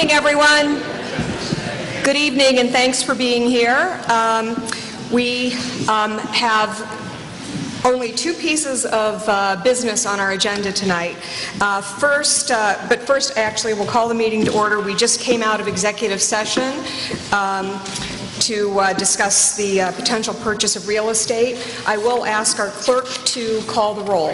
evening, everyone. Good evening, and thanks for being here. We have only two pieces of business on our agenda tonight. First, actually, we'll call the meeting to order. We just came out of executive session to discuss the potential purchase of real estate. I will ask our clerk to call the roll.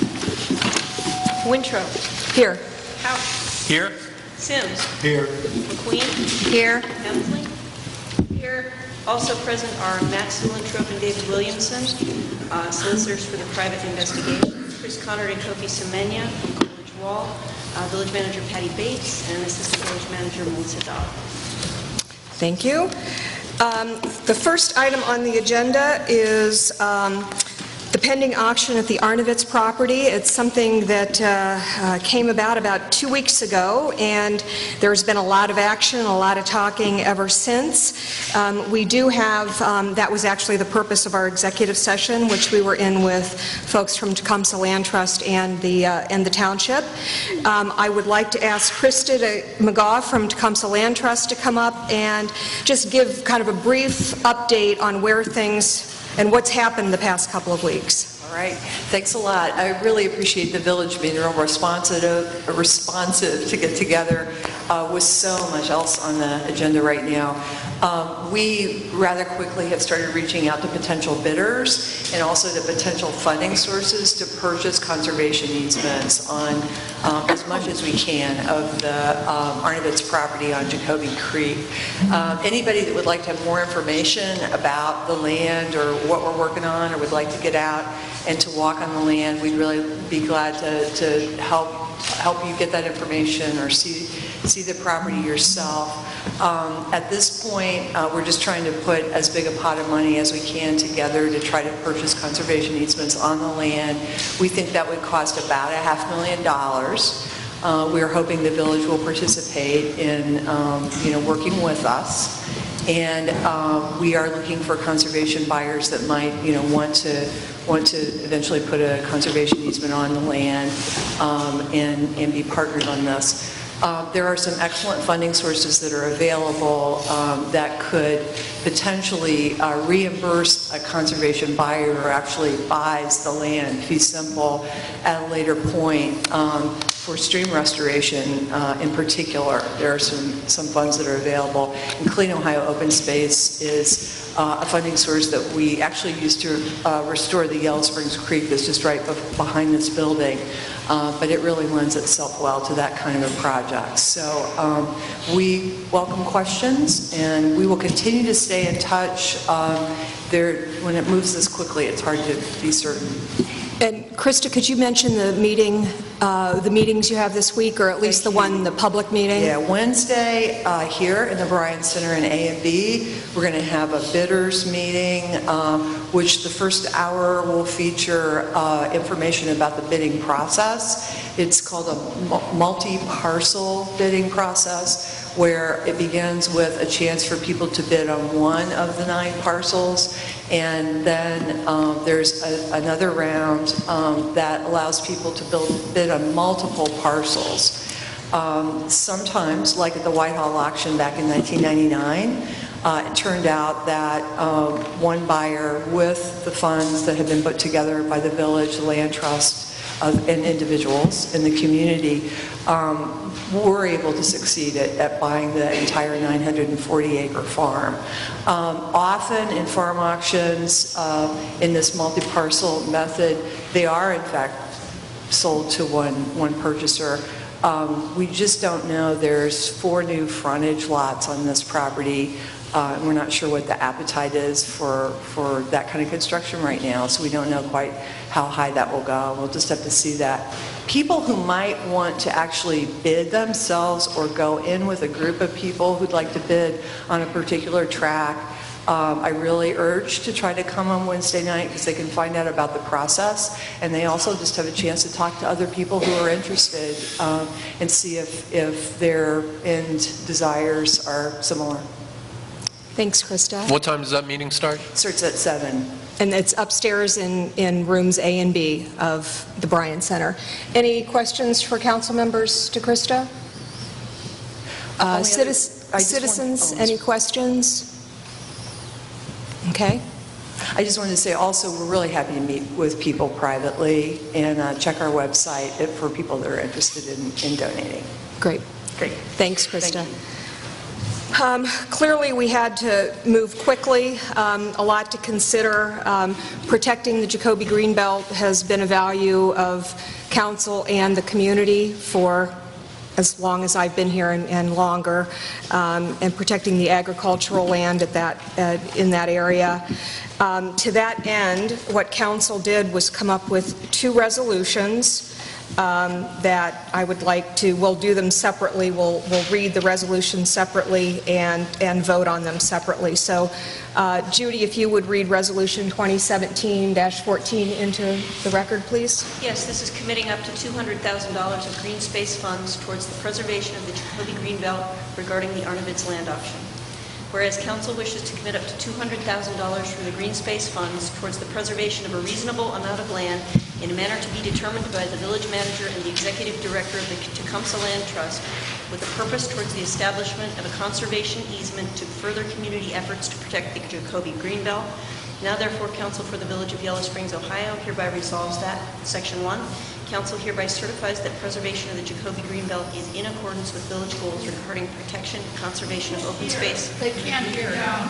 Winthrop. Here. House. Here. Sims. Here. McQueen. Here. Hemsley. Here. Also present are Max Winthrop and David Williamson, solicitors for the private investigation. Chris Conard and Kofi Semenya from Coolidge Wall, Village Manager Patty Bates, and Assistant Village Manager Melissa Dodd. Thank you. The first item on the agenda is the pending auction at the Arnovitz property. It's something that came about 2 weeks ago, and there's been a lot of action, a lot of talking ever since. We do have, that was actually the purpose of our executive session, which we were in with folks from Tecumseh Land Trust and the township. I would like to ask Krista McGaugh from Tecumseh Land Trust to come up and just give kind of a brief update on where things and what's happened the past couple of weeks. All right, thanks a lot. I really appreciate the village being real responsive to get together with so much else on the agenda right now. We rather quickly have started reaching out to potential bidders and also to potential funding sources to purchase conservation easements on as much as we can of the Arnovitz property on Jacoby Creek. Anybody that would like to have more information about the land or what we're working on or would like to get out and to walk on the land, we'd really be glad to help you get that information or see the property yourself. At this point, we're just trying to put as big a pot of money as we can together to try to purchase conservation easements on the land. We think that would cost about $500,000. We're hoping the village will participate in working with us. And we are looking for conservation buyers that might, want to eventually put a conservation easement on the land and be partnered on this. There are some excellent funding sources that are available that could potentially reimburse a conservation buyer who actually buys the land, fee simple, at a later point. For stream restoration in particular, there are some funds that are available. And Clean Ohio Open Space is a funding source that we actually used to restore the Yellow Springs Creek that's just right behind this building. But it really lends itself well to that kind of a project. So we welcome questions, and we will continue to stay in touch. When it moves this quickly, it's hard to be certain. And Krista, could you mention the meetings you have this week, or at least the public meeting? Yeah, Wednesday here in the Bryan Center in A and B, we're going to have a bidders meeting, which the first hour will feature information about the bidding process. It's called a multi-parcel bidding process, where it begins with a chance for people to bid on one of the 9 parcels, and then there's another round that allows people to bid on multiple parcels. Sometimes, like at the Whitehall auction back in 1999, it turned out that one buyer with the funds that had been put together by the village, the land trust, and individuals in the community were able to succeed at buying the entire 940-acre farm. Often in farm auctions, in this multi-parcel method, they are in fact sold to one purchaser. We just don't know. There's 4 new frontage lots on this property. And we're not sure what the appetite is for that kind of construction right now, so we don't know quite how high that will go. We'll just have to see that. People who might want to actually bid themselves or go in with a group of people who'd like to bid on a particular tract, I really urge to try to come on Wednesday night because they can find out about the process, and they also just have a chance to talk to other people who are interested and see if their end desires are similar. Thanks, Krista. What time does that meeting start? It starts at 7. And it's upstairs in rooms A and B of the Bryan Center. Any questions for council members to Krista? Citizens, any questions? Okay. I just wanted to say also, we're really happy to meet with people privately and check our website for people that are interested in donating. Great. Great. Thanks, Krista. Thank Clearly, we had to move quickly, a lot to consider. Protecting the Jacoby Greenbelt has been a value of council and the community for as long as I've been here and longer, and protecting the agricultural land in that area. To that end, what council did was come up with 2 resolutions that I would like to, we'll do them separately, we'll read the resolutions separately and vote on them separately. So, Judy, if you would read Resolution 2017-14 into the record, please. Yes, this is committing up to $200,000 of green space funds towards the preservation of the Jacoby Greenbelt regarding the Arnovitz land auction. Whereas council wishes to commit up to $200,000 from the green space funds towards the preservation of a reasonable amount of land in a manner to be determined by the village manager and the executive director of the Tecumseh Land Trust, with a purpose towards the establishment of a conservation easement to further community efforts to protect the Jacoby Greenbelt. Now therefore, council for the Village of Yellow Springs, Ohio hereby resolves that, Section 1, council hereby certifies that preservation of the Jacoby Greenbelt is in accordance with village goals regarding protection and conservation of open space. They can't hear you.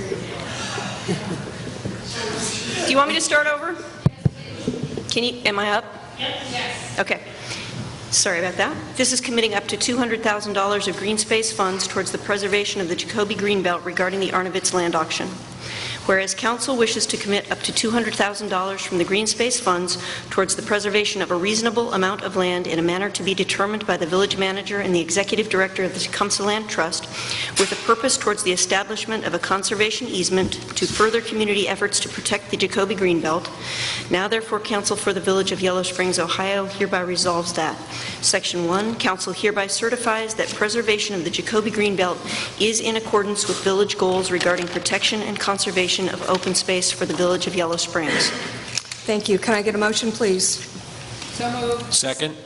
Do you want me to start over? Am I up? Yes. Okay. Sorry about that. This is committing up to $200,000 of green space funds towards the preservation of the Jacoby Greenbelt regarding the Arnovitz land auction. Whereas council wishes to commit up to $200,000 from the green space funds towards the preservation of a reasonable amount of land in a manner to be determined by the village manager and the executive director of the Tecumseh Land Trust, with a purpose towards the establishment of a conservation easement to further community efforts to protect the Jacoby Greenbelt. Now therefore, council for the Village of Yellow Springs, Ohio hereby resolves that. Section 1, council hereby certifies that preservation of the Jacoby Greenbelt is in accordance with village goals regarding protection and conservation of open space for the Village of Yellow Springs. Thank you. Can I get a motion, please? So moved. Second.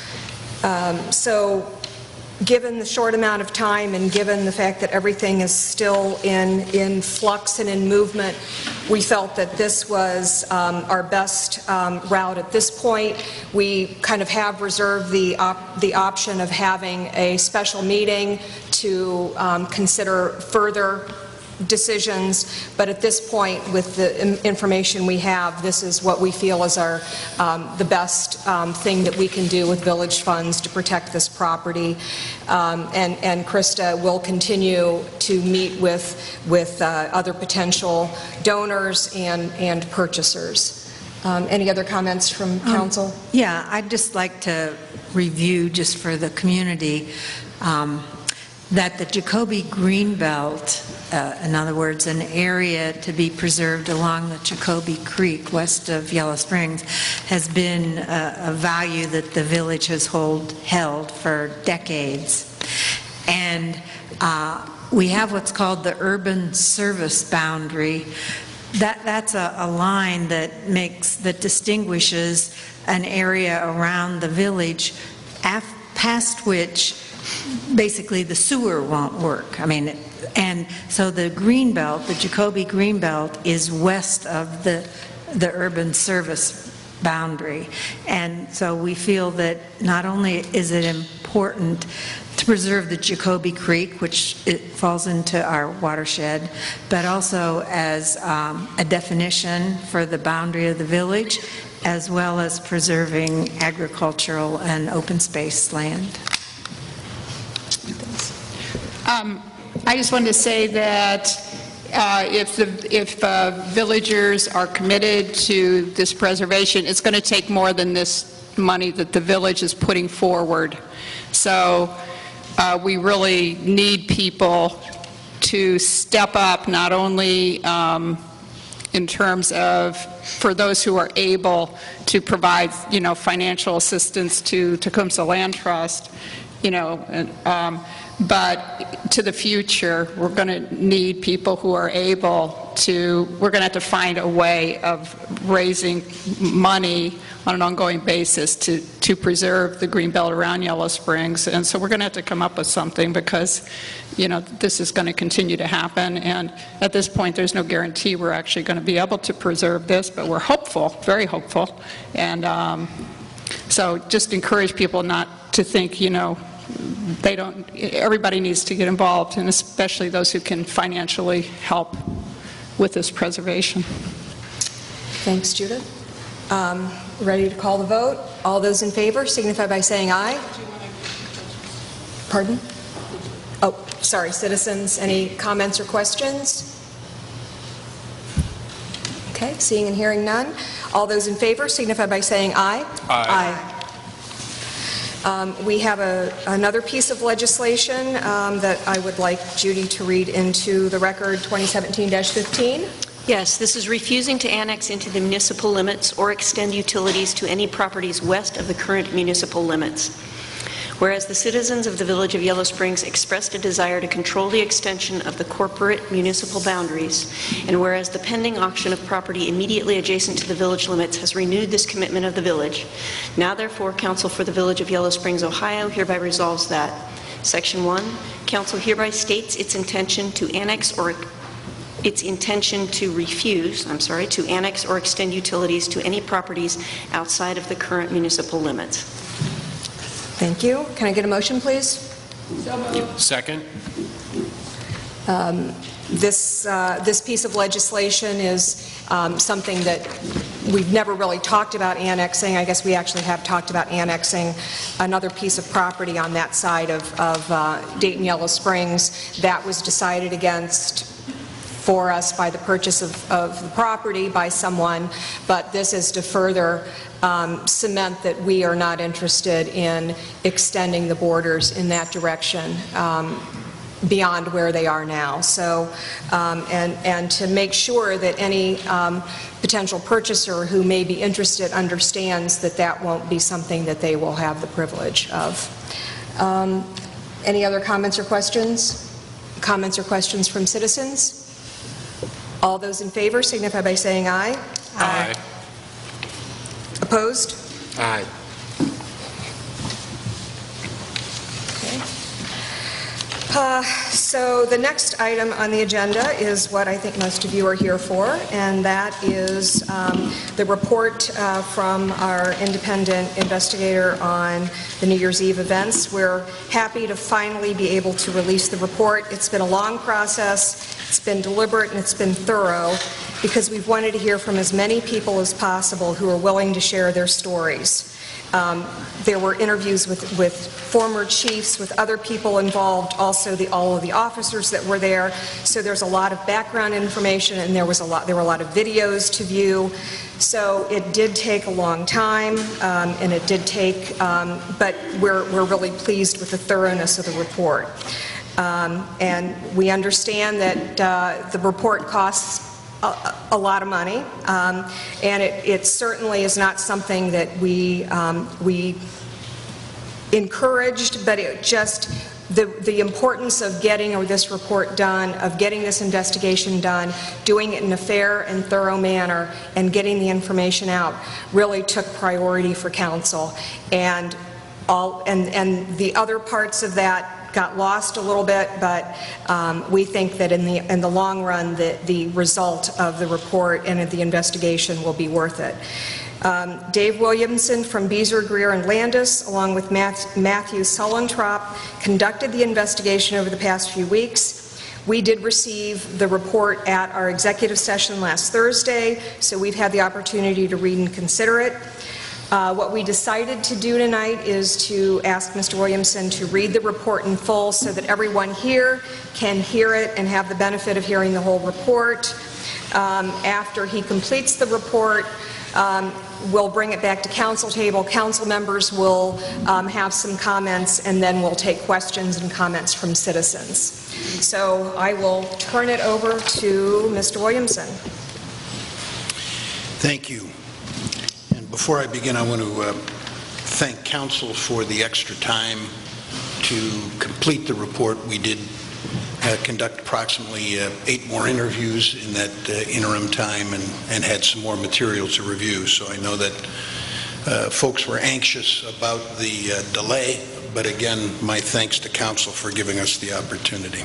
So, given the short amount of time and given the fact that everything is still in flux and in movement, we felt that this was our best route at this point. We kind of have reserved the option of having a special meeting to consider further decisions, but at this point, with the information we have, this is what we feel is our the best thing that we can do with village funds to protect this property. And Krista will continue to meet with other potential donors and purchasers. Any other comments from council? Yeah, I'd just like to review, just for the community, that the Jacoby Greenbelt, in other words, an area to be preserved along the Jacoby Creek west of Yellow Springs, has been a value that the village has held for decades. And we have what's called the urban service boundary. That's a line that distinguishes an area around the village past which basically the sewer won't work. I mean, and so the Greenbelt, the Jacoby Greenbelt, is west of the urban service boundary. And so we feel that not only is it important to preserve the Jacoby Creek, which it falls into our watershed, but also as a definition for the boundary of the village, as well as preserving agricultural and open space land. I just wanted to say that if villagers are committed to this preservation, it's going to take more than this money that the village is putting forward. So we really need people to step up, not only in terms of for those who are able to provide, financial assistance to Tecumseh Land Trust, but to the future, we're going to need people who are able to, we're going to have to find a way of raising money on an ongoing basis to preserve the greenbelt around Yellow Springs. And so we're going to have to come up with something because, this is going to continue to happen. And at this point, there's no guarantee we're actually going to be able to preserve this, but we're hopeful, very hopeful. And so just encourage people not to think, everybody needs to get involved, and especially those who can financially help with this preservation. Thanks, Judith. Ready to call the vote? All those in favor signify by saying aye. Pardon? Oh, sorry, citizens, any comments or questions? Okay, seeing and hearing none. All those in favor signify by saying aye. Aye. We have another piece of legislation that I would like Judy to read into the record, 2017-15. Yes, this is refusing to annex into the municipal limits or extend utilities to any properties west of the current municipal limits. Whereas the citizens of the Village of Yellow Springs expressed a desire to control the extension of the corporate municipal boundaries, and whereas the pending auction of property immediately adjacent to the village limits has renewed this commitment of the village, now therefore Council for the Village of Yellow Springs, Ohio hereby resolves that Section 1, Council hereby states its intention to annex or to annex or extend utilities to any properties outside of the current municipal limits. Thank you. Can I get a motion, please? Second. This piece of legislation is something that we've never really talked about annexing. I guess we actually have talked about annexing another piece of property on that side of Dayton Yellow Springs. That was decided against for us by the purchase of the property by someone, but this is to further cement that we are not interested in extending the borders in that direction beyond where they are now. So, and to make sure that any potential purchaser who may be interested understands that that won't be something that they will have the privilege of. Any other comments or questions? Comments or questions from citizens? All those in favor signify by saying aye. Aye. Opposed? Aye. So the next item on the agenda is what I think most of you are here for, and that is the report from our independent investigator on the New Year's Eve events. We're happy to finally be able to release the report. It's been a long process, it's been deliberate, and it's been thorough, because we've wanted to hear from as many people as possible who are willing to share their stories. There were interviews with former chiefs, with other people involved, also all of the officers that were there. So there's a lot of background information, and there were a lot of videos to view. So it did take a long time, and it did take, but we're really pleased with the thoroughness of the report. And we understand that the report costs a lot of money, and it certainly is not something that we encouraged, but it just, the importance of getting this report done, of getting this investigation done, doing it in a fair and thorough manner, and getting the information out really took priority for council. And the other parts of that got lost a little bit, but we think that in the long run, the result of the report and of the investigation will be worth it. Dave Williamson from Beezer, Greer, and Landis, along with Matthew Sullentrop, conducted the investigation over the past few weeks. We did receive the report at our executive session last Thursday, so we've had the opportunity to read and consider it. What we decided to do tonight is to ask Mr. Williamson to read the report in full so that everyone here can hear it and have the benefit of hearing the whole report. After he completes the report, we'll bring it back to council table. Council members will have some comments, and then we'll take questions and comments from citizens. So I will turn it over to Mr. Williamson. Thank you. Before I begin, I want to thank council for the extra time to complete the report, we did conduct approximately 8 more interviews in that interim time and had some more material to review. So I know that folks were anxious about the delay, but again, my thanks to council for giving us the opportunity.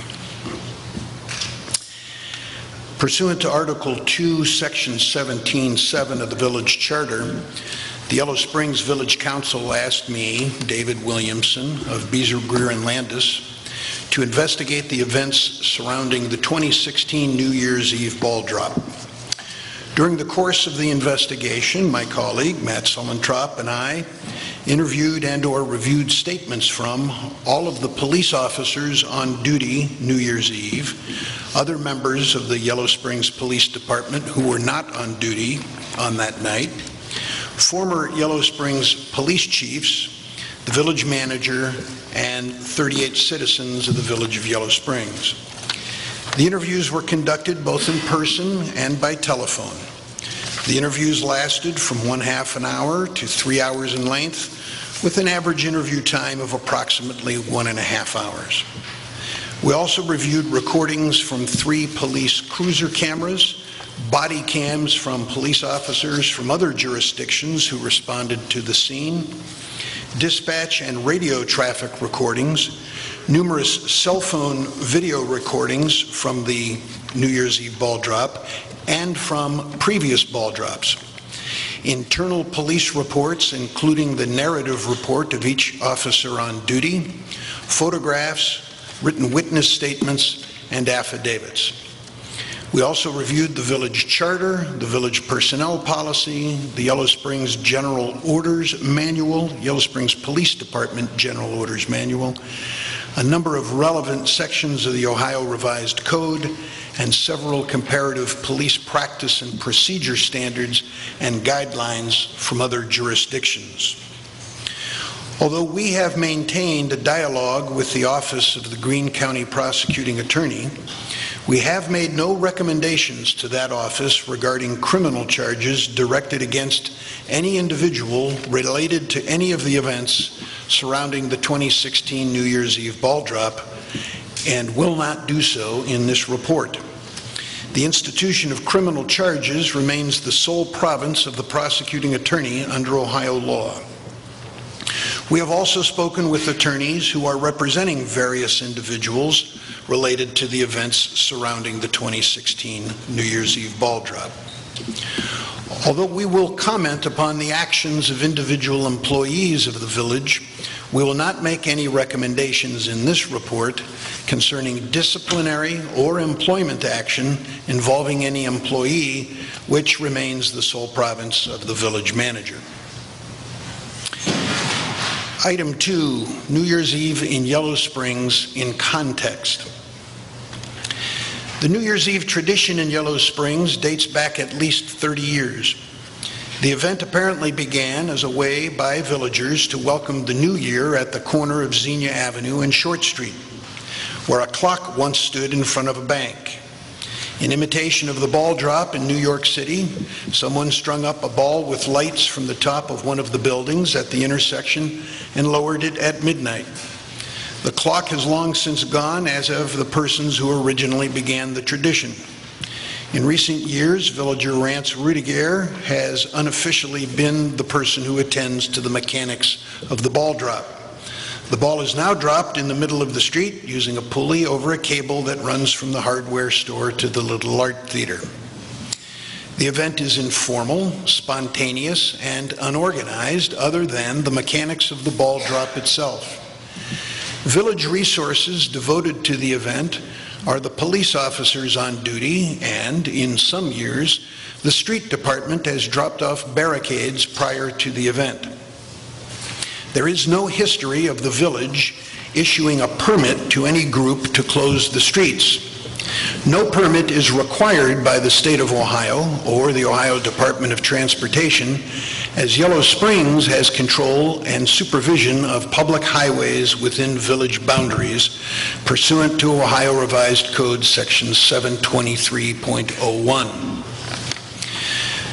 Pursuant to Article 2, Section 17.7 of the Village Charter, the Yellow Springs Village Council asked me, David Williamson of Beezer, Greer, and Landis, to investigate the events surrounding the 2016 New Year's Eve ball drop. During the course of the investigation, my colleague, Matt Sullentrop, and I interviewed and/or reviewed statements from all of the police officers on duty New Year's Eve, other members of the Yellow Springs Police Department who were not on duty on that night, former Yellow Springs police chiefs, the village manager, and 38 citizens of the village of Yellow Springs. The interviews were conducted both in person and by telephone. The interviews lasted from 1/2 hour to 3 hours in length, with an average interview time of approximately 1.5 hours. We also reviewed recordings from 3 police cruiser cameras, body cams from police officers from other jurisdictions who responded to the scene, dispatch and radio traffic recordings, numerous cell phone video recordings from the New Year's Eve ball drop and from previous ball drops, internal police reports, including the narrative report of each officer on duty, photographs, written witness statements, and affidavits. We also reviewed the village charter, the village personnel policy, the Yellow Springs General Orders Manual, Yellow Springs Police Department General Orders Manual, a number of relevant sections of the Ohio Revised Code, and several comparative police practice and procedure standards and guidelines from other jurisdictions. Although we have maintained a dialogue with the Office of the Greene County Prosecuting Attorney, we have made no recommendations to that office regarding criminal charges directed against any individual related to any of the events surrounding the 2016 New Year's Eve ball drop, and will not do so in this report. The institution of criminal charges remains the sole province of the prosecuting attorney under Ohio law. We have also spoken with attorneys who are representing various individuals related to the events surrounding the 2016 New Year's Eve ball drop. Although we will comment upon the actions of individual employees of the village, we will not make any recommendations in this report concerning disciplinary or employment action involving any employee, which remains the sole province of the village manager. Item 2, New Year's Eve in Yellow Springs in context. The New Year's Eve tradition in Yellow Springs dates back at least 30 years. The event apparently began as a way by villagers to welcome the new year at the corner of Xenia Avenue and Short Street, where a clock once stood in front of a bank. In imitation of the ball drop in New York City, someone strung up a ball with lights from the top of one of the buildings at the intersection and lowered it at midnight. The clock has long since gone, as have the persons who originally began the tradition. In recent years, villager Rance Rudiger has unofficially been the person who attends to the mechanics of the ball drop. The ball is now dropped in the middle of the street using a pulley over a cable that runs from the hardware store to the Little Art Theater. The event is informal, spontaneous, and unorganized, other than the mechanics of the ball drop itself. Village resources devoted to the event are the police officers on duty, and, in some years, the street department has dropped off barricades prior to the event. There is no history of the village issuing a permit to any group to close the streets. No permit is required by the state of Ohio or the Ohio Department of Transportation, as Yellow Springs has control and supervision of public highways within village boundaries pursuant to Ohio Revised Code Section 723.01.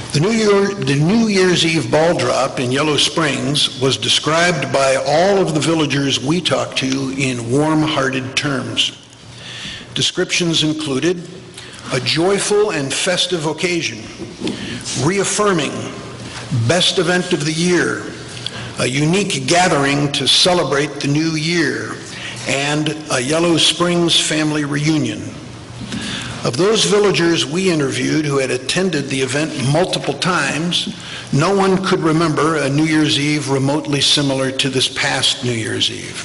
The New Year's Eve ball drop in Yellow Springs was described by all of the villagers we talked to in warm-hearted terms. Descriptions included a joyful and festive occasion, reaffirming best event of the year, a unique gathering to celebrate the new year, and a Yellow Springs family reunion. Of those villagers we interviewed who had attended the event multiple times, no one could remember a New Year's Eve remotely similar to this past New Year's Eve.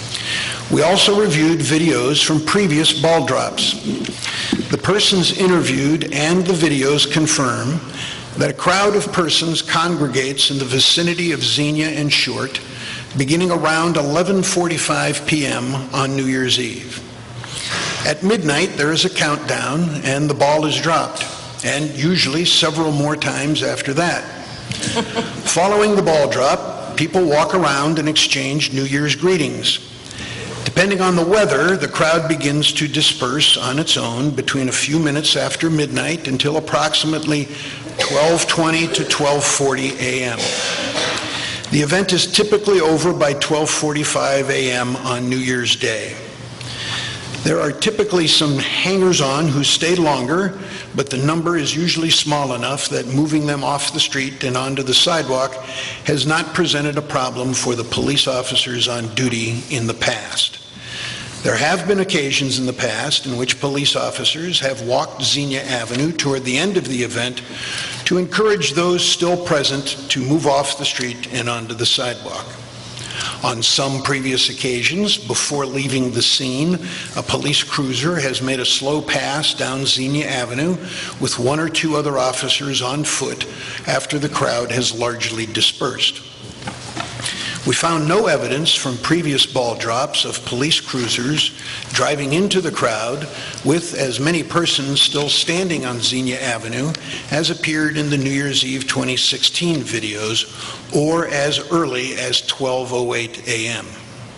We also reviewed videos from previous ball drops. The persons interviewed and the videos confirm that a crowd of persons congregates in the vicinity of Xenia and Short beginning around 11:45 p.m. on New Year's Eve. At midnight, there is a countdown and the ball is dropped, and usually several more times after that. Following the ball drop, people walk around and exchange New Year's greetings. Depending on the weather, the crowd begins to disperse on its own between a few minutes after midnight until approximately 12:20 to 12:40 a.m. The event is typically over by 12:45 a.m. on New Year's Day. There are typically some hangers-on who stay longer, but the number is usually small enough that moving them off the street and onto the sidewalk has not presented a problem for the police officers on duty in the past. There have been occasions in the past in which police officers have walked Xenia Avenue toward the end of the event to encourage those still present to move off the street and onto the sidewalk. On some previous occasions, before leaving the scene, a police cruiser has made a slow pass down Xenia Avenue with one or two other officers on foot after the crowd has largely dispersed. We found no evidence from previous ball drops of police cruisers driving into the crowd with as many persons still standing on Xenia Avenue as appeared in the New Year's Eve 2016 videos, or as early as 12:08 a.m.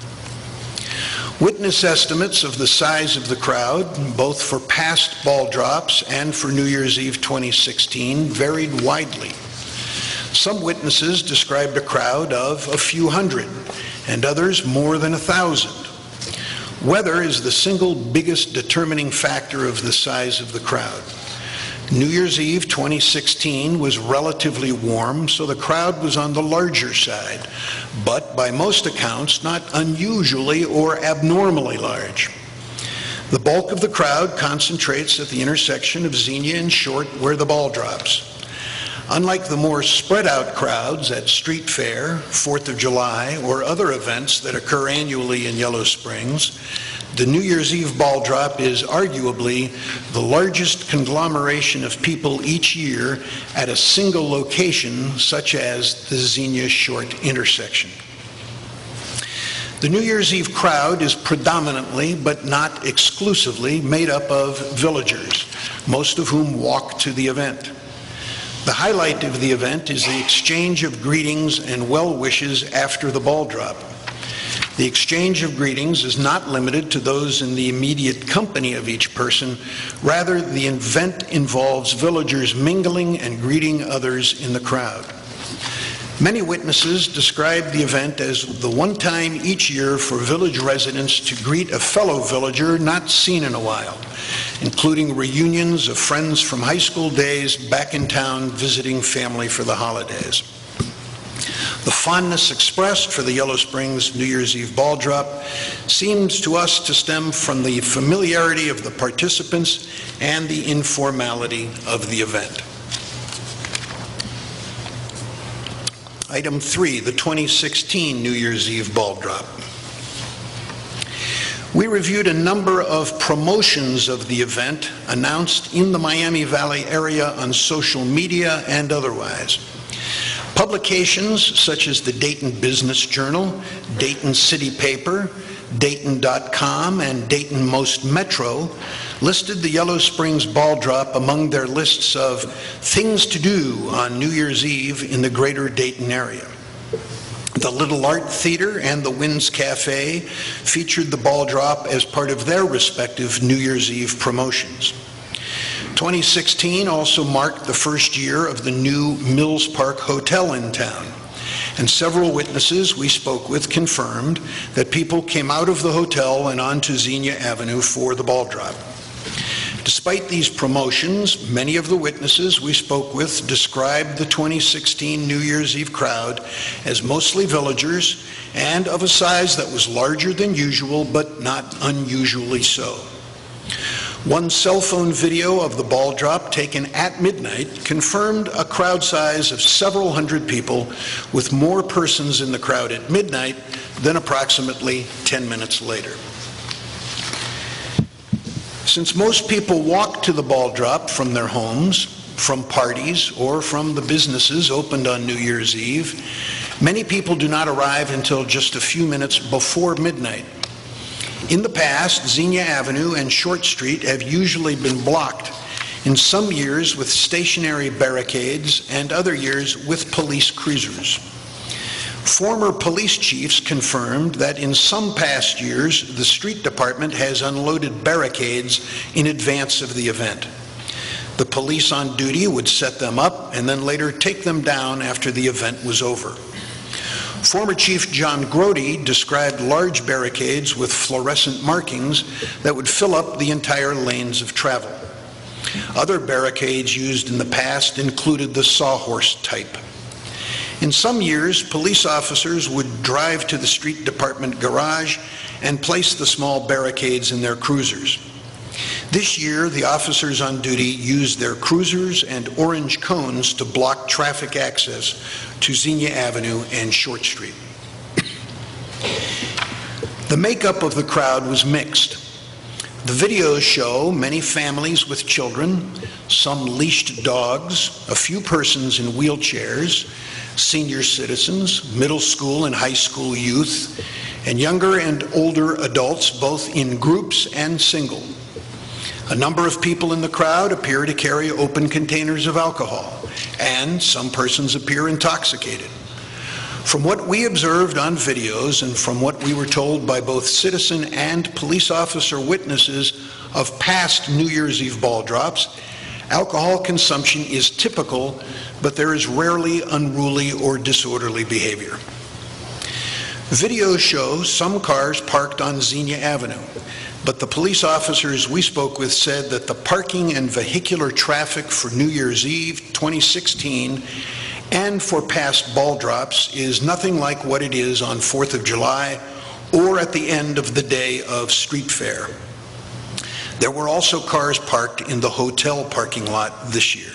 Witness estimates of the size of the crowd, both for past ball drops and for New Year's Eve 2016, varied widely. Some witnesses described a crowd of a few hundred, and others more than 1,000. Weather is the single biggest determining factor of the size of the crowd. New Year's Eve 2016 was relatively warm, so the crowd was on the larger side, but by most accounts, not unusually or abnormally large. The bulk of the crowd concentrates at the intersection of Xenia and Short where the ball drops. Unlike the more spread out crowds at Street Fair, 4th of July, or other events that occur annually in Yellow Springs, the New Year's Eve ball drop is arguably the largest conglomeration of people each year at a single location, such as the Xenia-Short intersection. The New Year's Eve crowd is predominantly, but not exclusively, made up of villagers, most of whom walk to the event. The highlight of the event is the exchange of greetings and well wishes after the ball drop. The exchange of greetings is not limited to those in the immediate company of each person. Rather, the event involves villagers mingling and greeting others in the crowd. Many witnesses describe the event as the one time each year for village residents to greet a fellow villager not seen in a while, including reunions of friends from high school days back in town visiting family for the holidays. The fondness expressed for the Yellow Springs New Year's Eve ball drop seems to us to stem from the familiarity of the participants and the informality of the event. Item 3, the 2016 New Year's Eve ball drop. We reviewed a number of promotions of the event announced in the Miami Valley area on social media and otherwise. Publications such as the Dayton Business Journal, Dayton City Paper, Dayton.com, and Dayton Most Metro listed the Yellow Springs ball drop among their lists of things to do on New Year's Eve in the greater Dayton area. The Little Art Theater and the Winds Cafe featured the ball drop as part of their respective New Year's Eve promotions. 2016 also marked the first year of the new Mills Park Hotel in town, and several witnesses we spoke with confirmed that people came out of the hotel and onto Xenia Avenue for the ball drop. Despite these promotions, many of the witnesses we spoke with described the 2016 New Year's Eve crowd as mostly villagers and of a size that was larger than usual, but not unusually so. One cell phone video of the ball drop taken at midnight confirmed a crowd size of several hundred people, with more persons in the crowd at midnight than approximately 10 minutes later. Since most people walk to the ball drop from their homes, from parties, or from the businesses opened on New Year's Eve, many people do not arrive until just a few minutes before midnight. In the past, Xenia Avenue and Short Street have usually been blocked, in some years with stationary barricades and other years with police cruisers. Former police chiefs confirmed that in some past years, the street department has unloaded barricades in advance of the event. The police on duty would set them up and then later take them down after the event was over. Former Chief John Grody described large barricades with fluorescent markings that would fill up the entire lanes of travel. Other barricades used in the past included the sawhorse type. In some years, police officers would drive to the street department garage and place the small barricades in their cruisers. This year, the officers on duty used their cruisers and orange cones to block traffic access to Xenia Avenue and Short Street. The makeup of the crowd was mixed. The videos show many families with children, some leashed dogs, a few persons in wheelchairs, senior citizens, middle school and high school youth, and younger and older adults, both in groups and single. A number of people in the crowd appear to carry open containers of alcohol, and some persons appear intoxicated. From what we observed on videos and from what we were told by both citizen and police officer witnesses of past New Year's Eve ball drops, alcohol consumption is typical, but there is rarely unruly or disorderly behavior. Videos show some cars parked on Xenia Avenue, but the police officers we spoke with said that the parking and vehicular traffic for New Year's Eve 2016 and for past ball drops is nothing like what it is on 4th of July or at the end of the day of street fair. There were also cars parked in the hotel parking lot this year.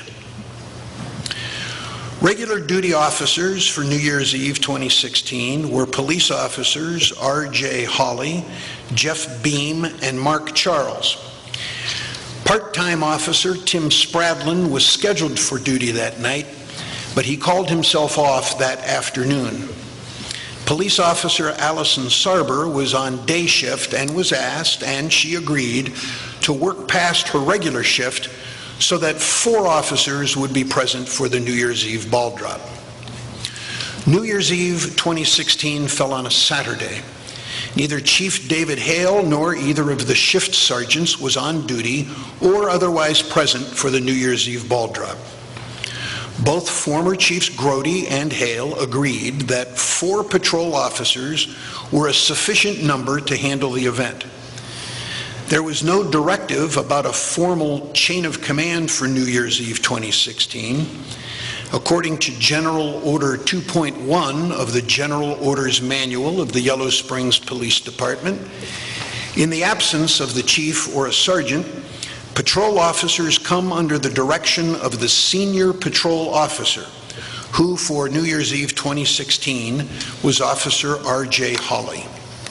Regular duty officers for New Year's Eve 2016 were police officers R.J. Hawley, Jeff Beam, and Mark Charles. Part-time officer Tim Spradlin was scheduled for duty that night, but he called himself off that afternoon. Police officer Allison Sarber was on day shift and was asked, and she agreed, to work past her regular shift so that 4 officers would be present for the New Year's Eve ball drop. New Year's Eve 2016 fell on a Saturday. Neither Chief David Hale nor either of the shift sergeants was on duty or otherwise present for the New Year's Eve ball drop. Both former Chiefs Grody and Hale agreed that 4 patrol officers were a sufficient number to handle the event. There was no directive about a formal chain of command for New Year's Eve 2016. According to General Order 2.1 of the General Orders Manual of the Yellow Springs Police Department, in the absence of the chief or a sergeant, patrol officers come under the direction of the senior patrol officer, who for New Year's Eve 2016 was Officer R.J. Hawley.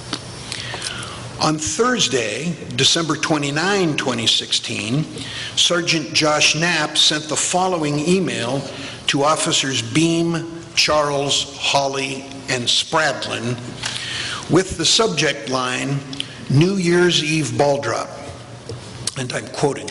On Thursday, December 29, 2016, Sergeant Josh Knapp sent the following email to Officers Beam, Charles, Hawley, and Spradlin with the subject line, New Year's Eve ball drop. And I'm quoting,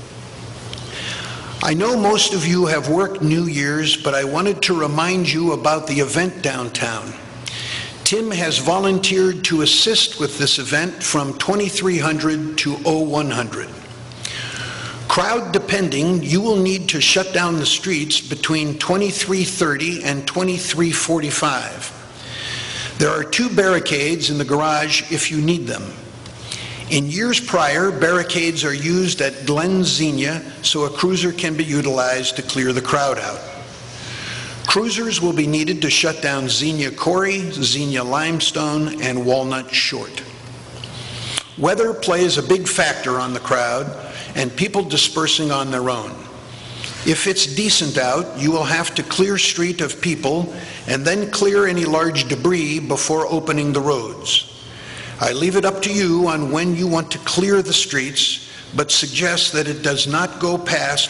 "I know most of you have worked New Year's, but I wanted to remind you about the event downtown. Tim has volunteered to assist with this event from 2300 to 0100. Crowd depending, you will need to shut down the streets between 23:30 and 23:45. There are 2 barricades in the garage if you need them. In years prior, barricades are used at Glen Xenia so a cruiser can be utilized to clear the crowd out. Cruisers will be needed to shut down Xenia Quarry, Xenia Limestone, and Walnut Short. Weather plays a big factor on the crowd and people dispersing on their own. If it's decent out, you will have to clear street of people and then clear any large debris before opening the roads. I leave it up to you on when you want to clear the streets, but suggest that it does not go past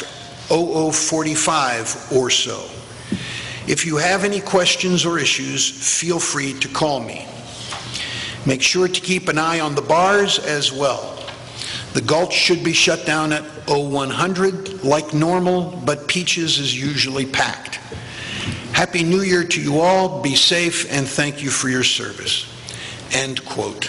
00:45 or so. If you have any questions or issues, feel free to call me. Make sure to keep an eye on the bars as well. The Gulch should be shut down at 0100 like normal, but Peaches is usually packed. Happy New Year to you all. Be safe and thank you for your service. End quote.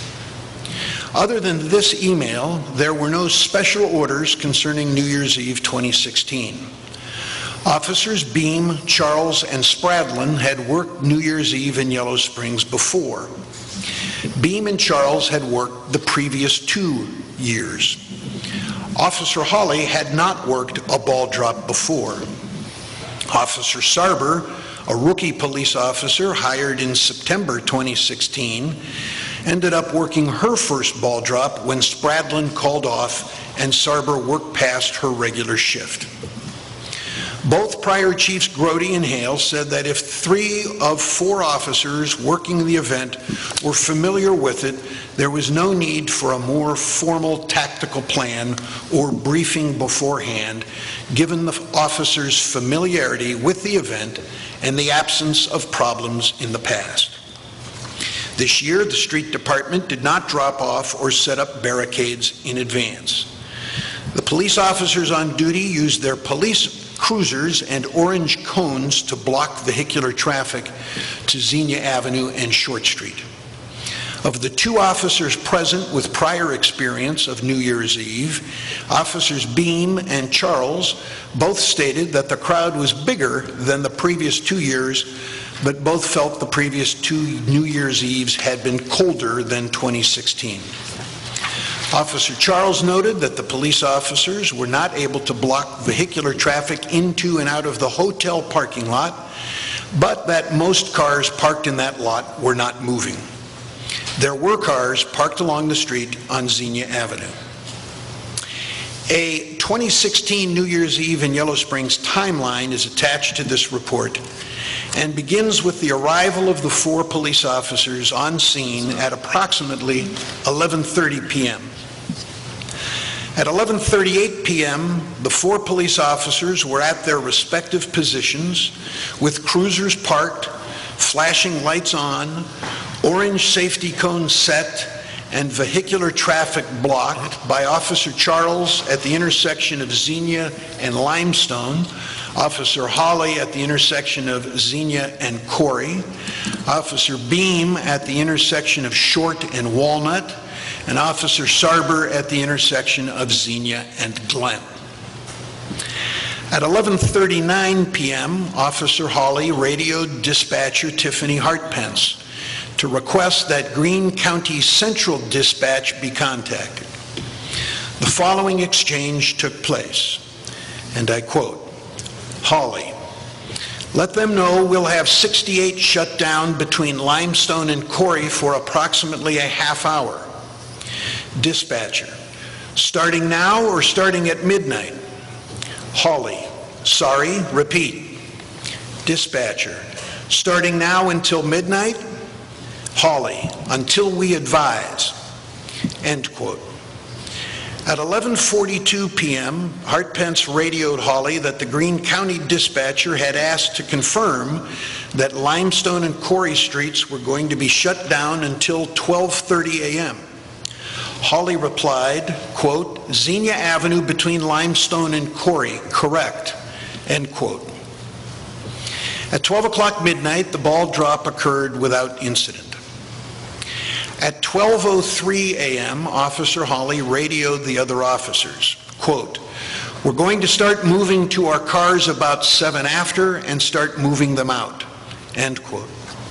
Other than this email, there were no special orders concerning New Year's Eve 2016. Officers Beam, Charles, and Spradlin had worked New Year's Eve in Yellow Springs before. Beam and Charles had worked the previous 2 years. Officer Hawley had not worked a ball drop before. Officer Sarber, a rookie police officer hired in September 2016, ended up working her first ball drop when Spradlin called off and Sarber worked past her regular shift. Both prior chiefs Grody and Hale said that if 3 of 4 officers working the event were familiar with it, there was no need for a more formal tactical plan or briefing beforehand, given the officers' familiarity with the event and the absence of problems in the past. This year, the street department did not drop off or set up barricades in advance. The police officers on duty used their police cruisers and orange cones to block vehicular traffic to Xenia Avenue and Short Street. Of the 2 officers present with prior experience of New Year's Eve, Officers Beam and Charles both stated that the crowd was bigger than the previous 2 years, but both felt the previous 2 New Year's Eves had been colder than 2016. Officer Charles noted that the police officers were not able to block vehicular traffic into and out of the hotel parking lot, but that most cars parked in that lot were not moving. There were cars parked along the street on Xenia Avenue. A 2016 New Year's Eve in Yellow Springs timeline is attached to this report and begins with the arrival of the 4 police officers on scene at approximately 11:30 p.m. At 11:38 p.m., the 4 police officers were at their respective positions with cruisers parked, flashing lights on, orange safety cones set, and vehicular traffic blocked by Officer Charles at the intersection of Xenia and Limestone, Officer Hawley at the intersection of Xenia and Quarry, Officer Beam at the intersection of Short and Walnut, and Officer Sarber at the intersection of Xenia and Glen. At 11:39 p.m., Officer Hawley radioed dispatcher Tiffany Hartpence to request that Greene County Central Dispatch be contacted. The following exchange took place, and I quote, Hawley, let them know we'll have 68 shut down between Limestone and Quarry for approximately a half hour. Dispatcher, starting now or starting at midnight? Hawley, sorry, repeat. Dispatcher, starting now until midnight? Hawley, until we advise. End quote. At 11:42 p.m., Hartpence radioed Hawley that the Greene County dispatcher had asked to confirm that Limestone and Quarry streets were going to be shut down until 12:30 a.m. Hawley replied, quote, Xenia Avenue between Limestone and Quarry, correct, end quote. At 12 o'clock midnight, the ball drop occurred without incident. At 12:03 a.m., Officer Hawley radioed the other officers, quote, We're going to start moving to our cars about 7 after and start moving them out." End quote.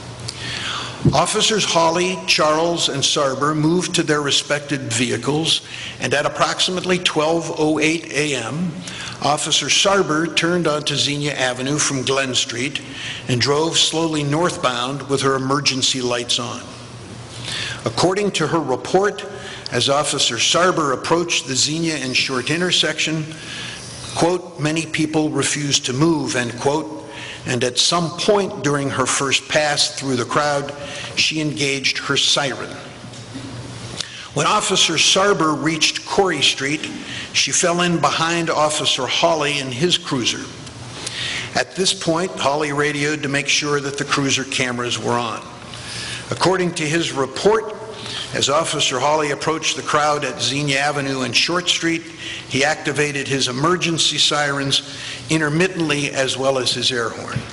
Officers Hawley, Charles, and Sarber moved to their respective vehicles, and at approximately 12:08 a.m., Officer Sarber turned onto Xenia Avenue from Glen Street and drove slowly northbound with her emergency lights on. According to her report, as Officer Sarber approached the Xenia and Short intersection, quote, "Many people refused to move," end quote, and at some point during her first pass through the crowd, she engaged her siren. When Officer Sarber reached Corey Street, she fell in behind Officer Hawley in his cruiser. At this point, Hawley radioed to make sure that the cruiser cameras were on. According to his report, as Officer Hawley approached the crowd at Xenia Avenue and Short Street, he activated his emergency sirens intermittently as well as his air horn.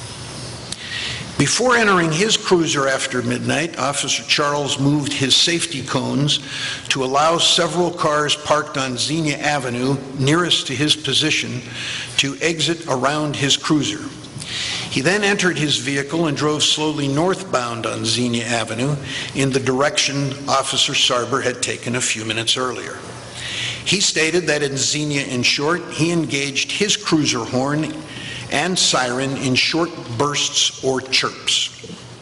Before entering his cruiser after midnight, Officer Charles moved his safety cones to allow several cars parked on Xenia Avenue nearest to his position to exit around his cruiser. He then entered his vehicle and drove slowly northbound on Xenia Avenue in the direction Officer Sarber had taken a few minutes earlier. He stated that in Xenia and Short, he engaged his cruiser horn and siren in short bursts or chirps.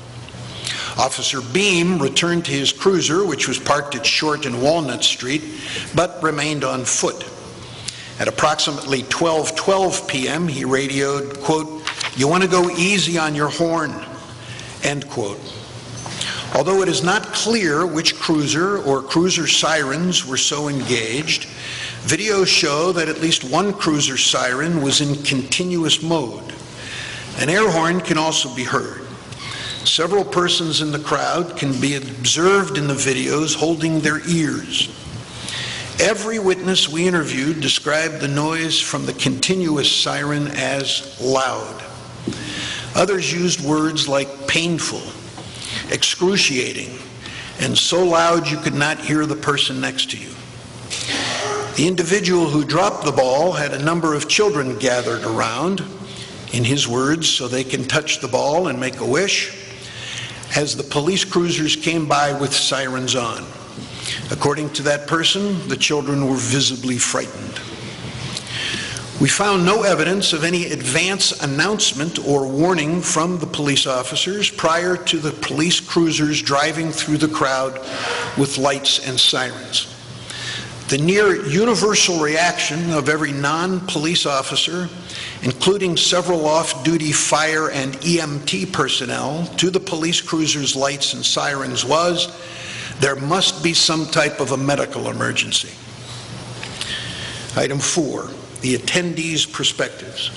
Officer Beam returned to his cruiser, which was parked at Short and Walnut Street, but remained on foot. At approximately 12:12 p.m., he radioed, quote, "You want to go easy on your horn," end quote. Although it is not clear which cruiser or cruiser sirens were so engaged, videos show that at least one cruiser siren was in continuous mode. An air horn can also be heard. Several persons in the crowd can be observed in the videos holding their ears. Every witness we interviewed described the noise from the continuous siren as loud. Others used words like painful, excruciating, and so loud you could not hear the person next to you. The individual who dropped the ball had a number of children gathered around, in his words, so they can touch the ball and make a wish, as the police cruisers came by with sirens on. According to that person, the children were visibly frightened. We found no evidence of any advance announcement or warning from the police officers prior to the police cruisers driving through the crowd with lights and sirens. The near universal reaction of every non-police officer, including several off-duty fire and EMT personnel, to the police cruisers' lights and sirens was, there must be some type of a medical emergency. Item 4, the attendees' perspectives.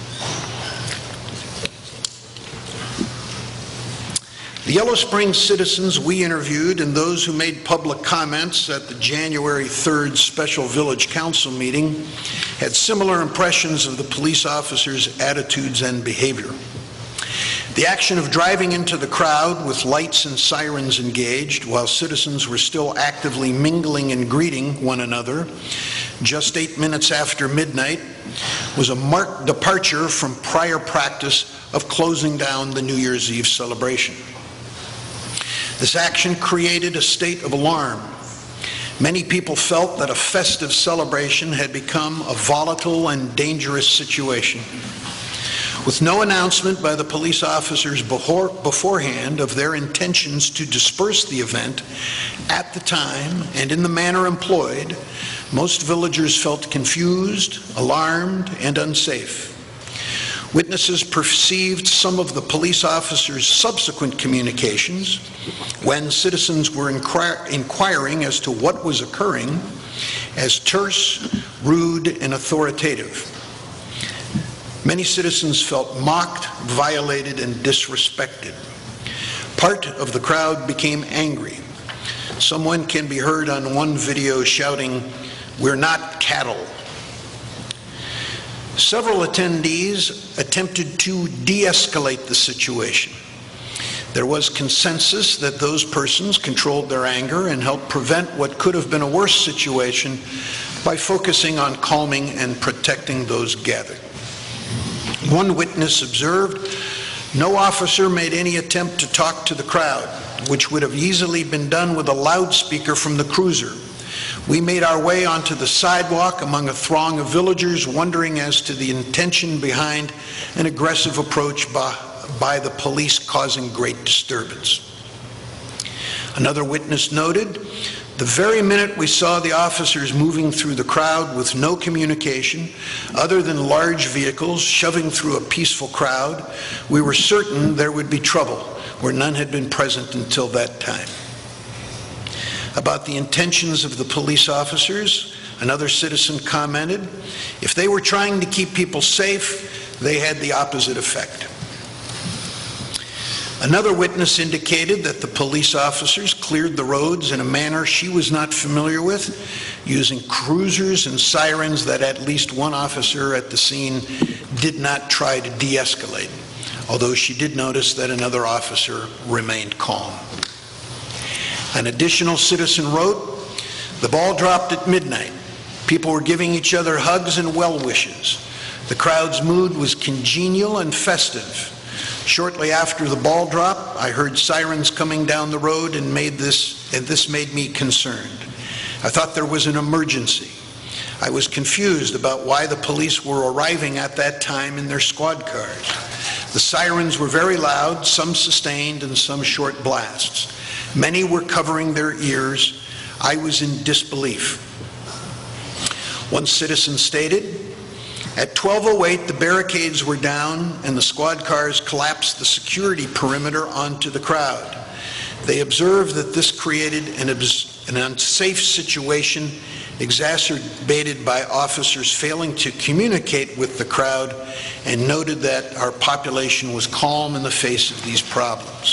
The Yellow Springs citizens we interviewed and those who made public comments at the January 3rd Special Village Council meeting had similar impressions of the police officers' attitudes and behavior. The action of driving into the crowd with lights and sirens engaged while citizens were still actively mingling and greeting one another just 8 minutes after midnight was a marked departure from prior practice of closing down the New Year's Eve celebration. This action created a state of alarm. Many people felt that a festive celebration had become a volatile and dangerous situation. With no announcement by the police officers beforehand of their intentions to disperse the event at the time and in the manner employed, most villagers felt confused, alarmed, and unsafe. Witnesses perceived some of the police officers' subsequent communications when citizens were inquiring as to what was occurring as terse, rude, and authoritative. Many citizens felt mocked, violated, and disrespected. Part of the crowd became angry. Someone can be heard on one video shouting, "We're not cattle." Several attendees attempted to de-escalate the situation. There was consensus that those persons controlled their anger and helped prevent what could have been a worse situation by focusing on calming and protecting those gathered. One witness observed, "No officer made any attempt to talk to the crowd, which would have easily been done with a loudspeaker from the cruiser. We made our way onto the sidewalk among a throng of villagers, wondering as to the intention behind an aggressive approach by the police causing great disturbance." Another witness noted, "The very minute we saw the officers moving through the crowd with no communication other than large vehicles shoving through a peaceful crowd, we were certain there would be trouble where none had been present until that time." About the intentions of the police officers, another citizen commented, "If they were trying to keep people safe, they had the opposite effect." Another witness indicated that the police officers cleared the roads in a manner she was not familiar with, using cruisers and sirens that at least one officer at the scene did not try to de-escalate, although she did notice that another officer remained calm. An additional citizen wrote, "The ball dropped at midnight. People were giving each other hugs and well wishes. The crowd's mood was congenial and festive. Shortly after the ball drop, I heard sirens coming down the road and this made me concerned. I thought there was an emergency. I was confused about why the police were arriving at that time in their squad cars. The sirens were very loud, some sustained and some short blasts. Many were covering their ears. I was in disbelief." One citizen stated, "At 12:08, the barricades were down and the squad cars collapsed the security perimeter onto the crowd. They observed that this created an unsafe situation exacerbated by officers failing to communicate with the crowd and noted that our population was calm in the face of these problems."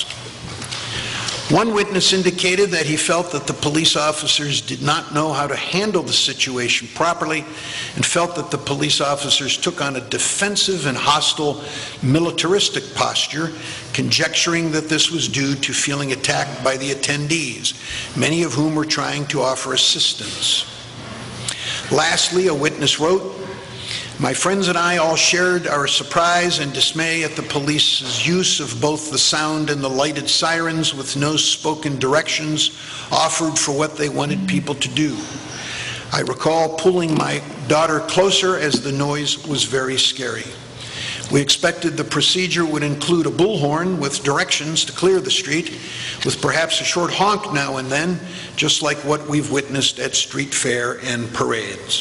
One witness indicated that he felt that the police officers did not know how to handle the situation properly and felt that the police officers took on a defensive and hostile militaristic posture, conjecturing that this was due to feeling attacked by the attendees, many of whom were trying to offer assistance. Lastly, a witness wrote, "My friends and I all shared our surprise and dismay at the police's use of both the sound and the lighted sirens with no spoken directions offered for what they wanted people to do. I recall pulling my daughter closer as the noise was very scary. We expected the procedure would include a bullhorn with directions to clear the street, with perhaps a short honk now and then, just like what we've witnessed at street fair and parades."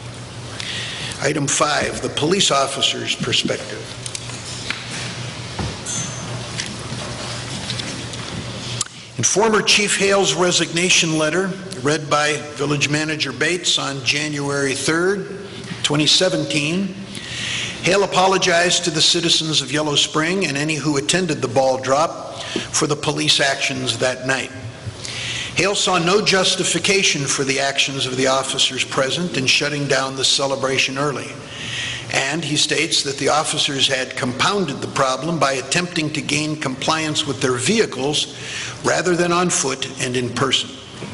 Item 5, the police officer's perspective. In former Chief Hale's resignation letter, read by Village Manager Bates on January 3rd, 2017, Hale apologized to the citizens of Yellow Spring and any who attended the ball drop for the police actions that night. Hale saw no justification for the actions of the officers present in shutting down the celebration early, and he states that the officers had compounded the problem by attempting to gain compliance with their vehicles rather than on foot and in person.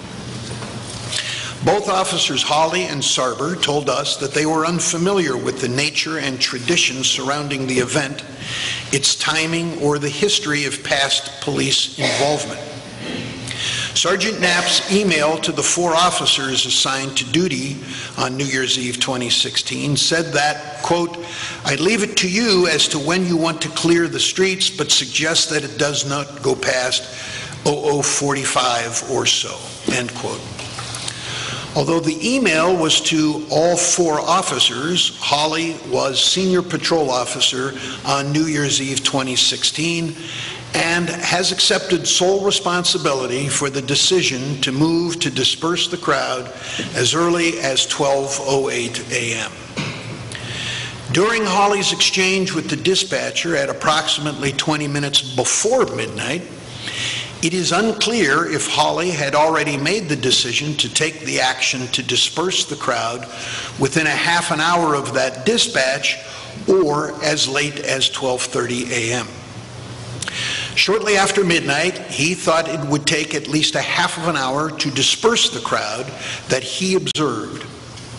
Both officers Hawley and Sarber told us that they were unfamiliar with the nature and traditions surrounding the event, its timing, or the history of past police involvement. Sergeant Knapp's email to the 4 officers assigned to duty on New Year's Eve 2016 said that, quote, "I leave it to you as to when you want to clear the streets, but suggest that it does not go past 00:45 or so," end quote. Although the email was to all 4 officers, Hawley was senior patrol officer on New Year's Eve 2016 and has accepted sole responsibility for the decision to move to disperse the crowd as early as 12:08 a.m. During Hawley's exchange with the dispatcher at approximately 20 minutes before midnight, it is unclear if Hawley had already made the decision to take the action to disperse the crowd within a half an hour of that dispatch or as late as 12:30 a.m. Shortly after midnight, he thought it would take at least a half of an hour to disperse the crowd that he observed.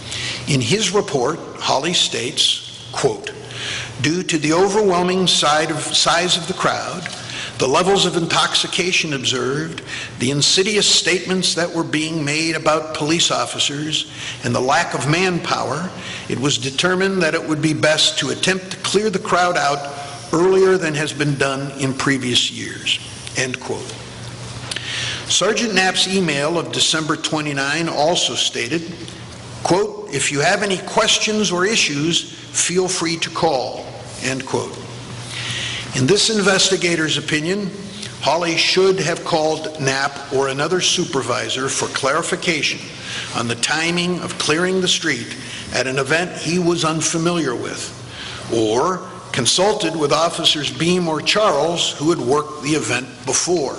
In his report, Hawley states, quote, "Due to the overwhelming size of the crowd, the levels of intoxication observed, the insidious statements that were being made about police officers, and the lack of manpower, it was determined that it would be best to attempt to clear the crowd out earlier than has been done in previous years." End quote. Sergeant Knapp's email of December 29 also stated, quote, "If you have any questions or issues, feel free to call," end quote. In this investigator's opinion, Hawley should have called Knapp or another supervisor for clarification on the timing of clearing the street at an event he was unfamiliar with, or consulted with Officers Beam or Charles who had worked the event before.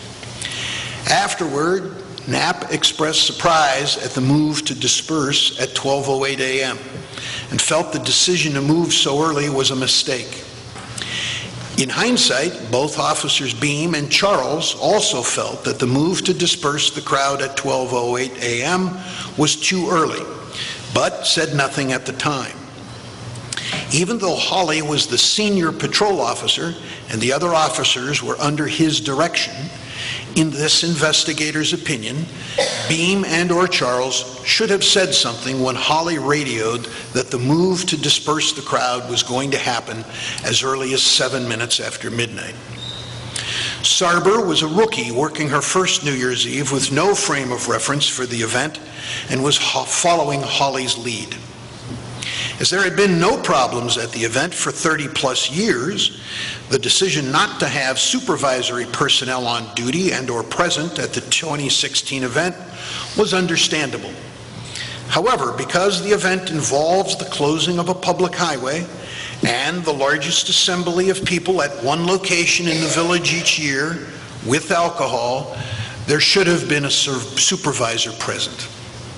Afterward, Knapp expressed surprise at the move to disperse at 12:08 a.m. and felt the decision to move so early was a mistake. In hindsight, both Officers Beam and Charles also felt that the move to disperse the crowd at 12:08 a.m. was too early, but said nothing at the time. Even though Hawley was the senior patrol officer and the other officers were under his direction, in this investigator's opinion, Beam and or Charles should have said something when Hawley radioed that the move to disperse the crowd was going to happen as early as 7 minutes after midnight. Sarber was a rookie working her first New Year's Eve with no frame of reference for the event and was following Hawley's lead. As there had been no problems at the event for 30-plus years, the decision not to have supervisory personnel on duty and or present at the 2016 event was understandable. However, because the event involves the closing of a public highway and the largest assembly of people at one location in the village each year with alcohol, there should have been a supervisor present.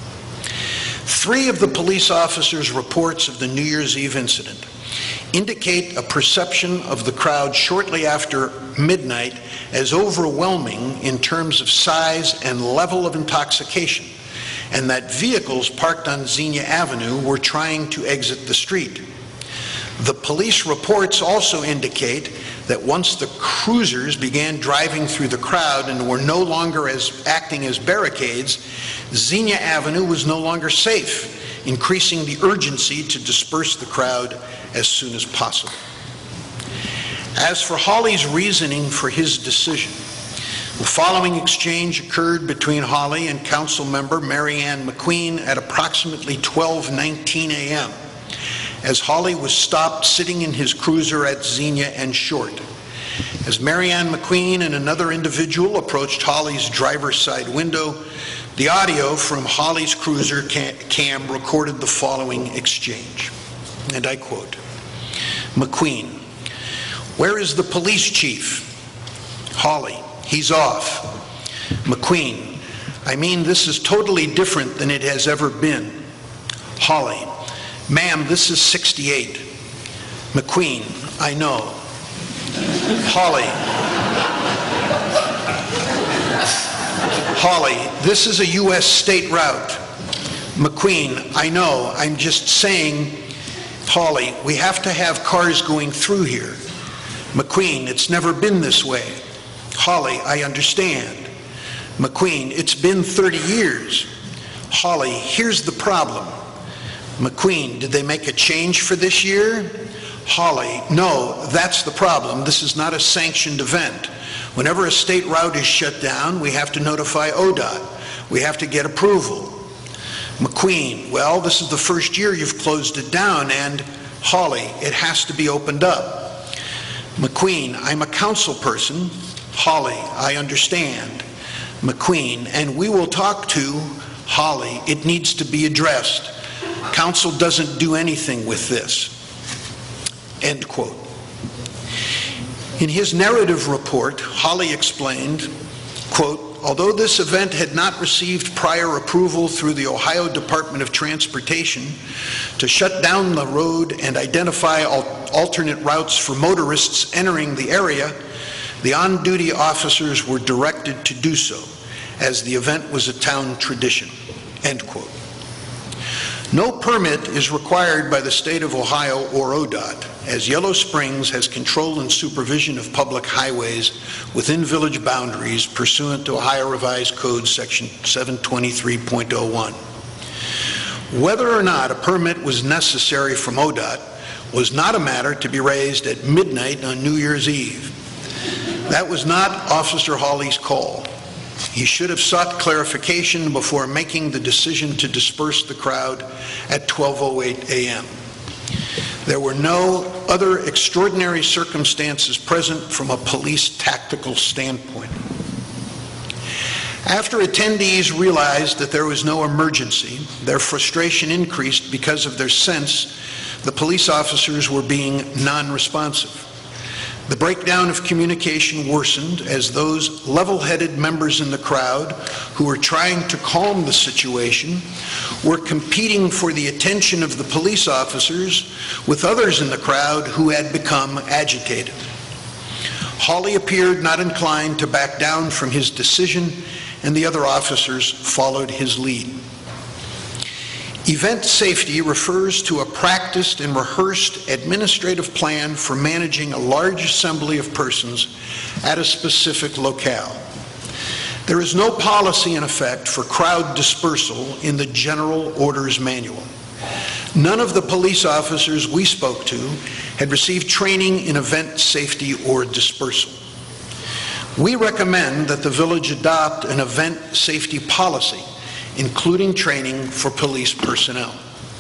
3 of the police officers' reports of the New Year's Eve incident indicate a perception of the crowd shortly after midnight as overwhelming in terms of size and level of intoxication, and that vehicles parked on Xenia Avenue were trying to exit the street. The police reports also indicate that once the cruisers began driving through the crowd and were no longer acting as barricades, Xenia Avenue was no longer safe, increasing the urgency to disperse the crowd as soon as possible. As for Hawley's reasoning for his decision, the following exchange occurred between Hawley and council member Mary Ann McQueen at approximately 12:19 a.m. as Hawley was stopped sitting in his cruiser at Xenia and Short. As Mary Ann McQueen and another individual approached Hawley's driver's side window, the audio from Hawley's cruiser cam recorded the following exchange, and I quote, McQueen, "Where is the police chief?" Hawley, "He's off." McQueen, "I mean, this is totally different than it has ever been." Hawley, "Ma'am, this is 68. McQueen, "I know." Hawley, "This is a U.S. state route." McQueen, "I know, I'm just saying." Hawley, "We have to have cars going through here." McQueen, "It's never been this way." Hawley, "I understand." McQueen, "It's been 30 years. Hawley, "Here's the problem." McQueen, "Did they make a change for this year?" Hawley, "No, that's the problem. This is not a sanctioned event. Whenever a state route is shut down, we have to notify ODOT. We have to get approval." McQueen, "Well, this is the first year you've closed it down, and..." Hawley, "It has to be opened up." McQueen, "I'm a council person." Hawley, "I understand." McQueen, "And we will talk to..." Hawley, "It needs to be addressed. Council doesn't do anything with this." End quote. In his narrative report, Hawley explained, quote, "Although this event had not received prior approval through the Ohio Department of Transportation to shut down the road and identify alternate routes for motorists entering the area, the on-duty officers were directed to do so, as the event was a town tradition." End quote. No permit is required by the state of Ohio or ODOT, as Yellow Springs has control and supervision of public highways within village boundaries pursuant to Ohio Revised Code Section 723.01. Whether or not a permit was necessary from ODOT was not a matter to be raised at midnight on New Year's Eve. That was not Officer Hawley's call. He should have sought clarification before making the decision to disperse the crowd at 12:08 a.m. There were no other extraordinary circumstances present from a police tactical standpoint. After attendees realized that there was no emergency, their frustration increased because of their sense the police officers were being non-responsive. The breakdown of communication worsened as those level-headed members in the crowd who were trying to calm the situation were competing for the attention of the police officers with others in the crowd who had become agitated. Hawley appeared not inclined to back down from his decision, and the other officers followed his lead. Event safety refers to a practiced and rehearsed administrative plan for managing a large assembly of persons at a specific locale. There is no policy in effect for crowd dispersal in the General Orders Manual. None of the police officers we spoke to had received training in event safety or dispersal. We recommend that the village adopt an event safety policy, including training for police personnel.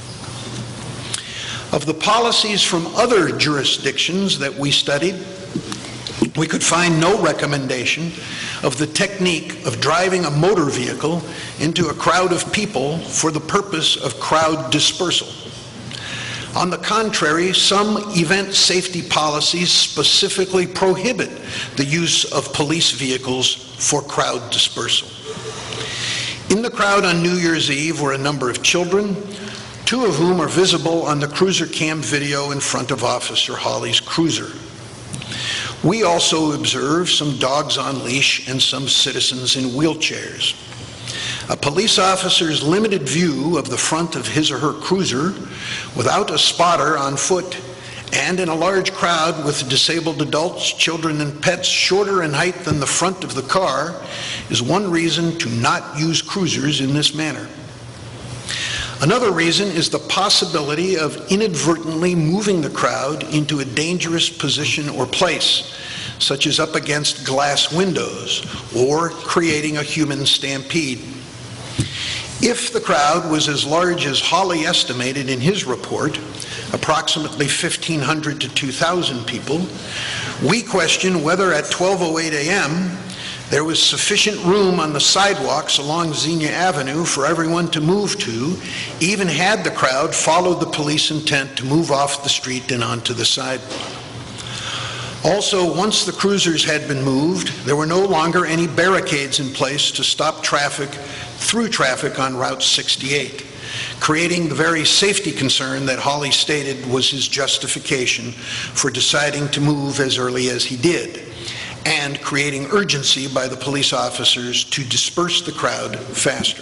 Of the policies from other jurisdictions that we studied, we could find no recommendation of the technique of driving a motor vehicle into a crowd of people for the purpose of crowd dispersal. On the contrary, some event safety policies specifically prohibit the use of police vehicles for crowd dispersal. In the crowd on New Year's Eve were a number of children, two of whom are visible on the cruiser cam video in front of Officer Hawley's cruiser. We also observed some dogs on leash and some citizens in wheelchairs. A police officer's limited view of the front of his or her cruiser without a spotter on foot and in a large crowd with disabled adults, children, and pets shorter in height than the front of the car is one reason to not use cruisers in this manner. Another reason is the possibility of inadvertently moving the crowd into a dangerous position or place, such as up against glass windows or creating a human stampede. If the crowd was as large as Hawley estimated in his report, approximately 1,500 to 2,000 people, we question whether at 12:08 a.m. there was sufficient room on the sidewalks along Xenia Avenue for everyone to move to, even had the crowd followed the police intent to move off the street and onto the sidewalk. Also, once the cruisers had been moved, there were no longer any barricades in place to stop through traffic on Route 68, creating the very safety concern that Hawley stated was his justification for deciding to move as early as he did, and creating urgency by the police officers to disperse the crowd faster.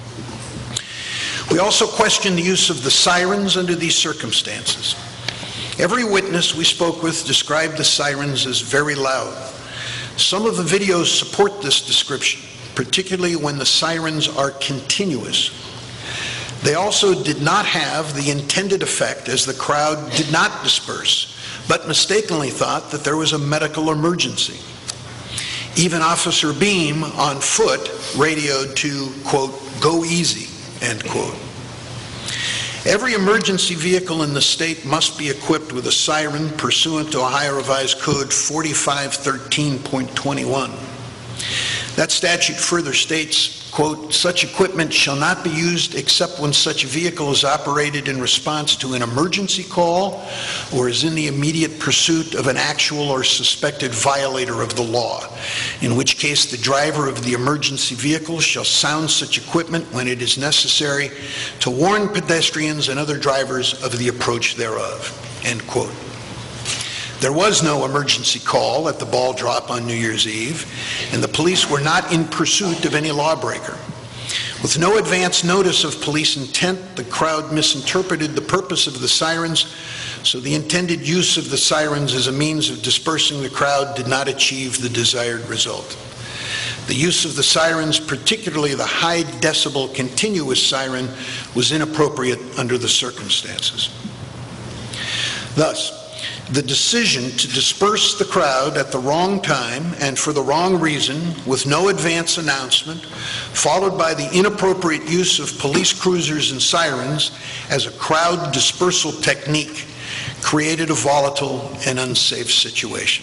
We also question the use of the sirens under these circumstances. Every witness we spoke with described the sirens as very loud. Some of the videos support this description, particularly when the sirens are continuous. They also did not have the intended effect, as the crowd did not disperse, but mistakenly thought that there was a medical emergency. Even Officer Beam, on foot, radioed to, quote, "go easy," end quote. Every emergency vehicle in the state must be equipped with a siren pursuant to Ohio Revised Code 4513.21. That statute further states, quote, "such equipment shall not be used except when such a vehicle is operated in response to an emergency call or is in the immediate pursuit of an actual or suspected violator of the law, in which case the driver of the emergency vehicle shall sound such equipment when it is necessary to warn pedestrians and other drivers of the approach thereof," end quote. There was no emergency call at the ball drop on New Year's Eve, and the police were not in pursuit of any lawbreaker. With no advance notice of police intent, the crowd misinterpreted the purpose of the sirens, so the intended use of the sirens as a means of dispersing the crowd did not achieve the desired result. The use of the sirens, particularly the high decibel continuous siren, was inappropriate under the circumstances. Thus, the decision to disperse the crowd at the wrong time and for the wrong reason with no advance announcement, followed by the inappropriate use of police cruisers and sirens as a crowd dispersal technique, created a volatile and unsafe situation.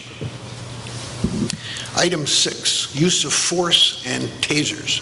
Item 6, use of force and tasers.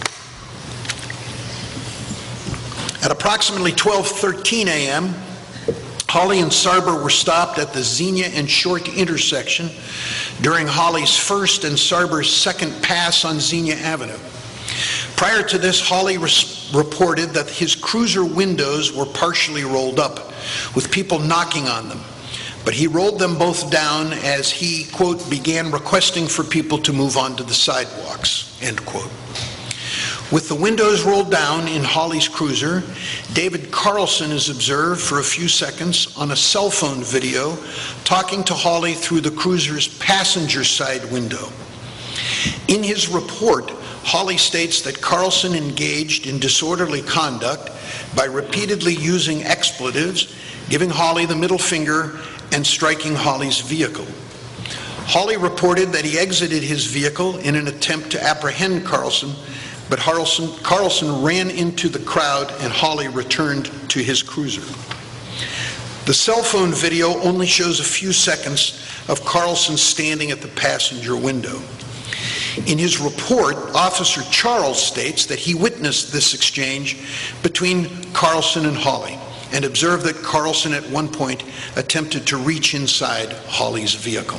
At approximately 12:13 a.m., Hawley and Sarber were stopped at the Xenia and Short intersection during Hawley's first and Sarber's second pass on Xenia Avenue. Prior to this, Hawley reported that his cruiser windows were partially rolled up, with people knocking on them. But he rolled them both down as he, quote, began requesting for people to move onto the sidewalks, end quote. With the windows rolled down in Hawley's cruiser, David Carlson is observed for a few seconds on a cell phone video talking to Hawley through the cruiser's passenger side window. In his report, Hawley states that Carlson engaged in disorderly conduct by repeatedly using expletives, giving Hawley the middle finger, and striking Hawley's vehicle. Hawley reported that he exited his vehicle in an attempt to apprehend Carlson, but Carlson ran into the crowd and Hawley returned to his cruiser. The cell phone video only shows a few seconds of Carlson standing at the passenger window. In his report, Officer Charles states that he witnessed this exchange between Carlson and Hawley and observed that Carlson at one point attempted to reach inside Hawley's vehicle.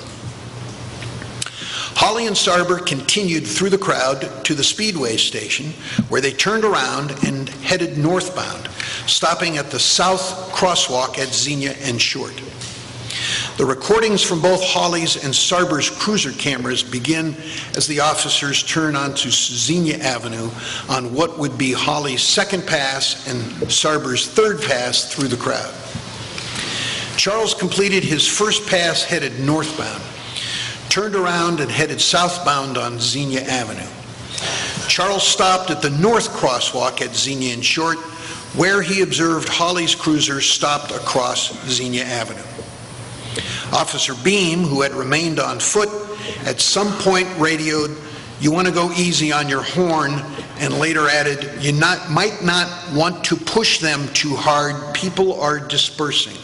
Hawley and Sarber continued through the crowd to the Speedway station, where they turned around and headed northbound, stopping at the south crosswalk at Xenia and Short. The recordings from both Hawley's and Sarber's cruiser cameras begin as the officers turn onto Xenia Avenue on what would be Hawley's second pass and Sarber's third pass through the crowd. Charles completed his first pass headed northbound, turned around and headed southbound on Xenia Avenue. Charles stopped at the north crosswalk at Xenia and Short, where he observed Hawley's cruiser stopped across Xenia Avenue. Officer Beam, who had remained on foot, at some point radioed, "You want to go easy on your horn," and later added, "You might not want to push them too hard. People are dispersing."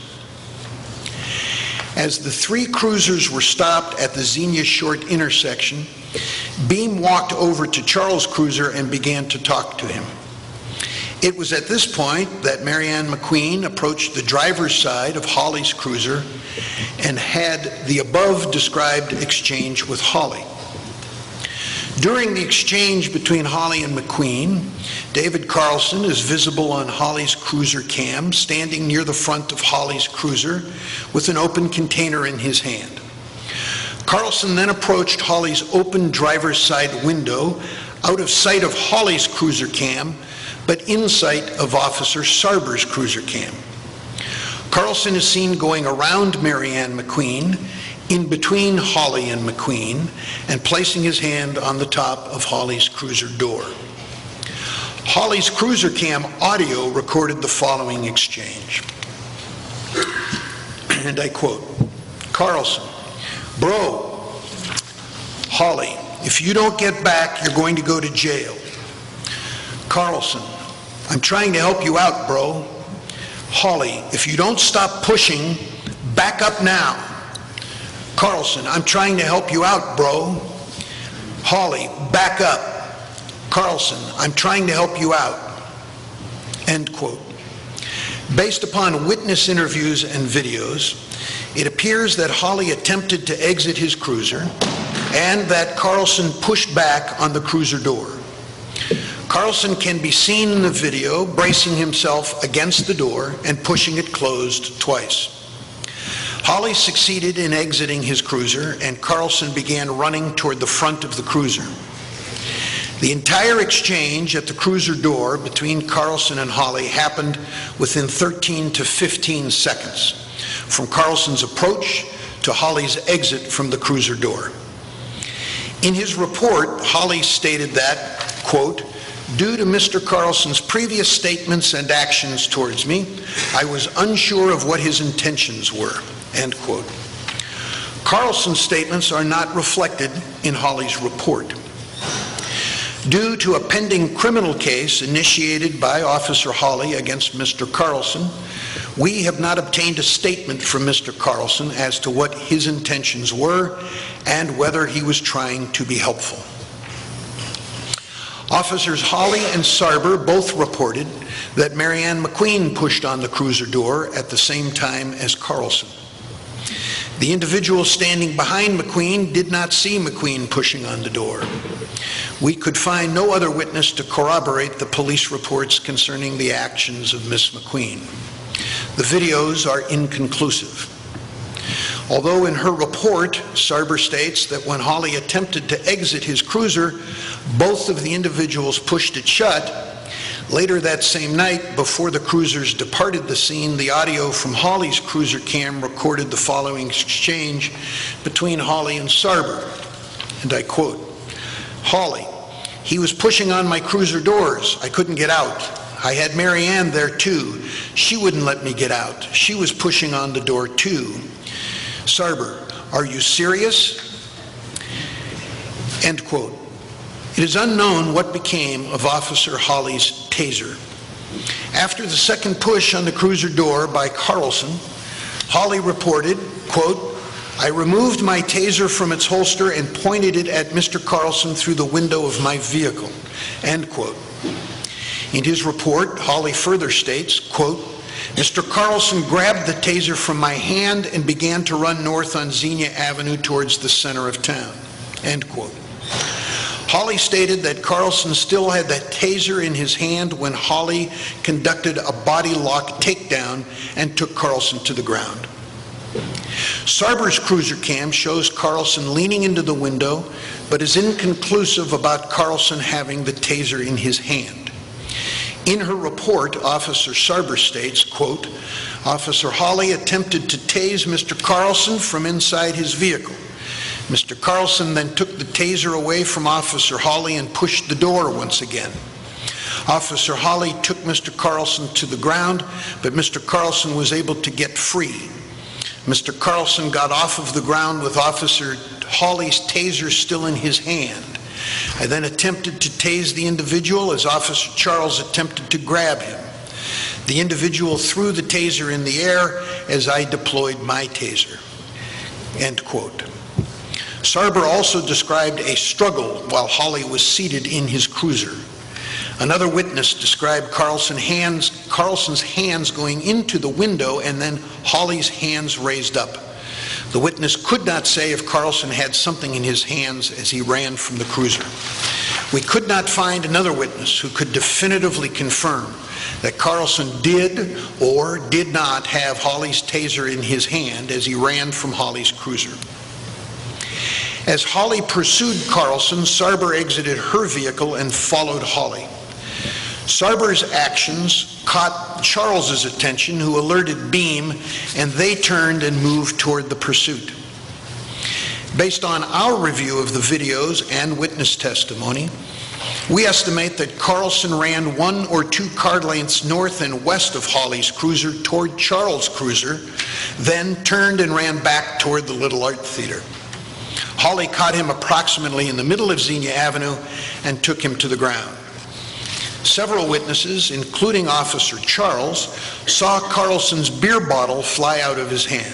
As the three cruisers were stopped at the Xenia Short intersection, Beam walked over to Charles' cruiser and began to talk to him. It was at this point that Marianne McQueen approached the driver's side of Hawley's cruiser and had the above-described exchange with Hawley. During the exchange between Hawley and McQueen, David Carlson is visible on Hawley's cruiser cam, standing near the front of Hawley's cruiser with an open container in his hand. Carlson then approached Hawley's open driver's side window, out of sight of Hawley's cruiser cam, but in sight of Officer Sarber's cruiser cam. Carlson is seen going around Marianne McQueen, in between Hawley and McQueen, and placing his hand on the top of Hawley's cruiser door. Hawley's cruiser cam audio recorded the following exchange. And I quote, "Carlson, bro, Hawley, if you don't get back, you're going to go to jail. Carlson, I'm trying to help you out, bro. Hawley, if you don't stop pushing, back up now. Carlson, I'm trying to help you out, bro. Hawley, back up. Carlson, I'm trying to help you out." End quote. Based upon witness interviews and videos, it appears that Hawley attempted to exit his cruiser and that Carlson pushed back on the cruiser door. Carlson can be seen in the video bracing himself against the door and pushing it closed twice. Hawley succeeded in exiting his cruiser, and Carlson began running toward the front of the cruiser. The entire exchange at the cruiser door between Carlson and Hawley happened within 13 to 15 seconds, from Carlson's approach to Hawley's exit from the cruiser door. In his report, Hawley stated that, quote, "Due to Mr. Carlson's previous statements and actions towards me, I was unsure of what his intentions were," end quote. Carlson's statements are not reflected in Hawley's report. Due to a pending criminal case initiated by Officer Hawley against Mr. Carlson, we have not obtained a statement from Mr. Carlson as to what his intentions were and whether he was trying to be helpful. Officers Hawley and Sarber both reported that Marianne McQueen pushed on the cruiser door at the same time as Carlson. The individual standing behind McQueen did not see McQueen pushing on the door. We could find no other witness to corroborate the police reports concerning the actions of Miss McQueen. The videos are inconclusive. Although in her report, Sarber states that when Hawley attempted to exit his cruiser, both of the individuals pushed it shut, later that same night, before the cruisers departed the scene, the audio from Hawley's cruiser cam recorded the following exchange between Hawley and Sarber, and I quote, "Hawley, he was pushing on my cruiser doors. I couldn't get out. I had Marianne there too. She wouldn't let me get out. She was pushing on the door too." Sarber, "Are you serious?" End quote. It is unknown what became of Officer Hawley's taser. After the second push on the cruiser door by Carlson, Hawley reported, quote, "I removed my taser from its holster and pointed it at Mr. Carlson through the window of my vehicle," end quote. In his report, Hawley further states, quote, "Mr. Carlson grabbed the taser from my hand and began to run north on Xenia Avenue towards the center of town," end quote. Hawley stated that Carlson still had that taser in his hand when Hawley conducted a body lock takedown and took Carlson to the ground. Sarber's cruiser cam shows Carlson leaning into the window, but is inconclusive about Carlson having the taser in his hand. In her report, Officer Sarber states, quote, "Officer Hawley attempted to tase Mr. Carlson from inside his vehicle. Mr. Carlson then took the taser away from Officer Hawley and pushed the door once again. Officer Hawley took Mr. Carlson to the ground, but Mr. Carlson was able to get free. Mr. Carlson got off of the ground with Officer Hawley's taser still in his hand. I then attempted to tase the individual as Officer Charles attempted to grab him. The individual threw the taser in the air as I deployed my taser," end quote. Sarber also described a struggle while Hawley was seated in his cruiser. Another witness described Carlson's hands going into the window and then Hawley's hands raised up. The witness could not say if Carlson had something in his hands as he ran from the cruiser. We could not find another witness who could definitively confirm that Carlson did or did not have Hawley's taser in his hand as he ran from Hawley's cruiser. As Hawley pursued Carlson, Sarber exited her vehicle and followed Hawley. Sarber's actions caught Charles's attention, who alerted Beam, and they turned and moved toward the pursuit. Based on our review of the videos and witness testimony, we estimate that Carlson ran 1 or 2 car lengths north and west of Hawley's cruiser toward Charles' cruiser, then turned and ran back toward the Little Art Theater. Hawley caught him approximately in the middle of Xenia Avenue and took him to the ground. Several witnesses, including Officer Charles, saw Carlson's beer bottle fly out of his hand.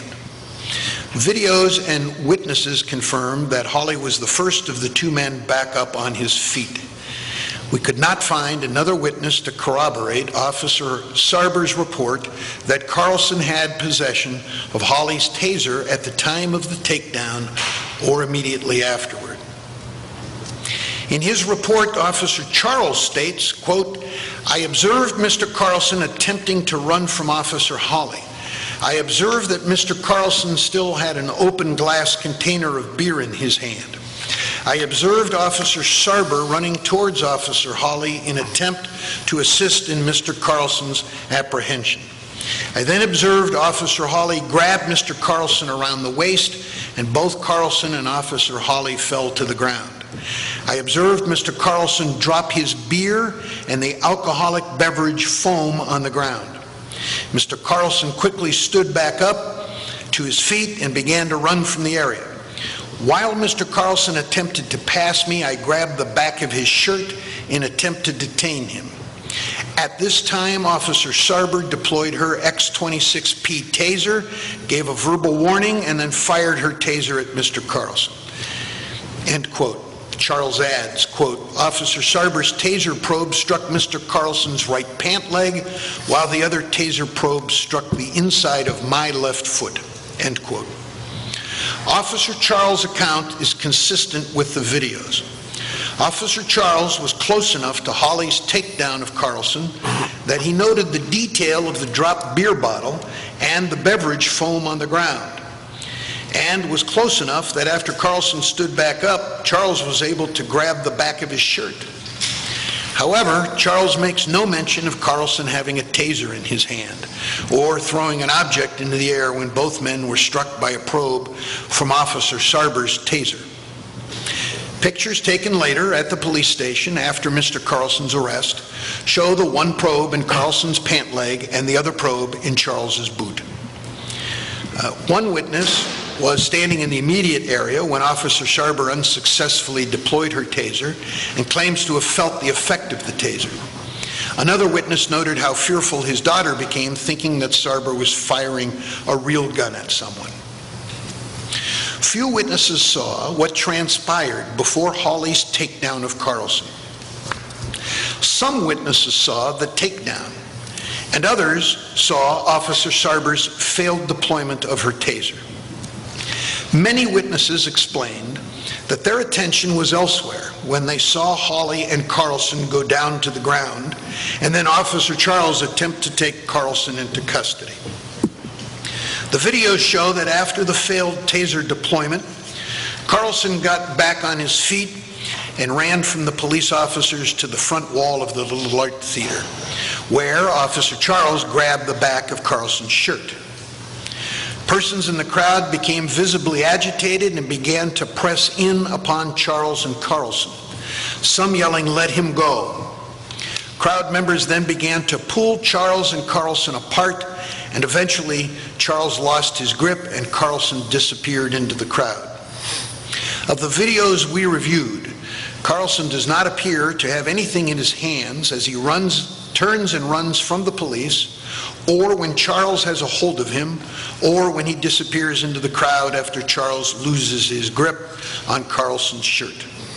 Videos and witnesses confirmed that Hawley was the first of the 2 men back up on his feet. We could not find another witness to corroborate Officer Sarber's report that Carlson had possession of Hawley's taser at the time of the takedown or immediately afterward. In his report, Officer Charles states, quote, "I observed Mr. Carlson attempting to run from Officer Hawley. I observed that Mr. Carlson still had an open glass container of beer in his hand. I observed Officer Sarber running towards Officer Hawley in attempt to assist in Mr. Carlson's apprehension. I then observed Officer Hawley grab Mr. Carlson around the waist, and both Carlson and Officer Hawley fell to the ground. I observed Mr. Carlson drop his beer and the alcoholic beverage foam on the ground. Mr. Carlson quickly stood back up to his feet and began to run from the area. While Mr. Carlson attempted to pass me, I grabbed the back of his shirt in attempt to detain him. At this time, Officer Sarber deployed her X-26P taser, gave a verbal warning, and then fired her taser at Mr. Carlson. End quote. Charles adds, quote, Officer Sarber's taser probe struck Mr. Carlson's right pant leg, while the other taser probe struck the inside of my left foot, end quote. Officer Charles' account is consistent with the videos. Officer Charles was close enough to Hawley's takedown of Carlson that he noted the detail of the dropped beer bottle and the beverage foam on the ground, and was close enough that after Carlson stood back up, Charles was able to grab the back of his shirt. However, Charles makes no mention of Carlson having a taser in his hand or throwing an object into the air when both men were struck by a probe from Officer Sarber's taser. Pictures taken later at the police station after Mr. Carlson's arrest show the one probe in Carlson's pant leg and the other probe in Charles's boot. One witness was standing in the immediate area when Officer Sarber unsuccessfully deployed her taser and claims to have felt the effect of the taser. Another witness noted how fearful his daughter became, thinking that Sarber was firing a real gun at someone. Few witnesses saw what transpired before Hawley's takedown of Carlson. Some witnesses saw the takedown, and others saw Officer Sarber's failed deployment of her taser. Many witnesses explained that their attention was elsewhere when they saw Hawley and Carlson go down to the ground, and then Officer Charles attempt to take Carlson into custody. The videos show that after the failed taser deployment, Carlson got back on his feet and ran from the police officers to the front wall of the Little Art Theater, where Officer Charles grabbed the back of Carlson's shirt. Persons in the crowd became visibly agitated and began to press in upon Charles and Carlson, some yelling, "Let him go." Crowd members then began to pull Charles and Carlson apart, and eventually Charles lost his grip and Carlson disappeared into the crowd. Of the videos we reviewed, Carlson does not appear to have anything in his hands as he turns and runs from the police, or when Charles has a hold of him, or when he disappears into the crowd after Charles loses his grip on Carlson's shirt.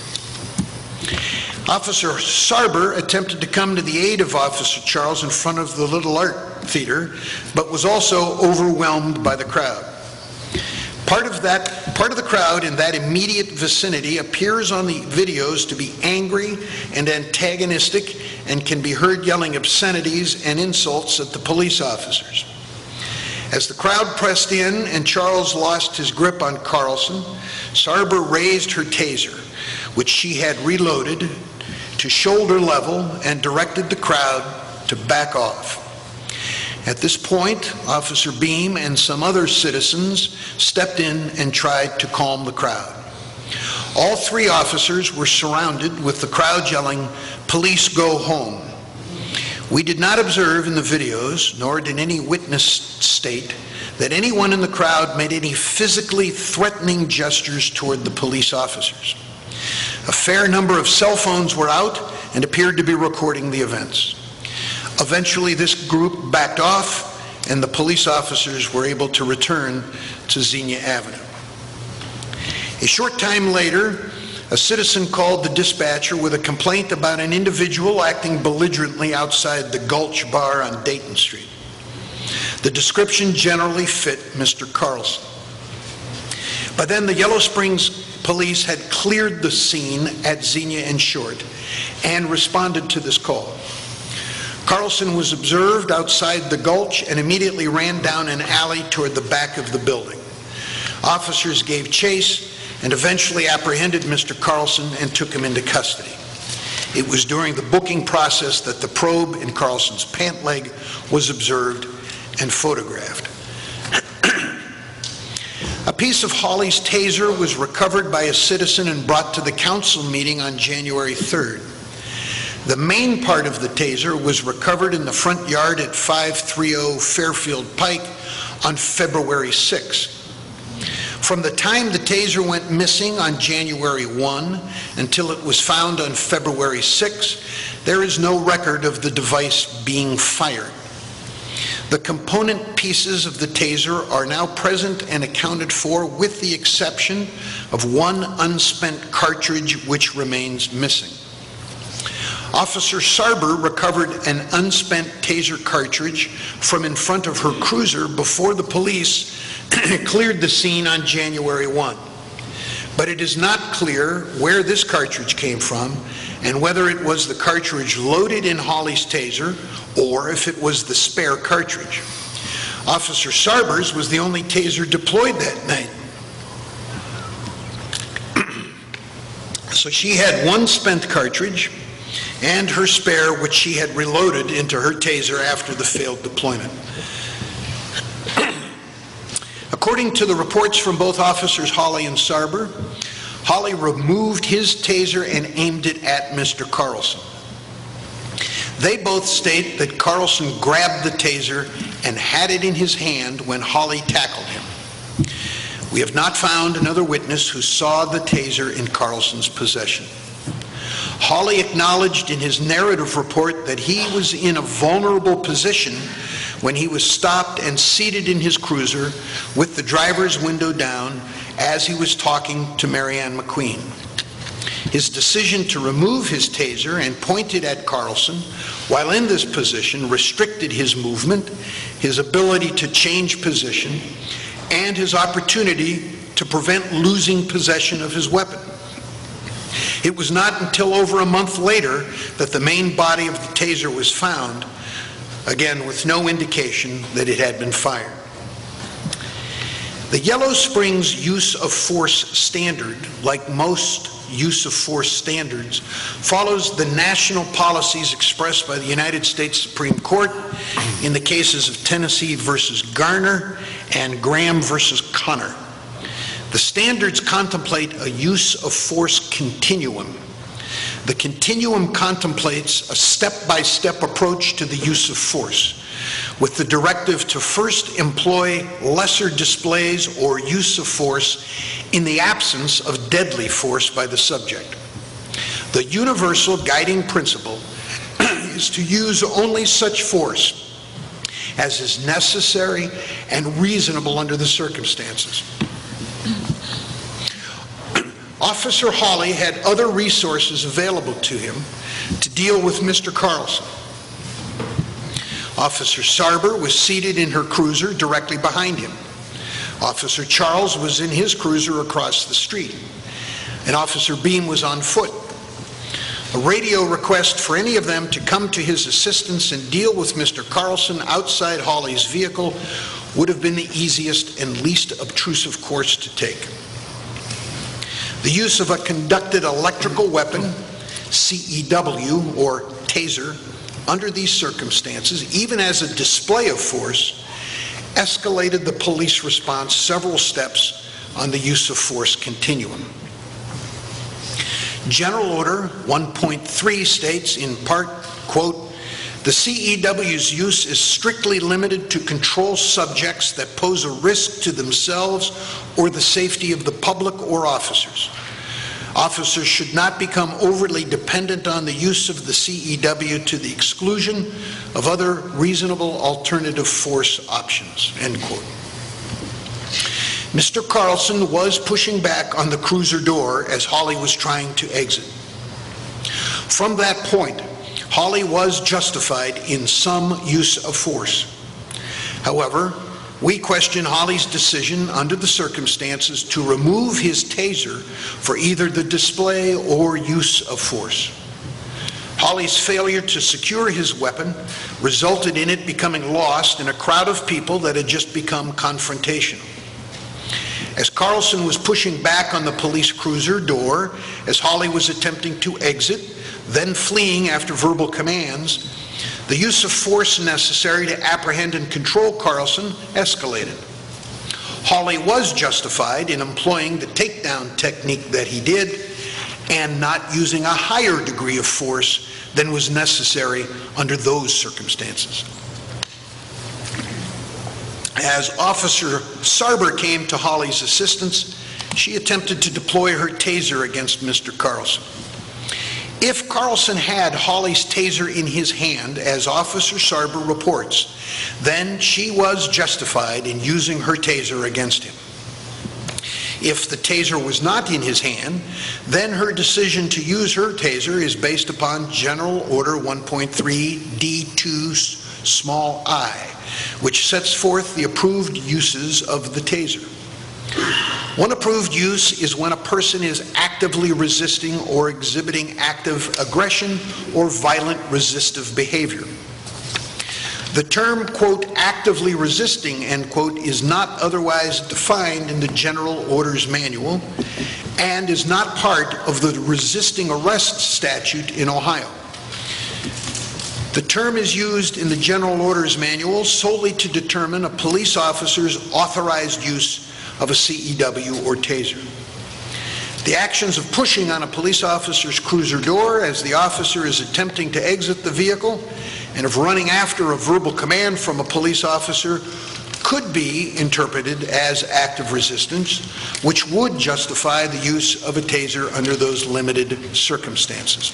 Officer Sarber attempted to come to the aid of Officer Charles in front of the Little Art Theater, but was also overwhelmed by the crowd. Part of the crowd in that immediate vicinity appears on the videos to be angry and antagonistic and can be heard yelling obscenities and insults at the police officers. As the crowd pressed in and Charles lost his grip on Carlson, Sarber raised her taser, which she had reloaded, to shoulder level and directed the crowd to back off. At this point, Officer Beam and some other citizens stepped in and tried to calm the crowd. All three officers were surrounded with the crowd yelling, "Police, go home." We did not observe in the videos, nor did any witness state, that anyone in the crowd made any physically threatening gestures toward the police officers. A fair number of cell phones were out and appeared to be recording the events. Eventually, this group backed off, and the police officers were able to return to Xenia Avenue. A short time later, a citizen called the dispatcher with a complaint about an individual acting belligerently outside the Gulch Bar on Dayton Street. The description generally fit Mr. Carlson. By then, the Yellow Springs police had cleared the scene at Xenia and Short and responded to this call. Carlson was observed outside the Gulch and immediately ran down an alley toward the back of the building. Officers gave chase, and eventually apprehended Mr. Carlson and took him into custody. It was during the booking process that the probe in Carlson's pant leg was observed and photographed. A piece of Hawley's taser was recovered by a citizen and brought to the council meeting on January 3rd. The main part of the taser was recovered in the front yard at 530 Fairfield Pike on February 6th. From the time the taser went missing on January 1 until it was found on February 6, there is no record of the device being fired. The component pieces of the taser are now present and accounted for, with the exception of one unspent cartridge which remains missing. Officer Sarber recovered an unspent taser cartridge from in front of her cruiser before the police cleared the scene on January 1. But it is not clear where this cartridge came from and whether it was the cartridge loaded in Hawley's taser or if it was the spare cartridge. Officer Sarber's was the only taser deployed that night. So she had one spent cartridge and her spare, which she had reloaded into her taser after the failed deployment. According to the reports from both officers Hawley and Sarber, Hawley removed his taser and aimed it at Mr. Carlson. They both state that Carlson grabbed the taser and had it in his hand when Hawley tackled him. We have not found another witness who saw the taser in Carlson's possession. Hawley acknowledged in his narrative report that he was in a vulnerable position when he was stopped and seated in his cruiser with the driver's window down as he was talking to Marianne McQueen. His decision to remove his taser and point it at Carlson while in this position restricted his movement, his ability to change position, and his opportunity to prevent losing possession of his weapon. It was not until over a month later that the main body of the taser was found, again with no indication that it had been fired. The Yellow Springs use of force standard, like most use of force standards, follows the national policies expressed by the United States Supreme Court in the cases of Tennessee versus Garner and Graham versus Connor. The standards contemplate a use of force continuum. The continuum contemplates a step-by-step approach to the use of force, with the directive to first employ lesser displays or use of force in the absence of deadly force by the subject. The universal guiding principle is to use only such force as is necessary and reasonable under the circumstances. Officer Hawley had other resources available to him to deal with Mr. Carlson. Officer Sarber was seated in her cruiser directly behind him. Officer Charles was in his cruiser across the street, and Officer Beam was on foot. A radio request for any of them to come to his assistance and deal with Mr. Carlson outside Hawley's vehicle would have been the easiest and least obtrusive course to take. The use of a conducted electrical weapon, CEW, or taser, under these circumstances, even as a display of force, escalated the police response several steps on the use of force continuum. General Order 1.3 states in part, quote, "The CEW's use is strictly limited to control subjects that pose a risk to themselves or the safety of the public or officers. Officers should not become overly dependent on the use of the CEW to the exclusion of other reasonable alternative force options," end quote. Mr. Carlson was pushing back on the cruiser door as Hawley was trying to exit. From that point, Hawley was justified in some use of force. However, we question Hawley's decision under the circumstances to remove his taser for either the display or use of force. Hawley's failure to secure his weapon resulted in it becoming lost in a crowd of people that had just become confrontational. As Carlson was pushing back on the police cruiser door, as Hawley was attempting to exit, then fleeing after verbal commands, the use of force necessary to apprehend and control Carlson escalated. Hawley was justified in employing the takedown technique that he did and not using a higher degree of force than was necessary under those circumstances. As Officer Sarber came to Hawley's assistance, she attempted to deploy her taser against Mr. Carlson. If Carlson had Hawley's taser in his hand, as Officer Sarber reports, then she was justified in using her taser against him. If the taser was not in his hand, then her decision to use her taser is based upon General Order 1.3 D2 small I, which sets forth the approved uses of the taser. One approved use is when a person is actively resisting or exhibiting active aggression or violent resistive behavior. The term, quote, actively resisting, end quote, is not otherwise defined in the General Orders Manual and is not part of the resisting arrest statute in Ohio. The term is used in the General Orders Manual solely to determine a police officer's authorized use of a CEW or taser. The actions of pushing on a police officer's cruiser door as the officer is attempting to exit the vehicle and of running after a verbal command from a police officer could be interpreted as active resistance, which would justify the use of a taser under those limited circumstances.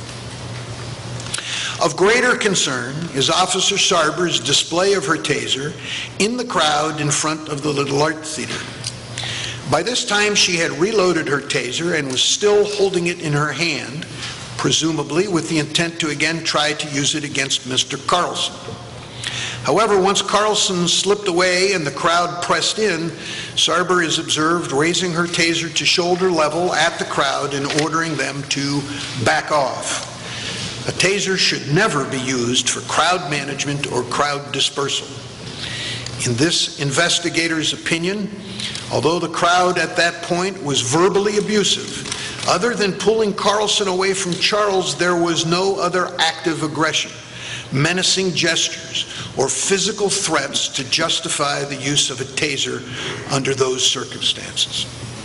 Of greater concern is Officer Sarber's display of her taser in the crowd in front of the Little Art Theater. By this time, she had reloaded her taser and was still holding it in her hand, presumably with the intent to again try to use it against Mr. Carlson. However, once Carlson slipped away and the crowd pressed in, Sarber is observed raising her taser to shoulder level at the crowd and ordering them to back off. A taser should never be used for crowd management or crowd dispersal. In this investigator's opinion, although the crowd at that point was verbally abusive, other than pulling Carlson away from Charles, there was no other active aggression, menacing gestures, or physical threats to justify the use of a taser under those circumstances.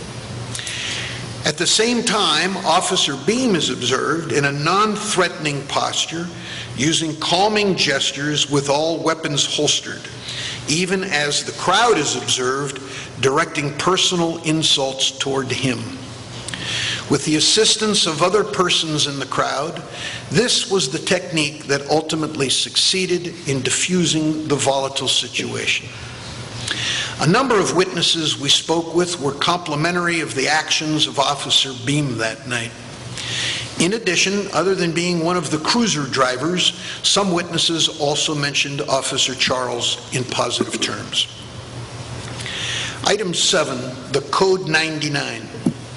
At the same time, Officer Beam is observed in a non-threatening posture, using calming gestures with all weapons holstered, even as the crowd is observed directing personal insults toward him. With the assistance of other persons in the crowd, this was the technique that ultimately succeeded in diffusing the volatile situation. A number of witnesses we spoke with were complimentary of the actions of Officer Beam that night. In addition, other than being one of the cruiser drivers, some witnesses also mentioned Officer Charles in positive terms. Item 7, the Code 99.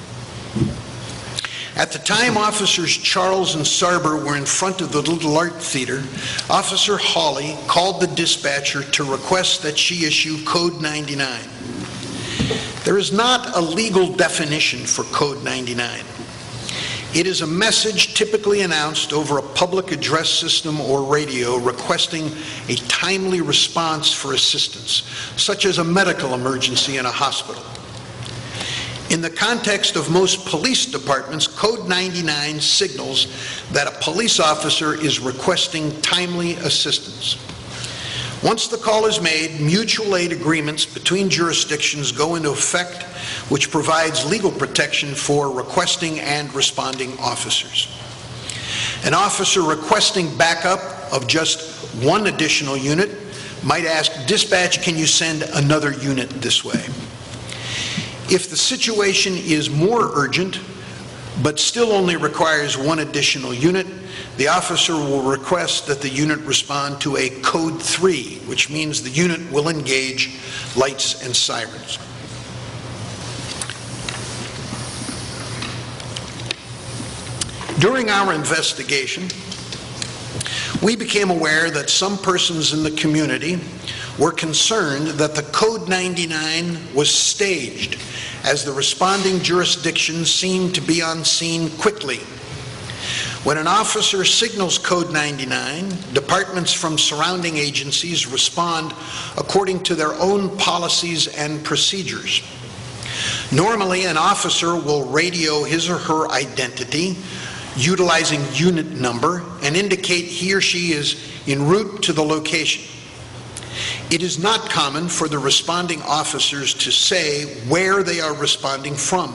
At the time Officers Charles and Sarber were in front of the Little Art Theater, Officer Hawley called the dispatcher to request that she issue Code 99. There is not a legal definition for Code 99. It is a message typically announced over a public address system or radio requesting a timely response for assistance, such as a medical emergency in a hospital. In the context of most police departments, Code 99 signals that a police officer is requesting timely assistance. Once the call is made, mutual aid agreements between jurisdictions go into effect, which provides legal protection for requesting and responding officers. An officer requesting backup of just one additional unit might ask, "Dispatch, can you send another unit this way?" If the situation is more urgent, but still only requires one additional unit, the officer will request that the unit respond to a Code 3, which means the unit will engage lights and sirens. During our investigation, we became aware that some persons in the community were concerned that the Code 99 was staged, as the responding jurisdictions seemed to be on scene quickly. When an officer signals Code 99, departments from surrounding agencies respond according to their own policies and procedures. Normally, an officer will radio his or her identity, utilizing unit number, and indicate he or she is en route to the location. It is not common for the responding officers to say where they are responding from.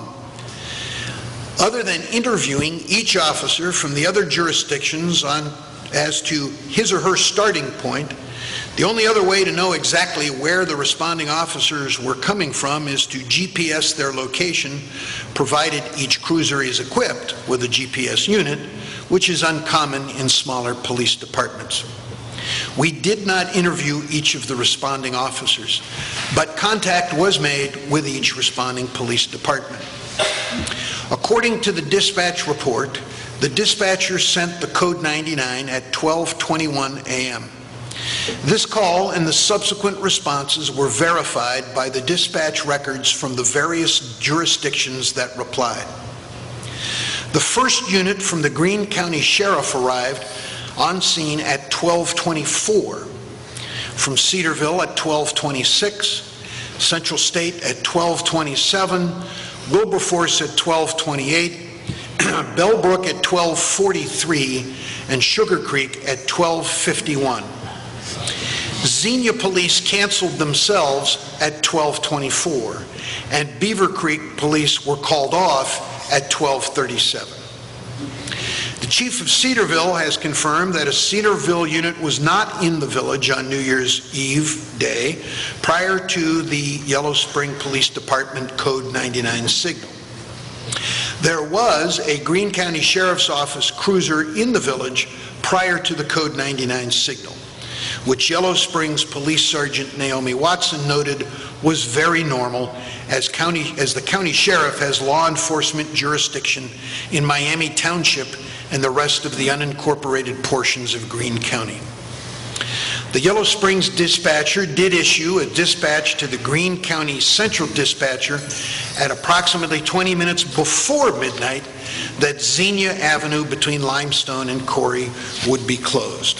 Other than interviewing each officer from the other jurisdictions as to his or her starting point, the only other way to know exactly where the responding officers were coming from is to GPS their location, provided each cruiser is equipped with a GPS unit, which is uncommon in smaller police departments. We did not interview each of the responding officers, but contact was made with each responding police department. According to the dispatch report, the dispatcher sent the Code 99 at 12:21 a.m. This call and the subsequent responses were verified by the dispatch records from the various jurisdictions that replied. The first unit from the Greene County Sheriff arrived on scene at 12:24, from Cedarville at 12:26, Central State at 12:27, Wilberforce at 12:28, Bellbrook at 12:43, and Sugar Creek at 12:51. Xenia Police canceled themselves at 12:24, and Beaver Creek Police were called off at 12:37. The chief of Cedarville has confirmed that a Cedarville unit was not in the village on New Year's Eve day prior to the Yellow Spring Police Department Code 99 signal. There was a Greene County Sheriff's Office cruiser in the village prior to the Code 99 signal, which Yellow Springs Police Sergeant Naomi Watson noted was very normal, as the county sheriff has law enforcement jurisdiction in Miami Township and the rest of the unincorporated portions of Greene County. The Yellow Springs dispatcher did issue a dispatch to the Greene County Central Dispatcher at approximately 20 minutes before midnight that Xenia Avenue between Limestone and Corey would be closed.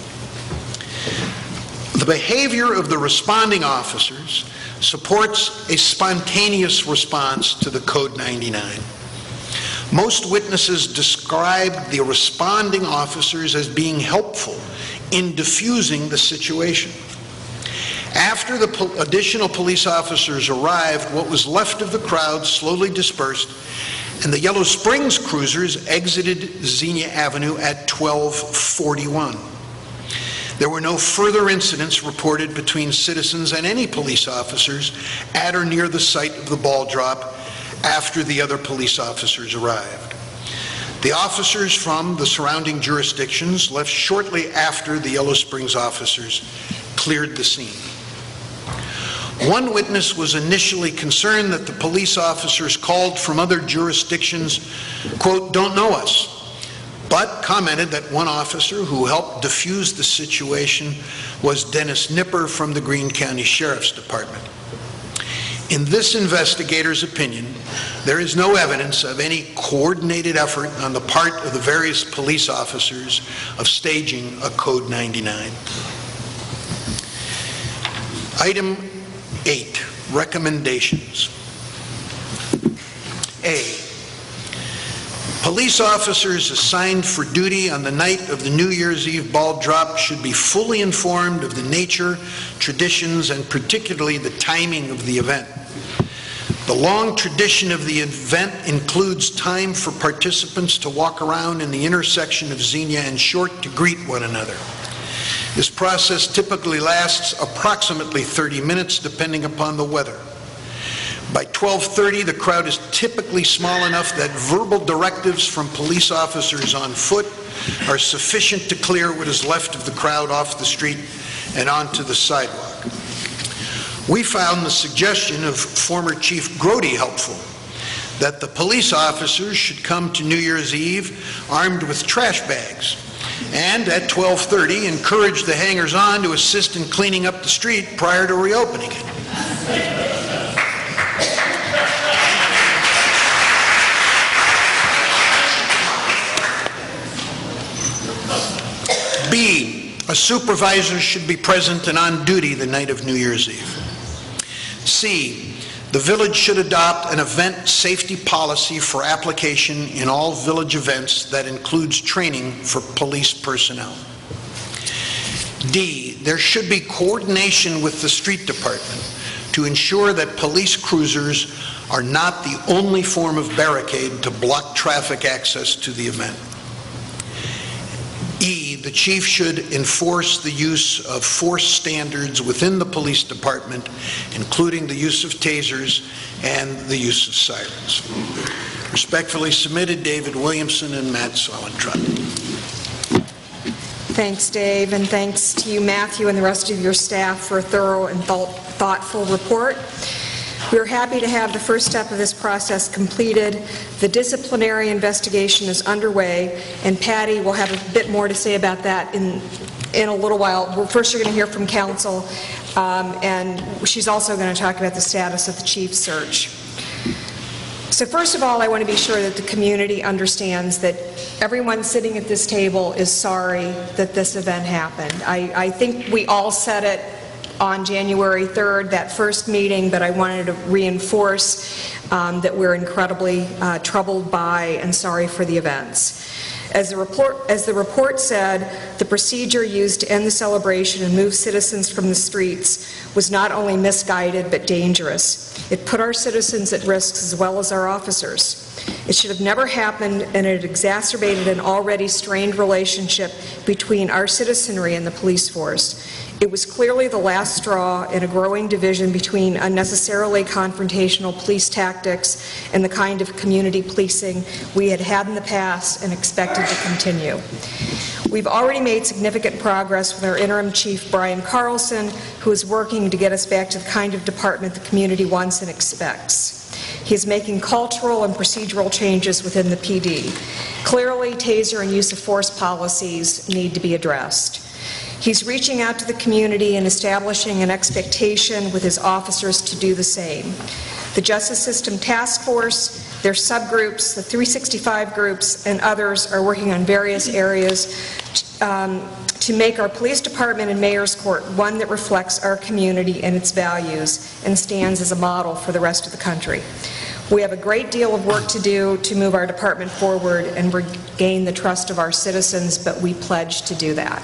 The behavior of the responding officers supports a spontaneous response to the Code 99. Most witnesses described the responding officers as being helpful in diffusing the situation. After the additional police officers arrived, what was left of the crowd slowly dispersed, and the Yellow Springs cruisers exited Xenia Avenue at 12:41. There were no further incidents reported between citizens and any police officers at or near the site of the ball drop after the other police officers arrived. The officers from the surrounding jurisdictions left shortly after the Yellow Springs officers cleared the scene. One witness was initially concerned that the police officers called from other jurisdictions, quote, "don't know us," but commented that one officer who helped diffuse the situation was Dennis Nipper from the Greene County Sheriff's Department. In this investigator's opinion, there is no evidence of any coordinated effort on the part of the various police officers of staging a Code 99. Item 8, recommendations. A, police officers assigned for duty on the night of the New Year's Eve ball drop should be fully informed of the nature, traditions, and particularly the timing of the event. The long tradition of the event includes time for participants to walk around in the intersection of Xenia and Short to greet one another. This process typically lasts approximately 30 minutes, depending upon the weather. By 12:30, the crowd is typically small enough that verbal directives from police officers on foot are sufficient to clear what is left of the crowd off the street and onto the sidewalk. We found the suggestion of former Chief Grody helpful, that the police officers should come to New Year's Eve armed with trash bags And at 12:30, encourage the hangers-on to assist in cleaning up the street prior to reopening it. B, a supervisor should be present and on duty the night of New Year's Eve. C, the village should adopt an event safety policy for application in all village events that includes training for police personnel. D, there should be coordination with the street department to ensure that police cruisers are not the only form of barricade to block traffic access to the event. E, the chief should enforce the use of force standards within the police department, including the use of tasers and the use of sirens. Respectfully submitted, David Williamson and Matt Sulentrop. Thanks, Dave, and thanks to you, Matthew, and the rest of your staff for a thorough and thoughtful report. We are happy to have the first step of this process completed. The disciplinary investigation is underway, and Patty will have a bit more to say about that in a little while. First, you're going to hear from council, and she's also going to talk about the status of the chief's search. So first of all, I want to be sure that the community understands that everyone sitting at this table is sorry that this event happened. I think we all said it on January 3rd, that first meeting, but I wanted to reinforce that we're incredibly troubled by and sorry for the events. As the report said, the procedure used to end the celebration and move citizens from the streets was not only misguided but dangerous. It put our citizens at risk as well as our officers. It should have never happened, and it exacerbated an already strained relationship between our citizenry and the police force. It was clearly the last straw in a growing division between unnecessarily confrontational police tactics and the kind of community policing we had had in the past and expected to continue. We've already made significant progress with our interim chief, Brian Carlson, who is working to get us back to the kind of department the community wants and expects. He is making cultural and procedural changes within the PD. Clearly, taser and use of force policies need to be addressed. He's reaching out to the community and establishing an expectation with his officers to do the same. The Justice System Task Force, their subgroups, the 365 groups, and others are working on various areas to make our police department and mayor's court one that reflects our community and its values and stands as a model for the rest of the country. We have a great deal of work to do to move our department forward and regain the trust of our citizens, but we pledge to do that.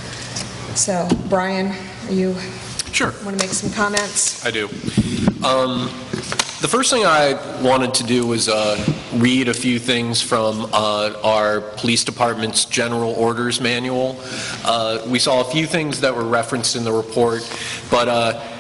So, Brian, you Sure. want to make some comments? I do. The first thing I wanted to do was read a few things from our police department's general orders manual. We saw a few things that were referenced in the report, but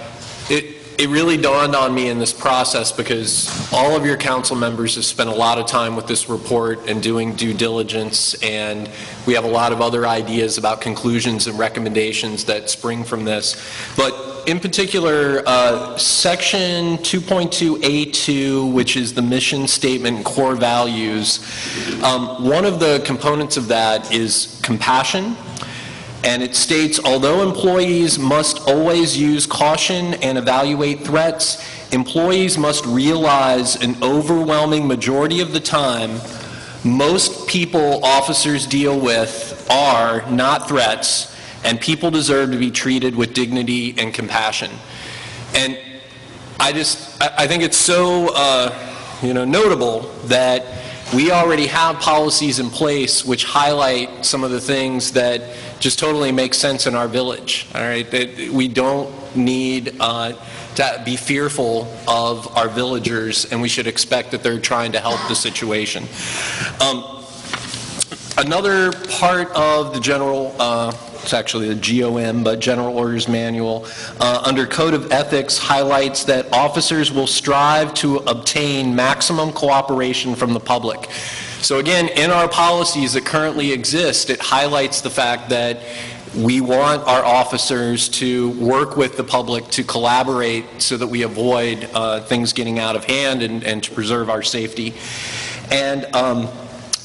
it really dawned on me in this process because all of your council members have spent a lot of time with this report and doing due diligence, and we have a lot of other ideas about conclusions and recommendations that spring from this. But in particular, section 2.2A2, which is the mission statement and core values, one of the components of that is compassion. And it states, although employees must always use caution and evaluate threats, employees must realize an overwhelming majority of the time, most people officers deal with are not threats, and people deserve to be treated with dignity and compassion. And I think it's so notable that we already have policies in place which highlight some of the things that just totally make sense in our village. All right, that we don't need to be fearful of our villagers, and we should expect that they're trying to help the situation. Another part of the general, it's actually the GOM, but General Orders Manual, under Code of Ethics highlights that officers will strive to obtain maximum cooperation from the public. So again, in our policies that currently exist, it highlights the fact that we want our officers to work with the public to collaborate so that we avoid things getting out of hand and to preserve our safety. And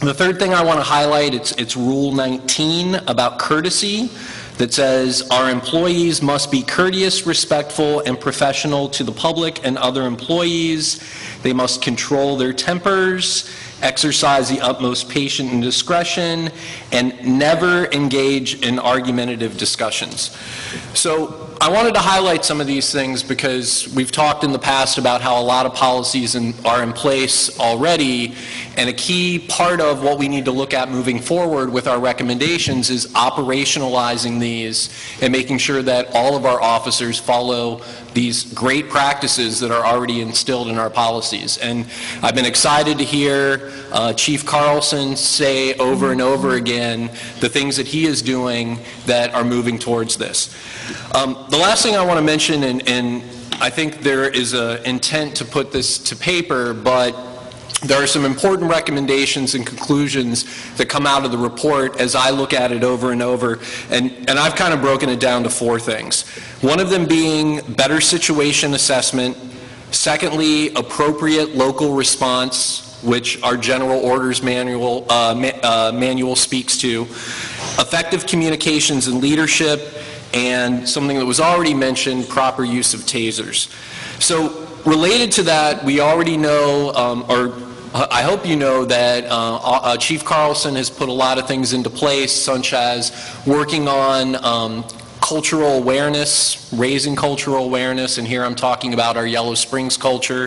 The third thing I want to highlight, it's Rule 19 about courtesy, that says our employees must be courteous, respectful, and professional to the public and other employees. They must control their tempers, exercise the utmost patience and discretion, and never engage in argumentative discussions. So I wanted to highlight some of these things because we've talked in the past about how a lot of policies are in place already, and a key part of what we need to look at moving forward with our recommendations is operationalizing these and making sure that all of our officers follow these great practices that are already instilled in our policies. And I've been excited to hear Chief Carlson say over and over again the things that he is doing that are moving towards this. The last thing I want to mention, and I think there is an intent to put this to paper, but there are some important recommendations and conclusions that come out of the report as I look at it over and over, and I've kind of broken it down to 4 things. One of them being better situation assessment, secondly, appropriate local response, which our General Orders Manual, manual speaks to, effective communications and leadership, and something that was already mentioned, proper use of tasers. So related to that, we already know, or I hope you know that Chief Carlson has put a lot of things into place, such as working on cultural awareness, raising cultural awareness, and here I'm talking about our Yellow Springs culture.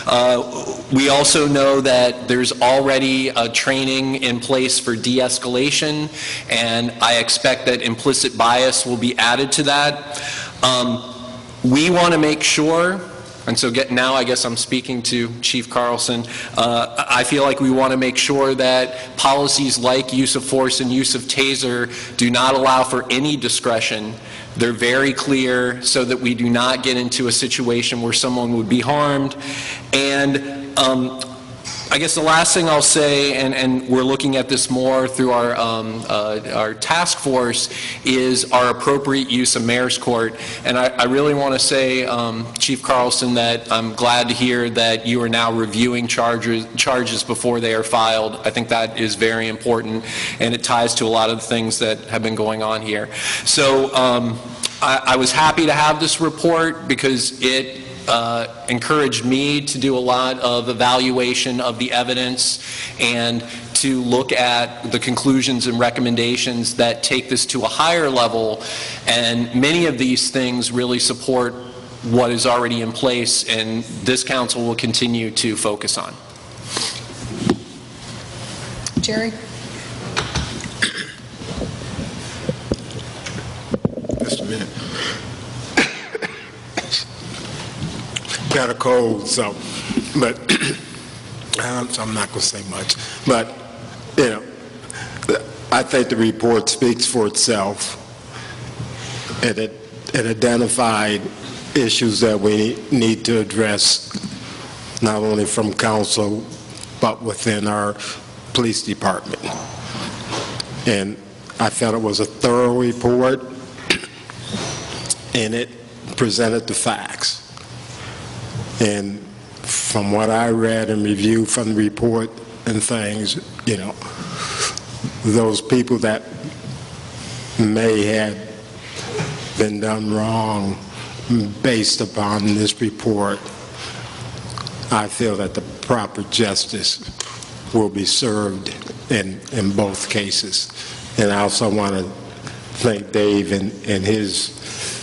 We also know that there's already a training in place for de-escalation, and I expect that implicit bias will be added to that. We want to make sure, and so now I guess I'm speaking to Chief Carlson, I feel like we want to make sure that policies like use of force and use of taser do not allow for any discretion. They're very clear so that we do not get into a situation where someone would be harmed. And I guess the last thing I'll say, and we're looking at this more through our task force, is our appropriate use of mayor's court. And I really want to say, Chief Carlson, that I'm glad to hear that you are now reviewing charges before they are filed. I think that is very important, and it ties to a lot of the things that have been going on here. So I was happy to have this report because it encouraged me to do a lot of evaluation of the evidence and to look at the conclusions and recommendations that take this to a higher level, and many of these things really support what is already in place and this council will continue to focus on. Jerry? Just a minute. Got a cold, so, but so I'm not going to say much. But, you know, I think the report speaks for itself. It identified issues that we need to address, not only from council, but within our police department. And I felt it was a thorough report, and it presented the facts. And from what I read and reviewed from the report and things, you know, those people that may have been done wrong based upon this report, I feel that the proper justice will be served in both cases. And I also want to thank Dave and his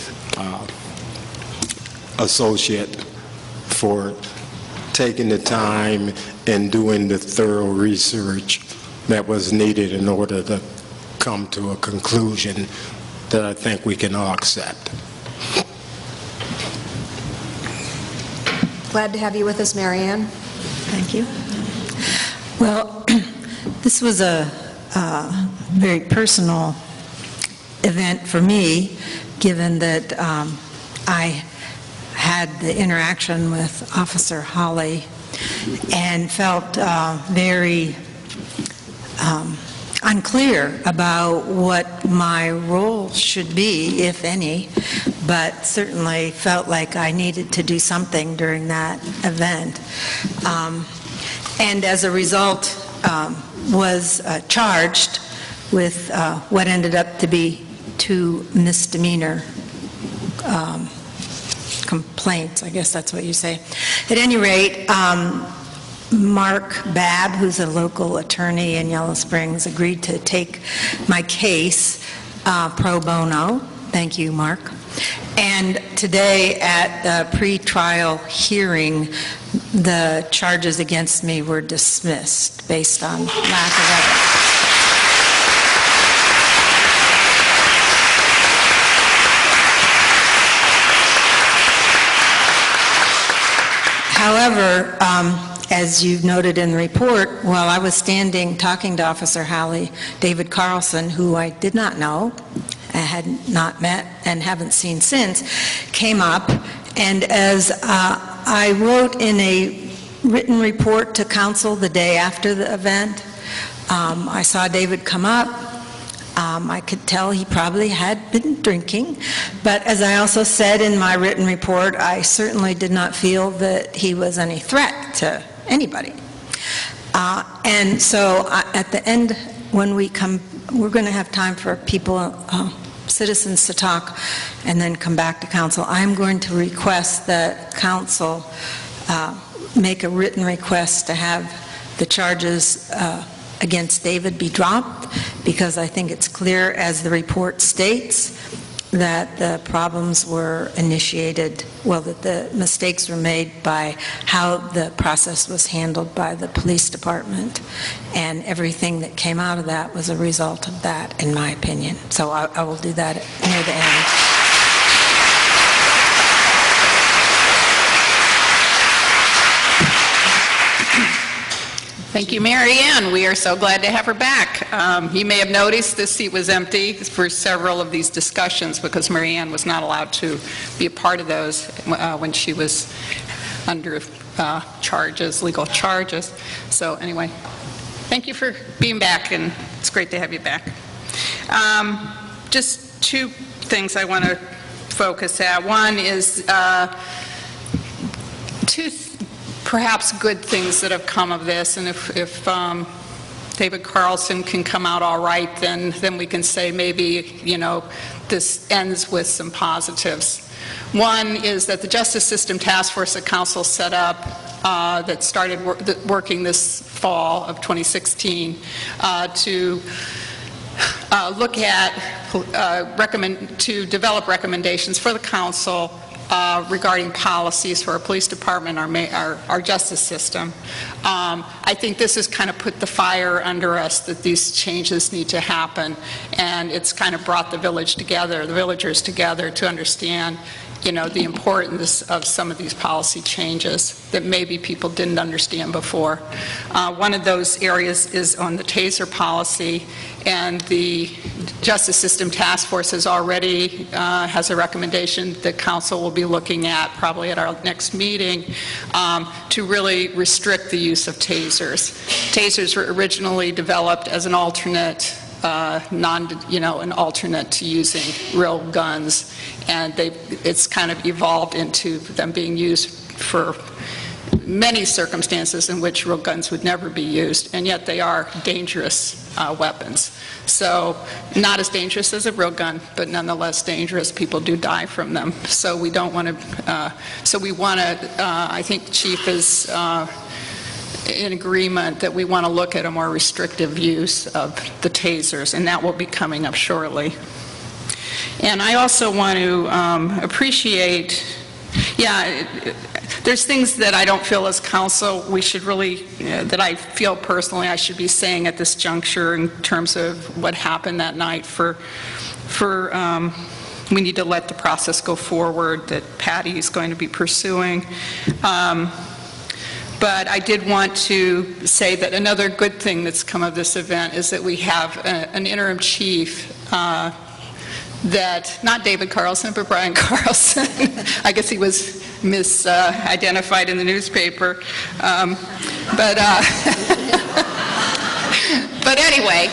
associate for taking the time and doing the thorough research that was needed in order to come to a conclusion that I think we can all accept. Glad to have you with us, Marianne. Thank you. Well, this was a very personal event for me, given that I had the interaction with Officer Holly and felt very unclear about what my role should be, if any, but certainly felt like I needed to do something during that event. And as a result, was charged with what ended up to be 2 misdemeanor complaints, I guess that's what you say. At any rate, Mark Babb, who's a local attorney in Yellow Springs, agreed to take my case pro bono. Thank you, Mark. And today at the pre-trial hearing, the charges against me were dismissed based on lack of evidence. However, as you noted in the report, while I was standing talking to Officer Halley, David Carlson, who I did not know, I had not met and haven't seen since, came up, and as I wrote in a written report to council the day after the event, I saw David come up. I could tell he probably had been drinking, but as I also said in my written report, I certainly did not feel that he was any threat to anybody. And so at the end, when we come, we're going to have time for people, citizens to talk, and then come back to council. I'm going to request that council make a written request to have the charges against David be dropped, because I think it's clear, as the report states, that the problems were initiated, well, that the mistakes were made by how the process was handled by the police department, and everything that came out of that was a result of that, in my opinion. So I will do that near the end. Thank you, Mary Ann. We are so glad to have her back. You may have noticed this seat was empty for several of these discussions because Mary Ann was not allowed to be a part of those when she was under charges, legal charges. So anyway, thank you for being back, and it's great to have you back. Just 2 things I want to focus at. One is 2 perhaps good things that have come of this, and if David Carlson can come out all right, then we can say maybe, you know, this ends with some positives. One is that the Justice System Task Force that Council set up that started working this fall of 2016 to look at, to develop recommendations for the Council regarding policies for our police department, our justice system. I think this has kind of put the fire under us that these changes need to happen, and it's kind of brought the village together, the villagers together, to understand, you know, the importance of some of these policy changes that maybe people didn't understand before. One of those areas is on the TASER policy, and the Justice System Task Force has already has a recommendation that Council will be looking at probably at our next meeting to really restrict the use of tasers. Tasers were originally developed as an alternate an alternate to using real guns, and it's kind of evolved into them being used for many circumstances in which real guns would never be used, and yet they are dangerous weapons. So not as dangerous as a real gun, but nonetheless dangerous. People do die from them. So we don't want to, I think Chief is in agreement that we want to look at a more restrictive use of the tasers, and that will be coming up shortly. And I also want to appreciate, there's things that I don't feel as council we should really, that I feel personally I should be saying at this juncture in terms of what happened that night we need to let the process go forward that Patty is going to be pursuing. But I did want to say that another good thing that's come of this event is that we have an interim chief that, not David Carlson, but Brian Carlson. I guess he was misidentified in the newspaper. But anyway,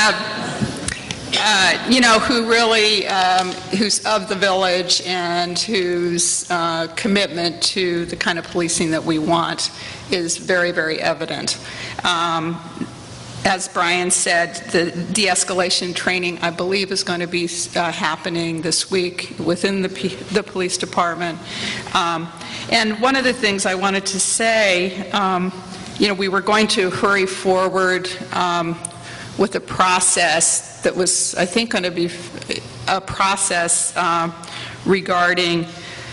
who really, who's of the village and whose commitment to the kind of policing that we want is very, very evident. as Brian said, the de-escalation training, I believe, is going to be happening this week within the police department. And one of the things I wanted to say, we were going to hurry forward with a process that was, I think, going to be a process regarding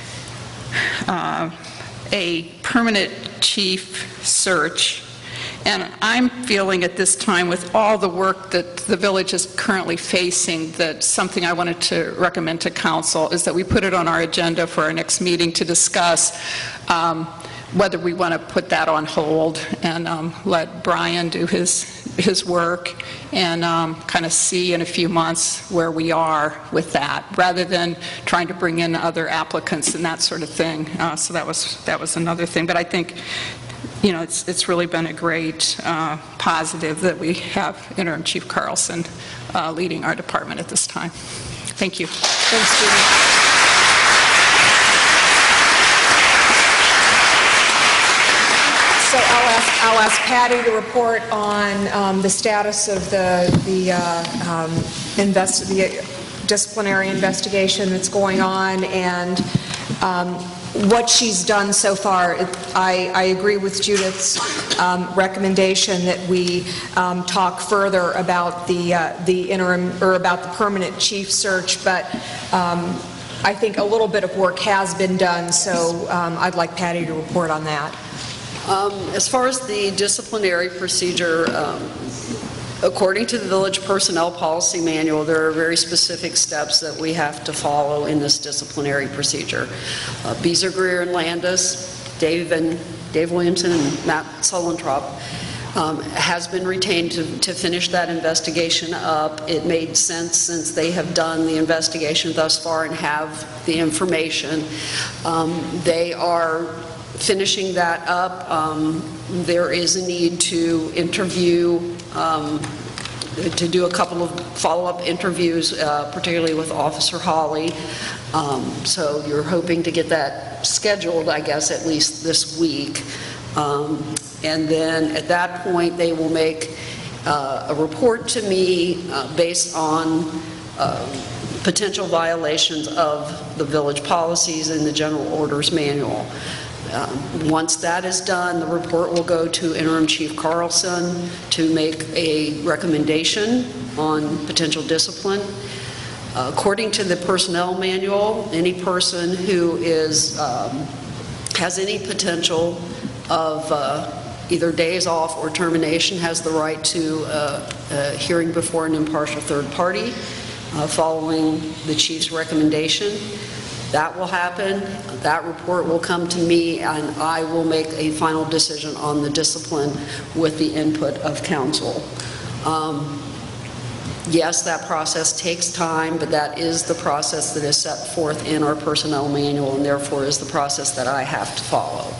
a permanent chief search. And I'm feeling at this time, with all the work that the village is currently facing, that something I wanted to recommend to council is that we put it on our agenda for our next meeting to discuss whether we want to put that on hold and let Brian do his work and kind of see in a few months where we are with that, rather than trying to bring in other applicants and that sort of thing. So that was another thing. But I think, it's really been a great positive that we have Interim Chief Carlson leading our department at this time. Thank you. Thanks, Judy. So I'll ask Patty to report on the status of the disciplinary investigation that's going on and what she's done so far. I agree with Judith's recommendation that we talk further about the interim, or about the permanent chief search, but I think a little bit of work has been done, so I'd like Patty to report on that. As far as the disciplinary procedure, according to the village personnel policy manual, there are very specific steps that we have to follow in this disciplinary procedure. Beezer, Greer, and Landis, Dave Williamson, and Matt Sulentrop has been retained to finish that investigation up. It made sense since they have done the investigation thus far and have the information. They are finishing that up. There is a need to interview, to do a couple of follow-up interviews, particularly with Officer Hawley. So you're hoping to get that scheduled, I guess, at least this week. And then at that point, they will make a report to me based on potential violations of the village policies and the general orders manual. Once that is done, the report will go to Interim Chief Carlson to make a recommendation on potential discipline. According to the personnel manual, any person who has any potential of either days off or termination has the right to a hearing before an impartial third party following the chief's recommendation. That will happen. That report will come to me, and I will make a final decision on the discipline with the input of council. Yes, that process takes time, but that is the process that is set forth in our personnel manual, and therefore is the process that I have to follow.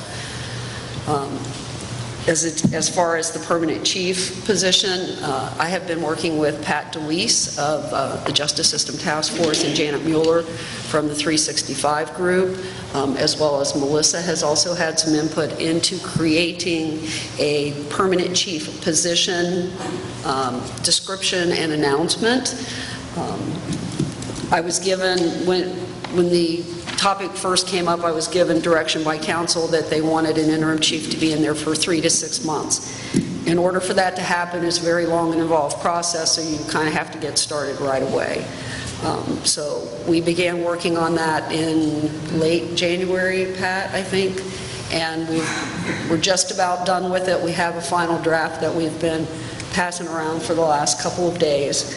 As far as the permanent chief position, I have been working with Pat DeWeese of the Justice System Task Force and Janet Mueller from the 365 group, as well as Melissa has also had some input into creating a permanent chief position description and announcement. I was given, when the topic first came up, I was given direction by council that they wanted an interim chief to be in there for 3 to 6 months. In order for that to happen, it's a very long and involved process, so you kind of have to get started right away. So we began working on that in late January, Pat, I think, and we're just about done with it. We have a final draft that we've been passing around for the last couple of days.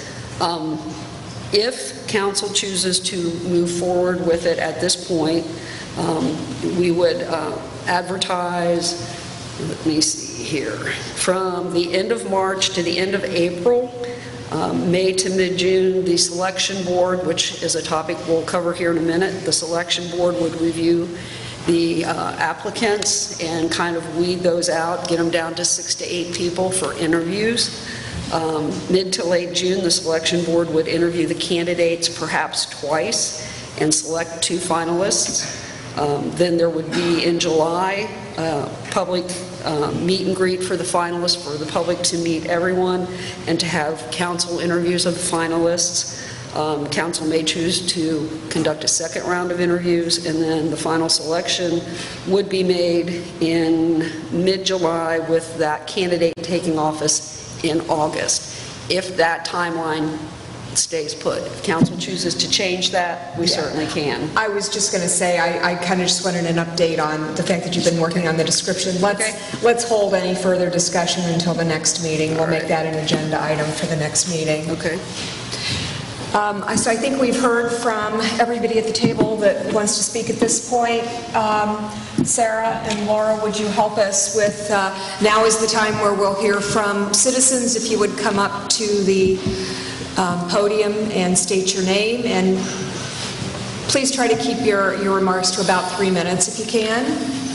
If council chooses to move forward with it at this point, we would advertise, let me see here, from the end of March to the end of April, May to mid-June, the selection board, which is a topic we'll cover here in a minute, the selection board would review the applicants and kind of weed those out, get them down to 6 to 8 people for interviews. Mid to late June, the selection board would interview the candidates perhaps twice and select 2 finalists. Then there would be, in July, public meet and greet for the finalists, for the public to meet everyone, and to have council interviews of the finalists. Council may choose to conduct a second round of interviews, and then the final selection would be made in mid-July with that candidate taking office in August, if that timeline stays put. If council chooses to change that, we certainly can. I was just going to say, I kind of just wanted an update on the fact that you've been working on the description. Let's hold any further discussion until the next meeting. We'll make that an agenda item for the next meeting. Okay. So I think we've heard from everybody at the table that wants to speak at this point. Sarah and Laura, would you help us with, now is the time where we'll hear from citizens. If you would come up to the podium and state your name, and please try to keep your remarks to about 3 minutes if you can.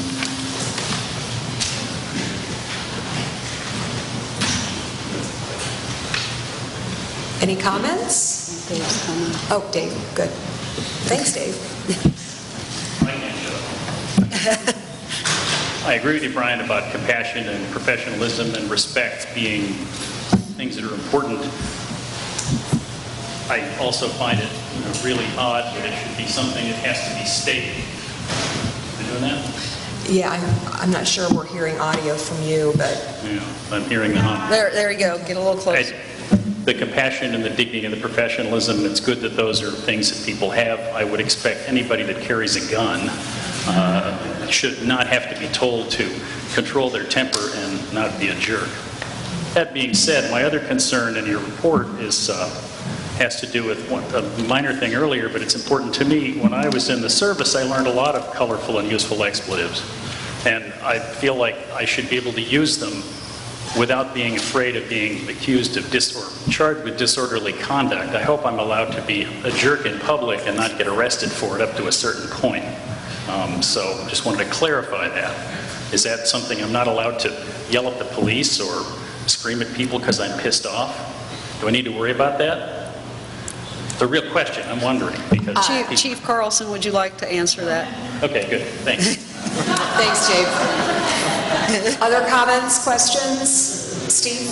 Any comments? Dave's coming. Oh, Dave, good. Thanks, Dave. I agree with you, Brian, about compassion and professionalism and respect being things that are important. I also find it really odd that it should be something that has to be stated. Are you doing that? Yeah, I'm not sure we're hearing audio from you, but... Yeah, I'm hearing the hum. There you go. Get a little closer. The compassion and the dignity and the professionalism, it's good that those are things that people have. I would expect anybody that carries a gun should not have to be told to control their temper and not be a jerk. That being said, my other concern in your report is has to do with a minor thing earlier, but it's important to me. When I was in the service, I learned a lot of colorful and useful expletives, and I feel like I should be able to use them without being afraid of being accused of or charged with disorderly conduct. I hope I'm allowed to be a jerk in public and not get arrested for it up to a certain point. So just wanted to clarify that. Is that something I'm not allowed to yell at the police or scream at people because I'm pissed off? Do I need to worry about that? The real question, I'm wondering, because... Chief Carlson, would you like to answer that? Okay, good. Thanks. Thanks, Dave. Other comments, questions? Steve?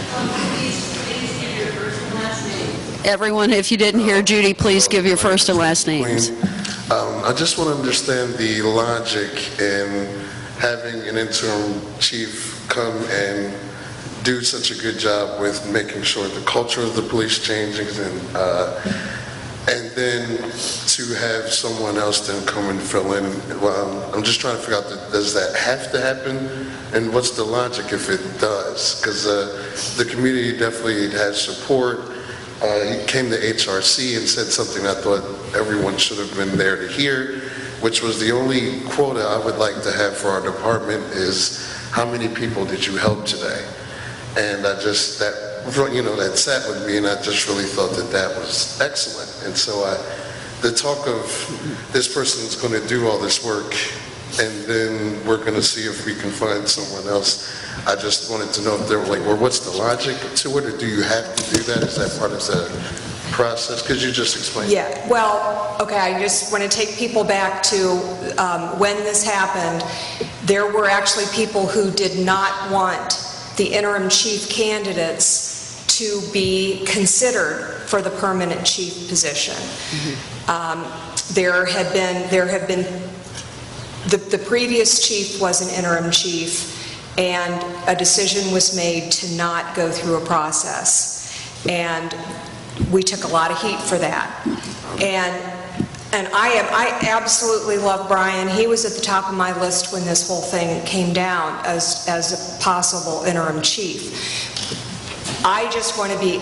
Everyone, if you didn't hear Judy, please give your first and last names. I just want to understand the logic in having an interim chief come and do such a good job with making sure the culture of the police changes, and then to have someone else then come and fill in. Well, I'm just trying to figure out, does that have to happen? And what's the logic if it does? Because the community definitely has support. He came to HRC and said something I thought everyone should have been there to hear, which was the only quota I would like to have for our department is, how many people did you help today? And I just, that sat with me, and I just really thought that was excellent. And so the talk of this person's going to do all this work, and then we're going to see if we can find someone else. I just wanted to know if there were well, what's the logic to it, or do you have to do that? Is that part of the process? Could you just explain? Yeah, well, okay, I just want to take people back to when this happened. There were actually people who did not want the interim chief candidates to be considered for the permanent chief position. There have been the previous chief was an interim chief, and a decision was made to not go through a process, and we took a lot of heat for that. And I absolutely love Brian. He was at the top of my list when this whole thing came down as a possible interim chief. I just want to be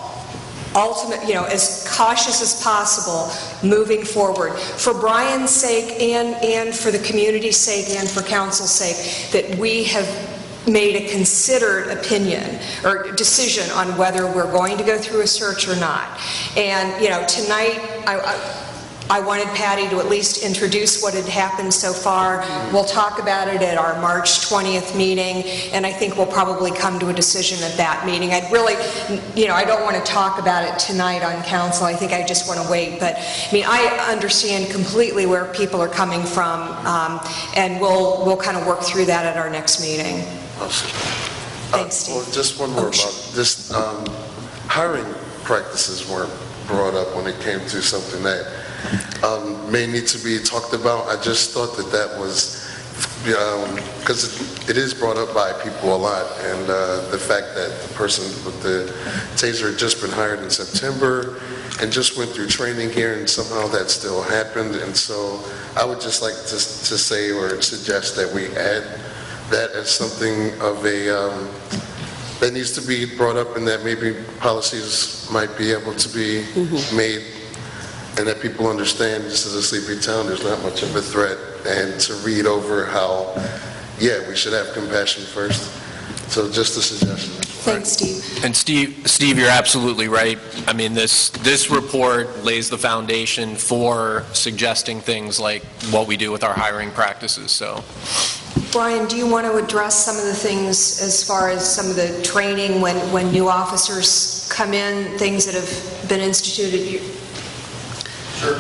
as cautious as possible moving forward, for Brian's sake and for the community's sake and for council's sake, that we have made a considered opinion or decision on whether we're going to go through a search or not. And tonight I wanted Patty to at least introduce what had happened so far. We'll talk about it at our March 20th meeting, and I think we'll probably come to a decision at that meeting. I'd really, I don't want to talk about it tonight on council. I think I just want to wait. But, I understand completely where people are coming from, and we'll kind of work through that at our next meeting. Thanks, Steve. Well, just one more about this. Hiring practices weren't brought up when it came to something that may need to be talked about. I just thought that was, because it is brought up by people a lot, and the fact that the person with the taser had just been hired in September and just went through training here, and somehow that still happened. And so I would just like to say or suggest that we add that as something of a that needs to be brought up, and that maybe policies might be able to be made, and that people understand, just as a sleepy town, there's not much of a threat, and to read over how, we should have compassion first. So just a suggestion. Thanks, Steve. And Steve, you're absolutely right. This report lays the foundation for suggesting things like what we do with our hiring practices. So, Brian, do you want to address some of the things as far as some of the training when new officers come in, things that have been instituted? Sure.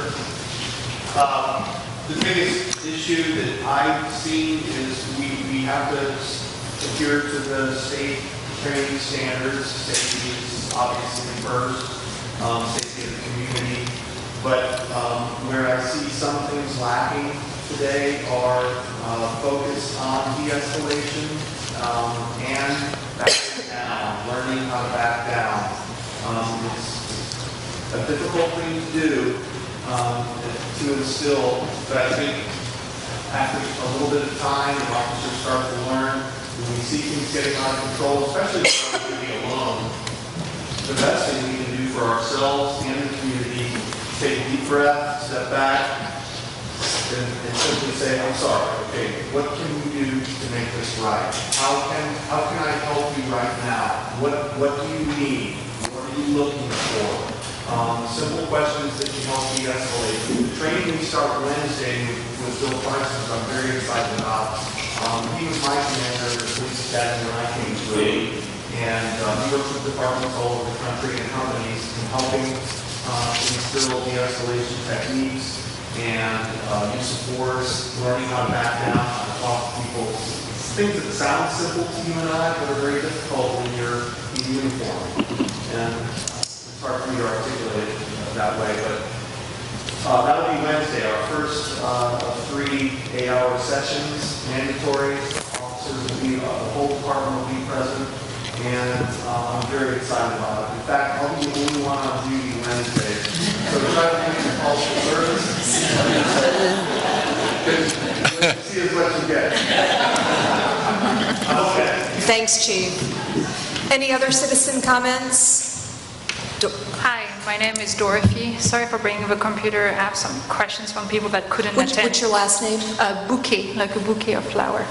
The biggest issue that I've seen is we have to adhere to the state training standards. Safety is obviously first, safety of the community. But where I see some things lacking today are focused on de-escalation and backing down, learning how to back down. It's a difficult thing to do, to instill, but I think after a little bit of time, the officers start to learn. When we see things getting out of control, especially if we're going to be alone, the best thing we can do for ourselves and the community, take a deep breath, step back, and simply say, I'm sorry, okay, what can we do to make this right? How can I help you right now? What do you need? What are you looking for? Simple questions that can help de-escalate. The training we start Wednesday with Bill Parsons, I'm very excited about. He was my commander of the police academy when I came through, and he works with departments all over the country and companies in helping instill de-escalation techniques and use of force, learning how to back down, how to talk to people. Things that sound simple to you and I, but are very difficult when you're in uniform. And it's hard for me to articulate it that way, but that'll be Wednesday, our first of 3 8-hour sessions, mandatory. Officers will be, the whole department will be present, and I'm very excited about it. In fact, I'll be the only one on duty Wednesday. So try to make your calls for service. See as what you get. Okay. Thanks, Chief. Any other citizen comments? Hi, my name is Dorothy. Sorry for bringing the computer. I have some questions from people that couldn't attend. What's your last name? Bouquet, like a bouquet of flower.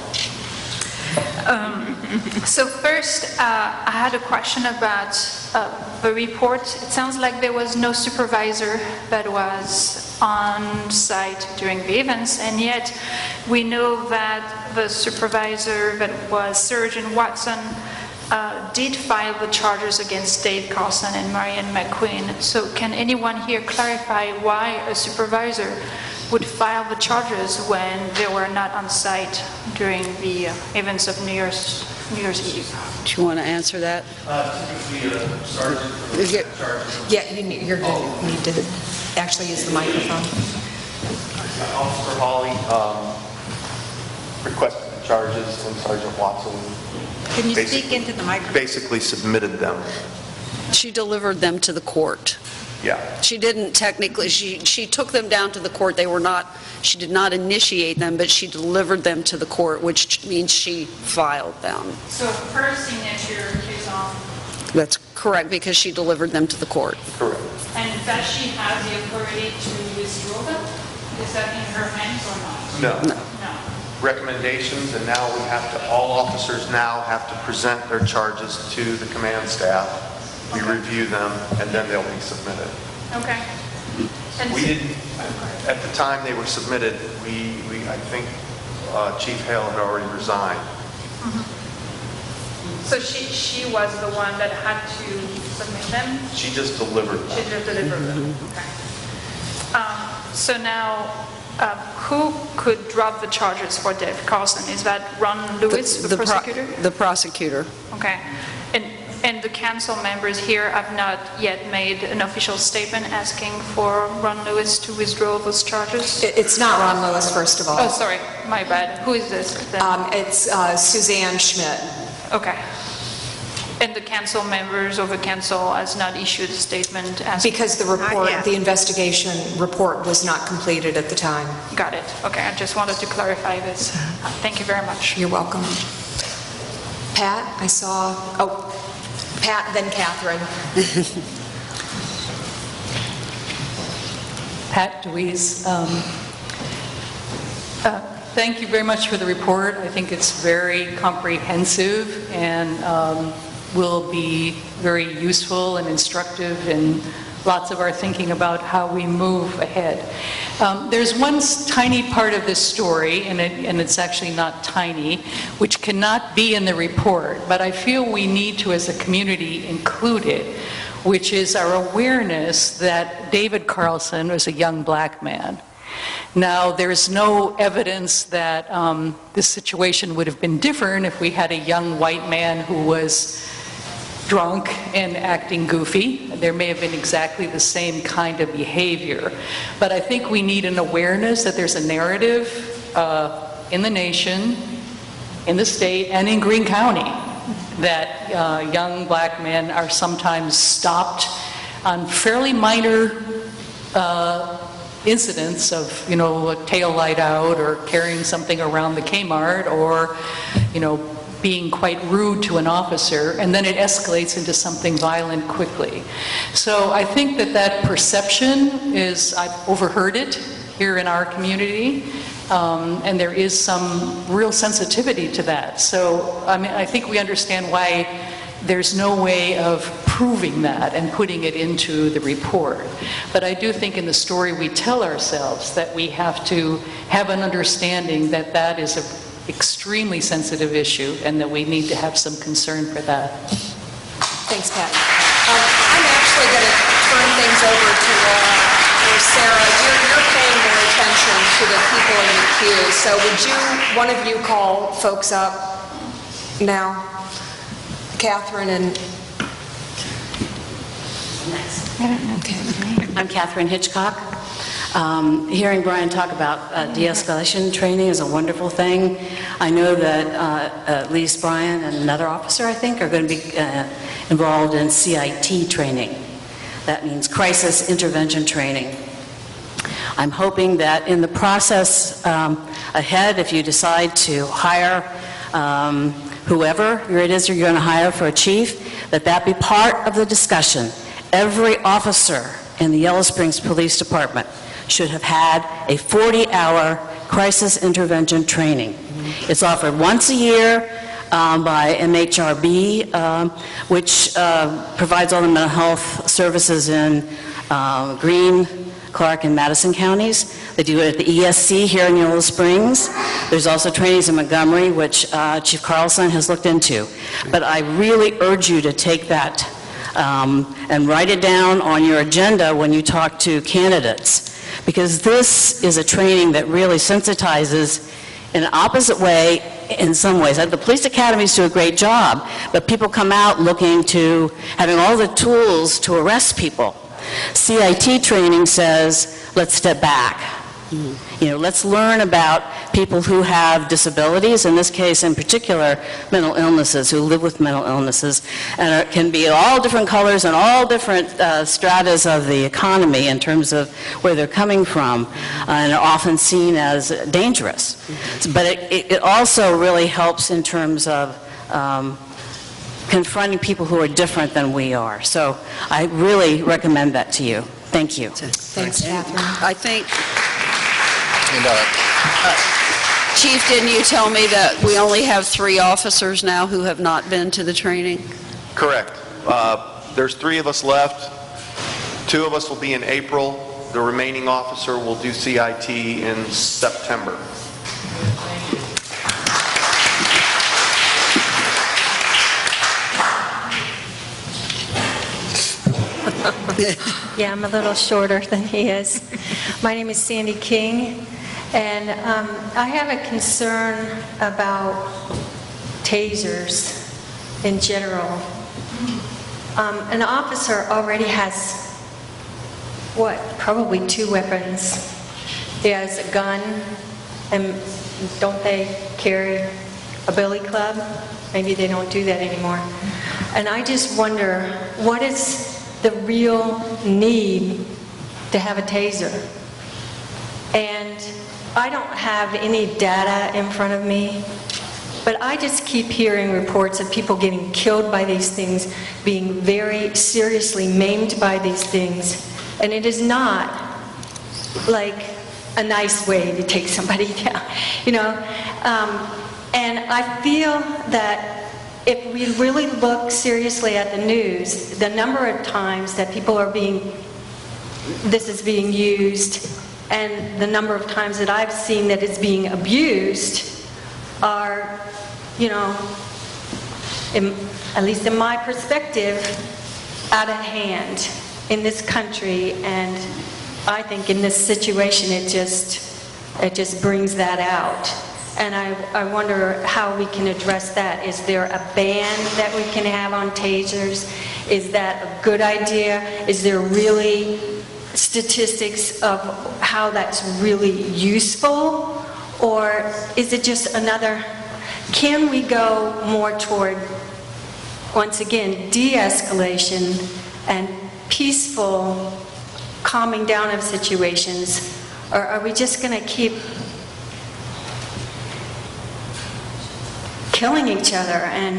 So first, I had a question about the report. It sounds like there was no supervisor that was on site during the events, and yet we know that the supervisor that was Sergeant Watson did file the charges against Dave Carlson and Marianne McQueen. So can anyone here clarify why a supervisor would file the charges when they were not on site during the events of New Year's Eve? Do you want to answer that? Typically, a sergeant charges. Yeah, you're going to need to actually use the microphone. Officer Hawley requested the charges, and Sergeant Watson Can you speak into the microphone? basically submitted them. She delivered them to the court. Yeah. She didn't technically, she took them down to the court. She did not initiate them, but she delivered them to the court, which means she filed them. So her signature is on. That's correct, because she delivered them to the court. Correct. And does she have the authority to withdraw them? Is that in her hands or not? No. No. Recommendations, and now all officers now have to present their charges to the command staff. We review them, and then they'll be submitted. Okay. We didn't, at the time they were submitted, I think Chief Hale had already resigned. So she was the one that had to submit them? She just delivered them. She just delivered them, okay. So now, who could drop the charges for Dave Carlson? Is that Ron Lewis, the prosecutor? The prosecutor. Okay. And the council members here have not yet made an official statement asking for Ron Lewis to withdraw those charges? It's not Ron Lewis, first of all. Oh, sorry, my bad. Who is this then? It's Suzanne Schmidt. Okay. And the council members or the council has not issued a statement asking? Because the report, the investigation report was not completed at the time. Got it. Okay, I just wanted to clarify this. Thank you very much. You're welcome. Pat, I saw, Pat, then Catherine. Pat DeWeese. Thank you very much for the report. I think it's very comprehensive and will be very useful and instructive in lots of our thinking about how we move ahead. There's one tiny part of this story, and it's actually not tiny, which cannot be in the report, but I feel we need to, as a community, include it, which is our awareness that David Carlson was a young black man. Now, there's no evidence that this situation would have been different if we had a young white man who was drunk and acting goofy. There may have been exactly the same kind of behavior. But I think we need an awareness that there's a narrative in the nation, in the state, and in Greene County that young black men are sometimes stopped on fairly minor incidents of, a tail light out or carrying something around the Kmart or, being quite rude to an officer, and then it escalates into something violent quickly. So I think that perception is, I've overheard it here in our community, and there is some real sensitivity to that. So, I think we understand why there's no way of proving that and putting it into the report. But I do think in the story we tell ourselves that we have to have an understanding that that is an extremely sensitive issue and that we need to have some concern for that. Thanks, Pat. I'm actually going to turn things over to Sarah. You're paying more attention to the people in the queue. So would one of you call folks up now? Catherine and... Okay. I'm Catherine Hitchcock. Hearing Brian talk about de-escalation training is a wonderful thing. I know that at least Brian and another officer, I think, are going to be involved in CIT training. That means crisis intervention training. I'm hoping that in the process ahead, if you decide to hire whoever it is you're going to hire for a chief, that be part of the discussion. Every officer in the Yellow Springs Police Department should have had a 40-hour crisis intervention training. It's offered once a year by MHRB, which provides all the mental health services in Greene, Clark, and Madison counties. They do it at the ESC here in Yellow Springs. There's also trainings in Montgomery, which Chief Carlson has looked into. But I really urge you to take that and write it down on your agenda when you talk to candidates, because this is a training that really sensitizes in an opposite way in some ways. The police academies do a great job, but people come out looking to having all the tools to arrest people. CIT training says, let's step back. Let's learn about people who have disabilities, in this case in particular mental illnesses, who live with mental illnesses, and it can be all different colors and all different stratas of the economy in terms of where they're coming from, and are often seen as dangerous. But it also really helps in terms of confronting people who are different than we are. So I really recommend that to you. Thank you. Thanks, Catherine. I think... Chief, didn't you tell me that we only have 3 officers now who have not been to the training? Correct. There's 3 of us left. 2 of us will be in April, The remaining officer will do CIT in September. Yeah, I'm a little shorter than he is. My name is Sandy King, and I have a concern about tasers in general. An officer already has, what, probably 2 weapons. He has a gun, and don't they carry a billy club? Maybe they don't do that anymore. And I just wonder, what is the real need to have a taser? And I don't have any data in front of me, but I just keep hearing reports of people getting killed by these things, being very seriously maimed by these things, and it is not like a nice way to take somebody down, you know? And I feel that if we really look seriously at the news, the number of times that people are this is being used, and the number of times that I've seen that it's being abused are, you know, at least in my perspective, out of hand in this country. And I think in this situation, it just brings that out. And I wonder how we can address that. Is there a ban that we can have on tasers? Is that a good idea? Is there really statistics of how that's really useful? Or is it just another, can we go more toward, once again, de-escalation and peaceful calming down of situations? Or are we just going to keep killing each other? And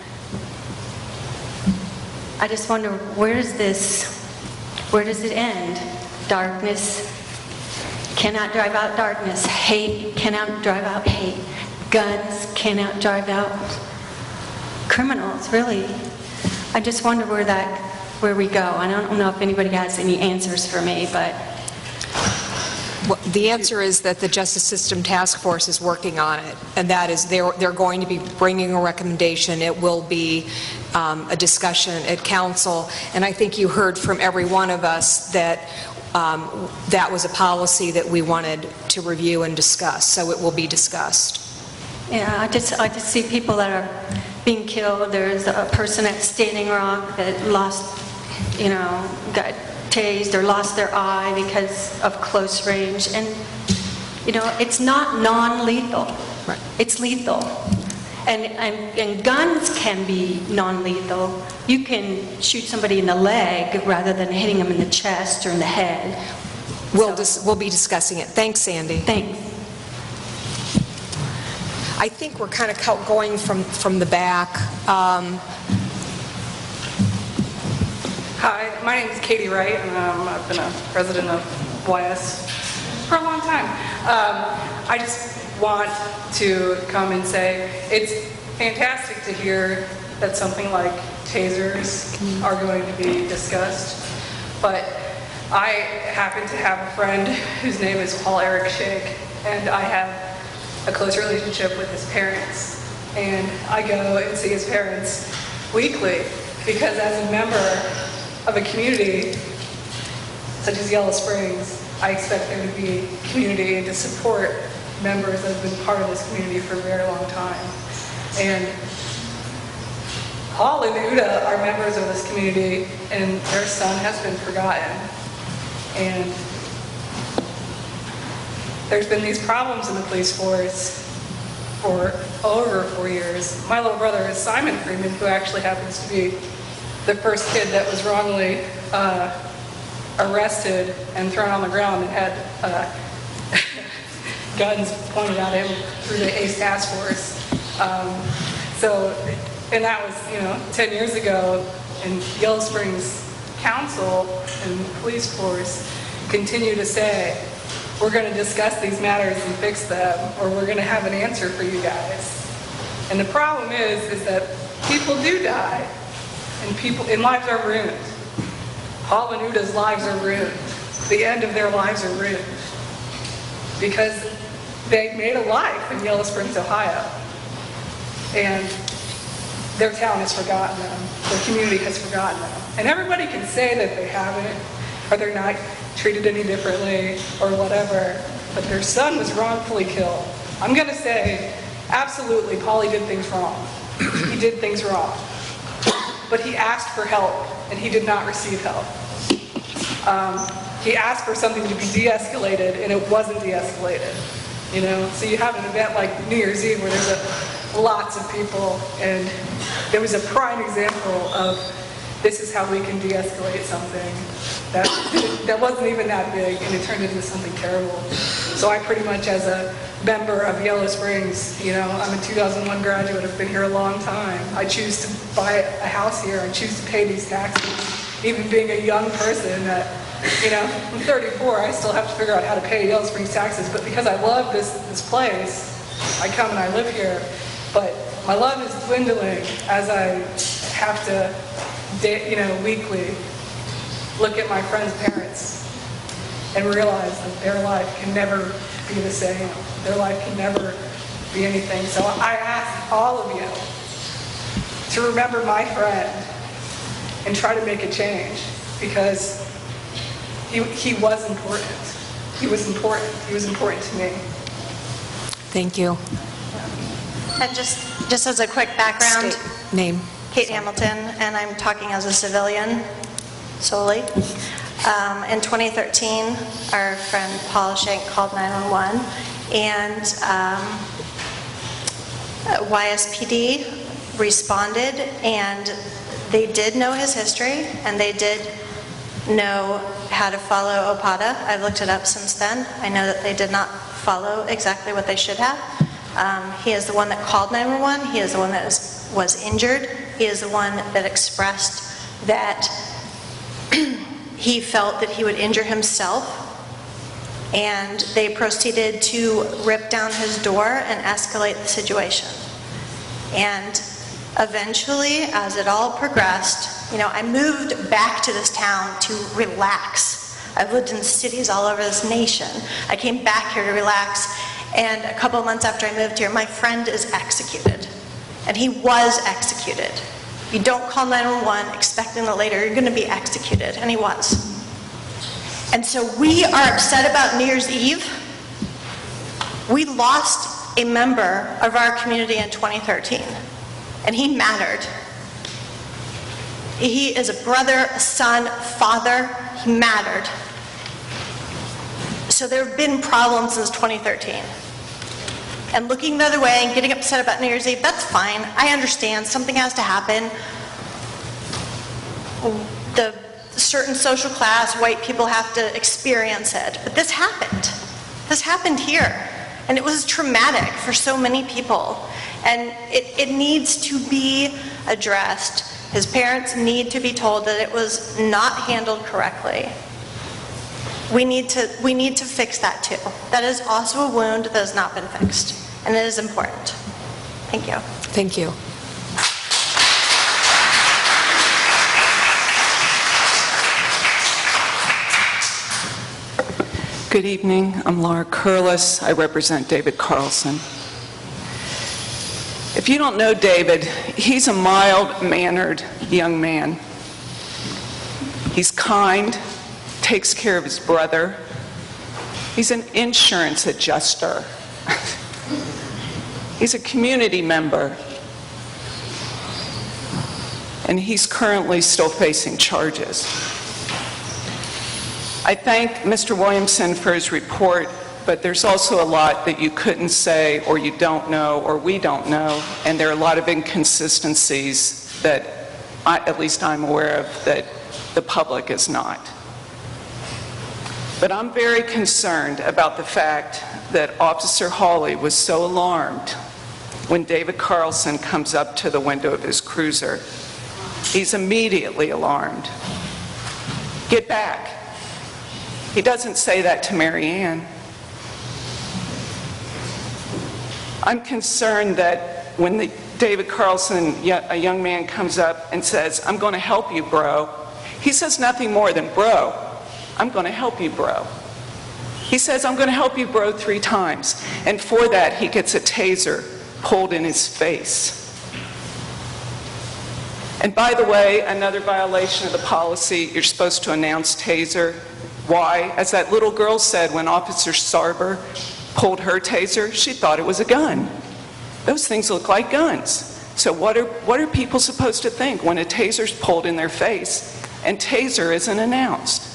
I just wonder, where does it end? Darkness cannot drive out darkness. Hate cannot drive out hate. Guns cannot drive out criminals, really. I just wonder where we go. I don't know if anybody has any answers for me, but Well, the answer is that the Justice System Task Force is working on it, and that is they're going to be bringing a recommendation. It will be a discussion at council, and I think you heard from every one of us that that was a policy that we wanted to review and discuss, so it will be discussed. yeah, I just see people that are being killed. There's a person at Standing Rock that lost, you know, got tased or lost their eye because of close range. And, you know, it's not non-lethal. Right. It's lethal. And guns can be non-lethal. You can shoot somebody in the leg rather than hitting them in the chest or in the head. We'll be discussing it. Thanks, Sandy. Thanks. I think we're kind of going from the back. Hi, my name is Katie Wright, and I've been a president of YS for a long time. I just want to come and say it's fantastic to hear that something like tasers are going to be discussed, but I happen to have a friend whose name is Paul Eric Shake, and I have a close relationship with his parents, and I go and see his parents weekly because as a member of a community such as Yellow Springs, I expect there to be community and to support members that have been part of this community for a very long time. And Paul and Uda are members of this community, and their son has been forgotten. And there's been these problems in the police force for over 4 years. My little brother is Simon Freeman, who actually happens to be the first kid that was wrongly arrested and thrown on the ground and had guns pointed at him through the ACE task force. And that was, 10 years ago, and Yellow Springs Council and police force continue to say, we're going to discuss these matters and fix them, or we're going to have an answer for you guys. And the problem is that people do die. And lives are ruined. Paul and Uda's lives are ruined. the end of their lives are ruined because they made a life in Yellow Springs, Ohio, and their town has forgotten them, their community has forgotten them. And everybody can say that they haven't, or they're not treated any differently, or whatever, but their son was wrongfully killed. I'm going to say, absolutely, Paulie did things wrong. He did things wrong. But he asked for help, and he did not receive help. He asked for something to be de-escalated, and it wasn't de-escalated. You know, so you have an event like New Year's Eve where there's lots of people, and there was a prime example of this is how we can de-escalate something that wasn't even that big, and it turned into something terrible. So I pretty much, as a member of Yellow Springs, you know, I'm a 2001 graduate, I've been here a long time. I choose to buy a house here, I choose to pay these taxes. Even being a young person that, you know, I'm 34, I still have to figure out how to pay Yellow Springs taxes, but because I love this place, I come and I live here. But my love is dwindling as I have to, you know, weekly look at my friends' parents and realize that their life can never be the same. Their life can never be anything. So I ask all of you to remember my friend and try to make a change, because he was important. He was important. He was important to me. Thank you. And just as a quick background, Name. Kate Hamilton, and I'm talking as a civilian solely. In 2013, our friend Paul Schenk called 911, and YSPD responded, and they did know his history, and they did know how to follow OPADA. I've looked it up since then. I know that they did not follow exactly what they should have. He is the one that called 911. He is the one that was injured. He is the one that expressed that he felt that he would injure himself. And they proceeded to rip down his door and escalate the situation. And eventually, as it all progressed, you know, I moved back to this town to relax. I've lived in cities all over this nation. I came back here to relax, and a couple of months after I moved here, my friend is executed. And he was executed. You don't call 911 expecting that later you're going to be executed, and he was. And so we are upset about New Year's Eve. We lost a member of our community in 2013, and he mattered. He is a brother, a son, father. He mattered. So there have been problems since 2013. And looking the other way and getting upset about New Year's Eve, that's fine. I understand. Something has to happen. The certain social class, white people have to experience it. But this happened. This happened here. And it was traumatic for so many people. And it needs to be addressed. His parents need to be told that it was not handled correctly. We need to fix that too. That is also a wound that has not been fixed. And it is important. Thank you. Thank you. Good evening. I'm Laura Curlis. I represent David Carlson. If you don't know David, he's a mild-mannered young man. He's kind, takes care of his brother. He's an insurance adjuster. He's a community member. And he's currently still facing charges. I thank Mr. Williamson for his report, but there's also a lot that you couldn't say, or you don't know, or we don't know, and there are a lot of inconsistencies that at least I'm aware of that the public is not. But I'm very concerned about the fact that Officer Hawley was so alarmed when David Carlson comes up to the window of his cruiser. He's immediately alarmed. Get back. He doesn't say that to Mary Ann. I'm concerned that when David Carlson, a young man, comes up and says, "I'm going to help you, bro," he says nothing more than "bro." I'm going to help you, bro. He says, I'm going to help you, bro, 3 times. And for that, he gets a taser pulled in his face. And by the way, another violation of the policy, you're supposed to announce taser. Why? As that little girl said when Officer Sarber pulled her taser, she thought it was a gun. Those things look like guns. So what are people supposed to think when a taser's pulled in their face and taser isn't announced?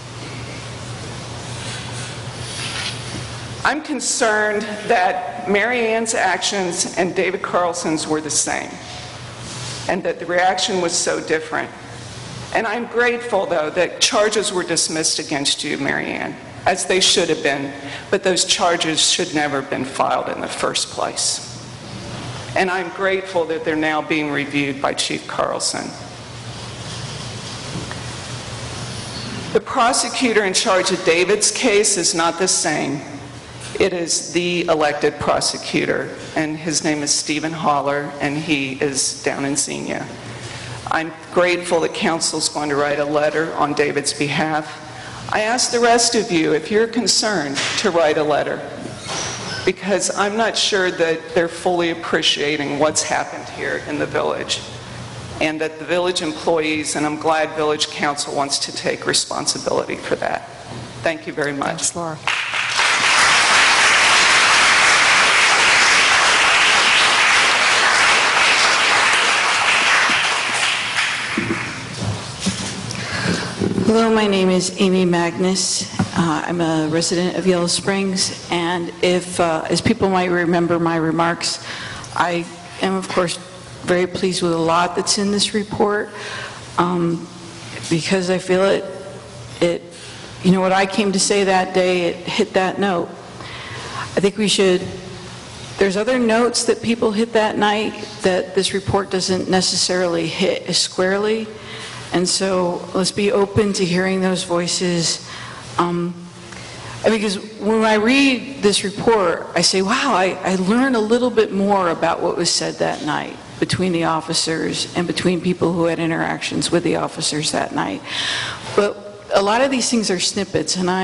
I'm concerned that Mary Ann's actions and David Carlson's were the same, and that the reaction was so different. And I'm grateful, though, that charges were dismissed against you, Mary Ann, as they should have been, but those charges should never have been filed in the first place. And I'm grateful that they're now being reviewed by Chief Carlson. The prosecutor in charge of David's case is not the same. It is the elected prosecutor, and his name is Stephen Haller, and he is down in Xenia. I'm grateful that council's going to write a letter on David's behalf. I ask the rest of you, if you're concerned, to write a letter, because I'm not sure that they're fully appreciating what's happened here in the village, and that the village employees, and I'm glad Village Council wants to take responsibility for that. Thank you very much. Thanks, Laura. Hello, my name is Amy Magnus. I'm a resident of Yellow Springs, and if, as people might remember my remarks, I am, of course, very pleased with a lot that's in this report, because I feel you know, what I came to say that day, it hit that note. I think we should, there's other notes that people hit that night that this report doesn't necessarily hit as squarely. And so let's be open to hearing those voices. Because when I read this report, I say, wow, I learned a little bit more about what was said that night between the officers and between people who had interactions with the officers that night. But a lot of these things are snippets, and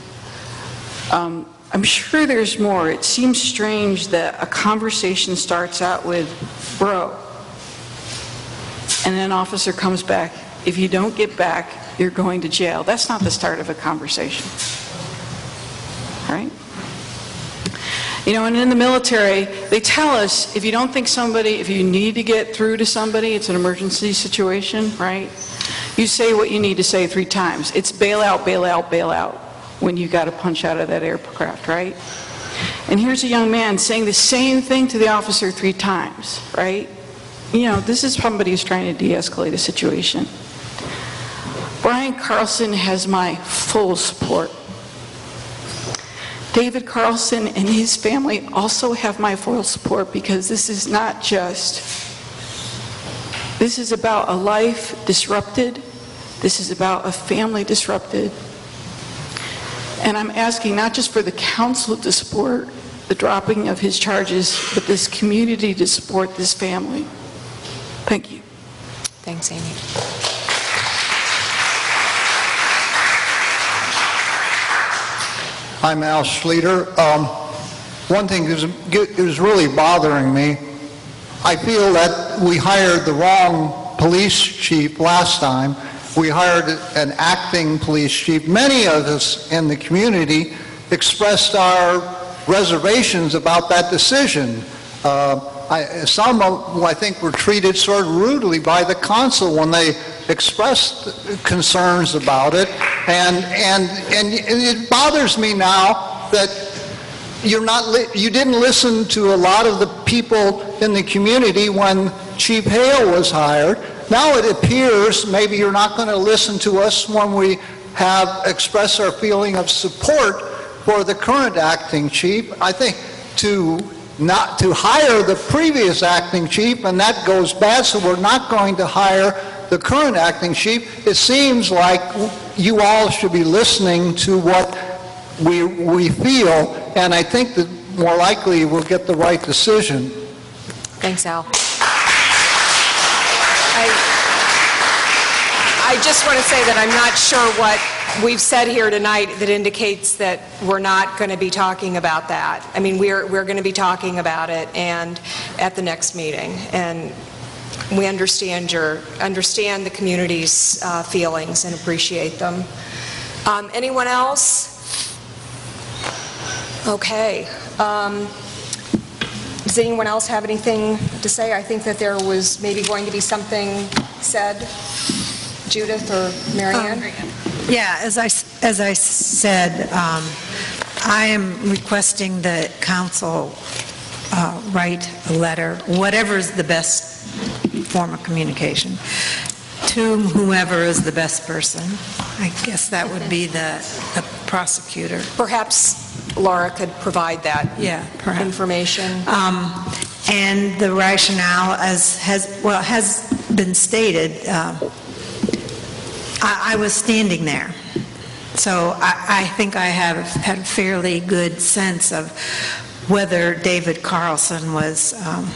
I'm sure there's more. It seems strange that a conversation starts out with, bro, and an officer comes back, if you don't get back, you're going to jail. That's not the start of a conversation, right? You know, and in the military, they tell us if you don't think somebody, if you need to get through to somebody, it's an emergency situation, right? You say what you need to say 3 times. It's bail out, bail out, bail out when you got to punch out of that aircraft, right? And here's a young man saying the same thing to the officer 3 times, right? You know, this is somebody who's trying to de-escalate a situation. Brian Carlson has my full support. David Carlson and his family also have my full support, because this is not just, this is about a life disrupted. This is about a family disrupted. And I'm asking not just for the council to support the dropping of his charges, but this community to support this family. Thank you. Thanks, Amy. I'm Al Schleter. One thing is really bothering me. I feel that we hired the wrong police chief last time. We hired an acting police chief. Many of us in the community expressed our reservations about that decision. Some, I think, were treated sort of rudely by the council when they expressed concerns about it, and it bothers me now that you didn't listen to a lot of the people in the community when Chief Hale was hired. Now it appears maybe you're not going to listen to us when we have expressed our feeling of support for the current acting chief. I think not to hire the previous acting chief, and that goes bad, so we're not going to hire the current acting chief. It seems like you all should be listening to what we feel, and I think that more likely we'll get the right decision. Thanks, Al. I just want to say that I'm not sure what we've said here tonight that indicates that we're not going to be talking about that. I mean, we're going to be talking about it and at the next meeting, and we understand the community's feelings and appreciate them. Anyone else? Okay. Does anyone else have anything to say? I think that there was maybe going to be something said. Judith or Mary Ann? Yeah, as I said, I am requesting that council write a letter, whatever is the best form of communication, to whoever is the best person. I guess that would be the prosecutor. Perhaps Laura could provide that information. And the rationale, as has been stated, I was standing there. So I think I have had a fairly good sense of whether David Carlson was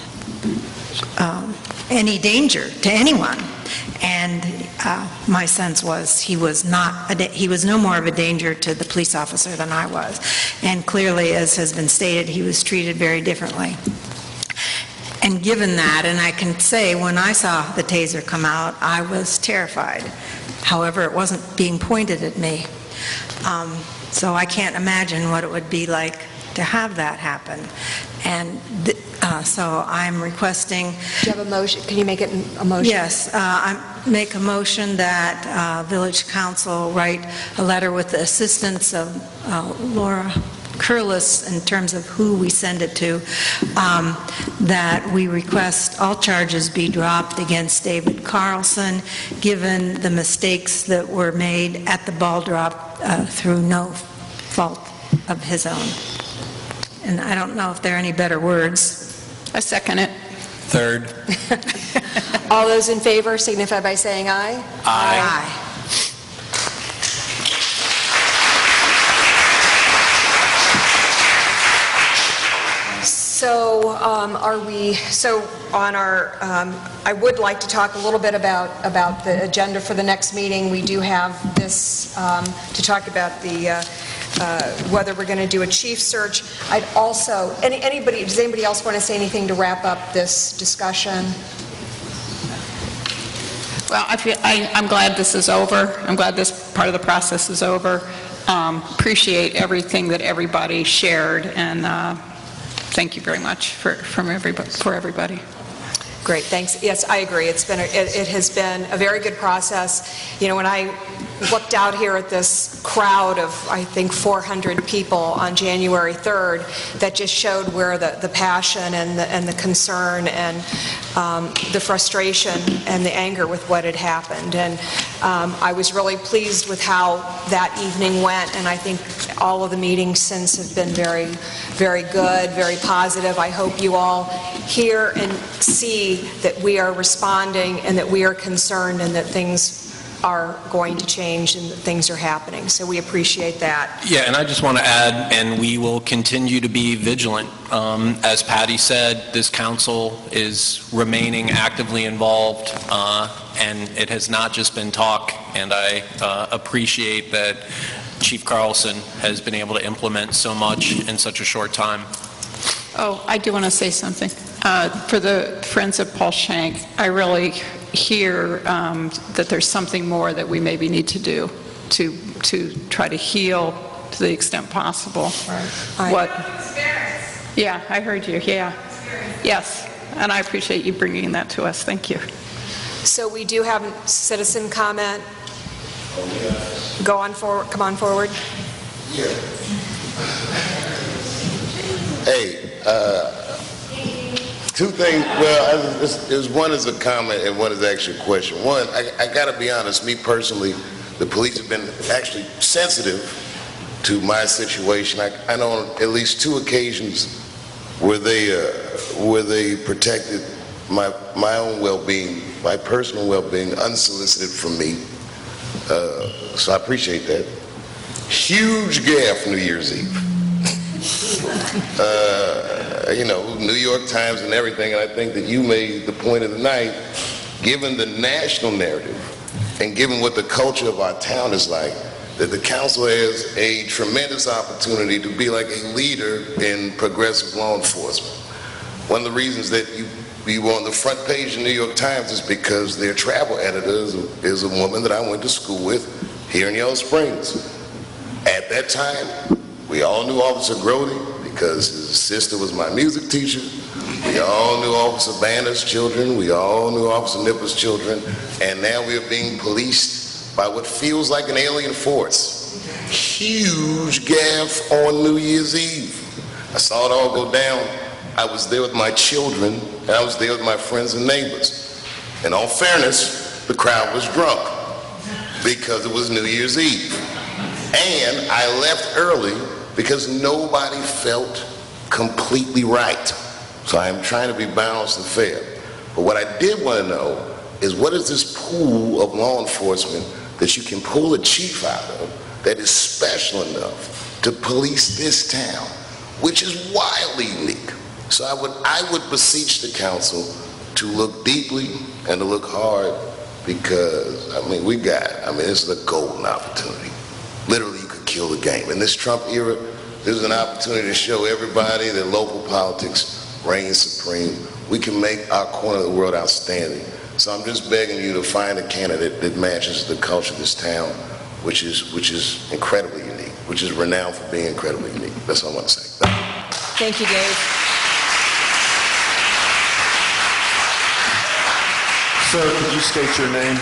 any danger to anyone. And my sense was he was no more of a danger to the police officer than I was. And clearly, as has been stated, he was treated very differently. And given that, and I can say when I saw the taser come out, I was terrified. However, it wasn't being pointed at me. So I can't imagine what it would be like to have that happen. And so I'm requesting... Do you have a motion? Can you make it a motion? Yes. I make a motion that Village Council write a letter with the assistance of Laura Curlis in terms of who we send it to, that we request all charges be dropped against David Carlson, given the mistakes that were made at the ball drop through no fault of his own. And I don't know if there are any better words. I second it. Third. All those in favor signify by saying aye. Aye. So I would like to talk a little bit about the agenda for the next meeting. We do have this to talk about the whether we're going to do a chief search. I'd also, does anybody else want to say anything to wrap up this discussion? Well, I'm glad this is over. I'm glad this part of the process is over. Appreciate everything that everybody shared, and thank you very much for everybody. Great, thanks. Yes, I agree. It has been a very good process. You know, when I looked out here at this crowd of, I think, 400 people on January 3rd, that just showed where the passion and the concern and the frustration and the anger with what had happened. And I was really pleased with how that evening went, and I think all of the meetings since have been very, very good, very positive. I hope you all hear and see that we are responding and that we are concerned and that things are going to change and that things are happening. So we appreciate that. Yeah, and I just want to add, and we will continue to be vigilant. As Patty said, this council is remaining actively involved, and it has not just been talk, and I appreciate that Chief Carlson has been able to implement so much in such a short time. Oh, I do want to say something. For the Friends of Paul Shank, I really hear that there's something more that we maybe need to do to try to heal to the extent possible. Right. Yeah, I heard you. Yeah. Yes, and I appreciate you bringing that to us. Thank you. So we do have citizen comment. Go on forward. Come on forward. Yeah. Hey, two things. Well, one is a comment and one is actually a question. One, I got to be honest. Me personally, the police have been actually sensitive to my situation. I know on at least two occasions where they protected my own well-being, my personal well-being, unsolicited from me. So I appreciate that. Huge gaffe New Year's Eve. New York Times and everything, and I think that you made the point of the night, given the national narrative and given what the culture of our town is like, that the council has a tremendous opportunity to be like a leader in progressive law enforcement. One of the reasons that you were on the front page of the New York Times is because their travel editor is a woman that I went to school with here in Yellow Springs. At that time, we all knew Officer Grody because his sister was my music teacher. We all knew Officer Banner's children. We all knew Officer Nipper's children. And now we are being policed by what feels like an alien force. Huge gaffe on New Year's Eve. I saw it all go down. I was there with my children, and I was there with my friends and neighbors. In all fairness, the crowd was drunk because it was New Year's Eve. And I left early because nobody felt completely right. So I am trying to be balanced and fair. But what I did want to know is, what is this pool of law enforcement that you can pull a chief out of that is special enough to police this town, which is wildly unique? So I would beseech the council to look deeply and to look hard, because, this is a golden opportunity. Literally, you could kill the game. In this Trump era, there's an opportunity to show everybody that local politics reigns supreme. We can make our corner of the world outstanding. So I'm just begging you to find a candidate that matches the culture of this town, which is incredibly unique, which is renowned for being incredibly unique. That's all I want to say. Thank you, Dave. Sir, could you state your name?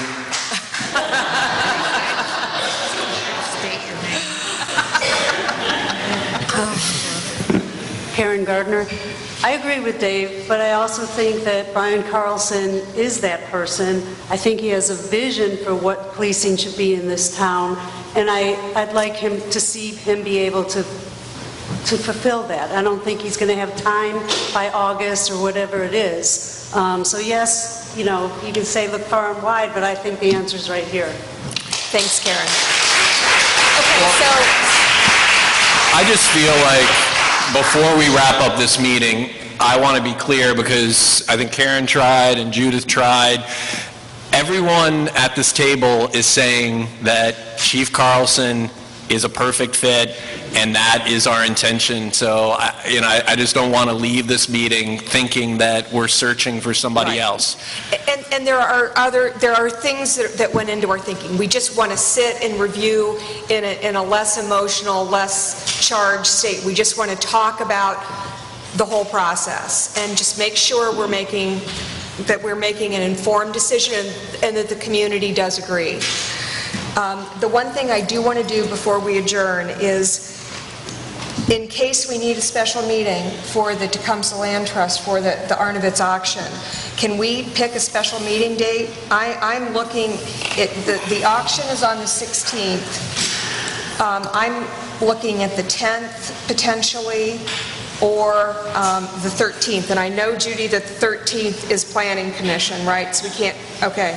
Karen Gardner. I agree with Dave, but I also think that Brian Carlson is that person. I think he has a vision for what policing should be in this town, and I'd like him to see him be able to fulfill that. I don't think he's going to have time by August or whatever it is. So yes, you can say look far and wide, but I think the answer's right here. Thanks, Karen. Okay, so I just feel like before we wrap up this meeting, I want to be clear, because I think Karen tried and Judith tried. Everyone at this table is saying that Chief Carlson is a perfect fit, and that is our intention. So, I just don't want to leave this meeting thinking that we're searching for somebody else. And there are things that went into our thinking. We just want to sit and review in a less emotional, less charged state. We just want to talk about the whole process and just make sure we're making an informed decision and that the community does agree. The one thing I do want to do before we adjourn is, in case we need a special meeting for the Tecumseh Land Trust for the Arnovitz auction, can we pick a special meeting date? I'm looking at the auction is on the 16th. I'm looking at the 10th potentially, or the 13th. And I know, Judy, that the 13th is Planning Commission, right? So we can't, okay.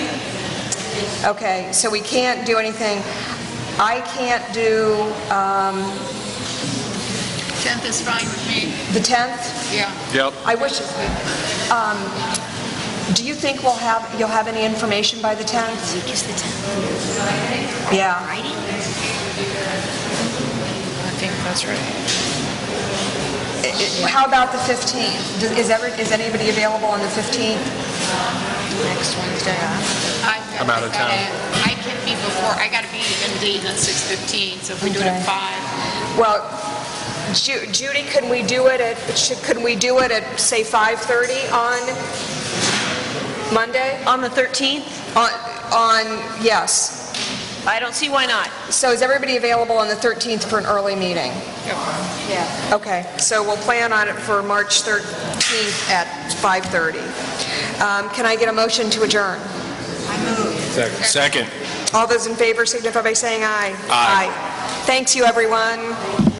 Okay, so we can't do anything. I can't do... 10th is fine with me. The 10th? Yeah. Yep. I wish... do you think you'll have any information by the 10th? Week is the 10th. Yeah. Friday? I think that's right. How about the 15th? Is anybody available on the 15th? Next Wednesday. I'm out of town. I can be before. I got to be in Dayton at 6:15. So if we do it at 5. Well, Judy, could we do it at say 5:30 on Monday? On the 13th? Yes. I don't see why not. So is everybody available on the 13th for an early meeting? Yeah. Okay, so we'll plan on it for March 13th at 5:30. Can I get a motion to adjourn? I move. Second. All those in favor signify by saying aye. Aye. Thanks you, everyone.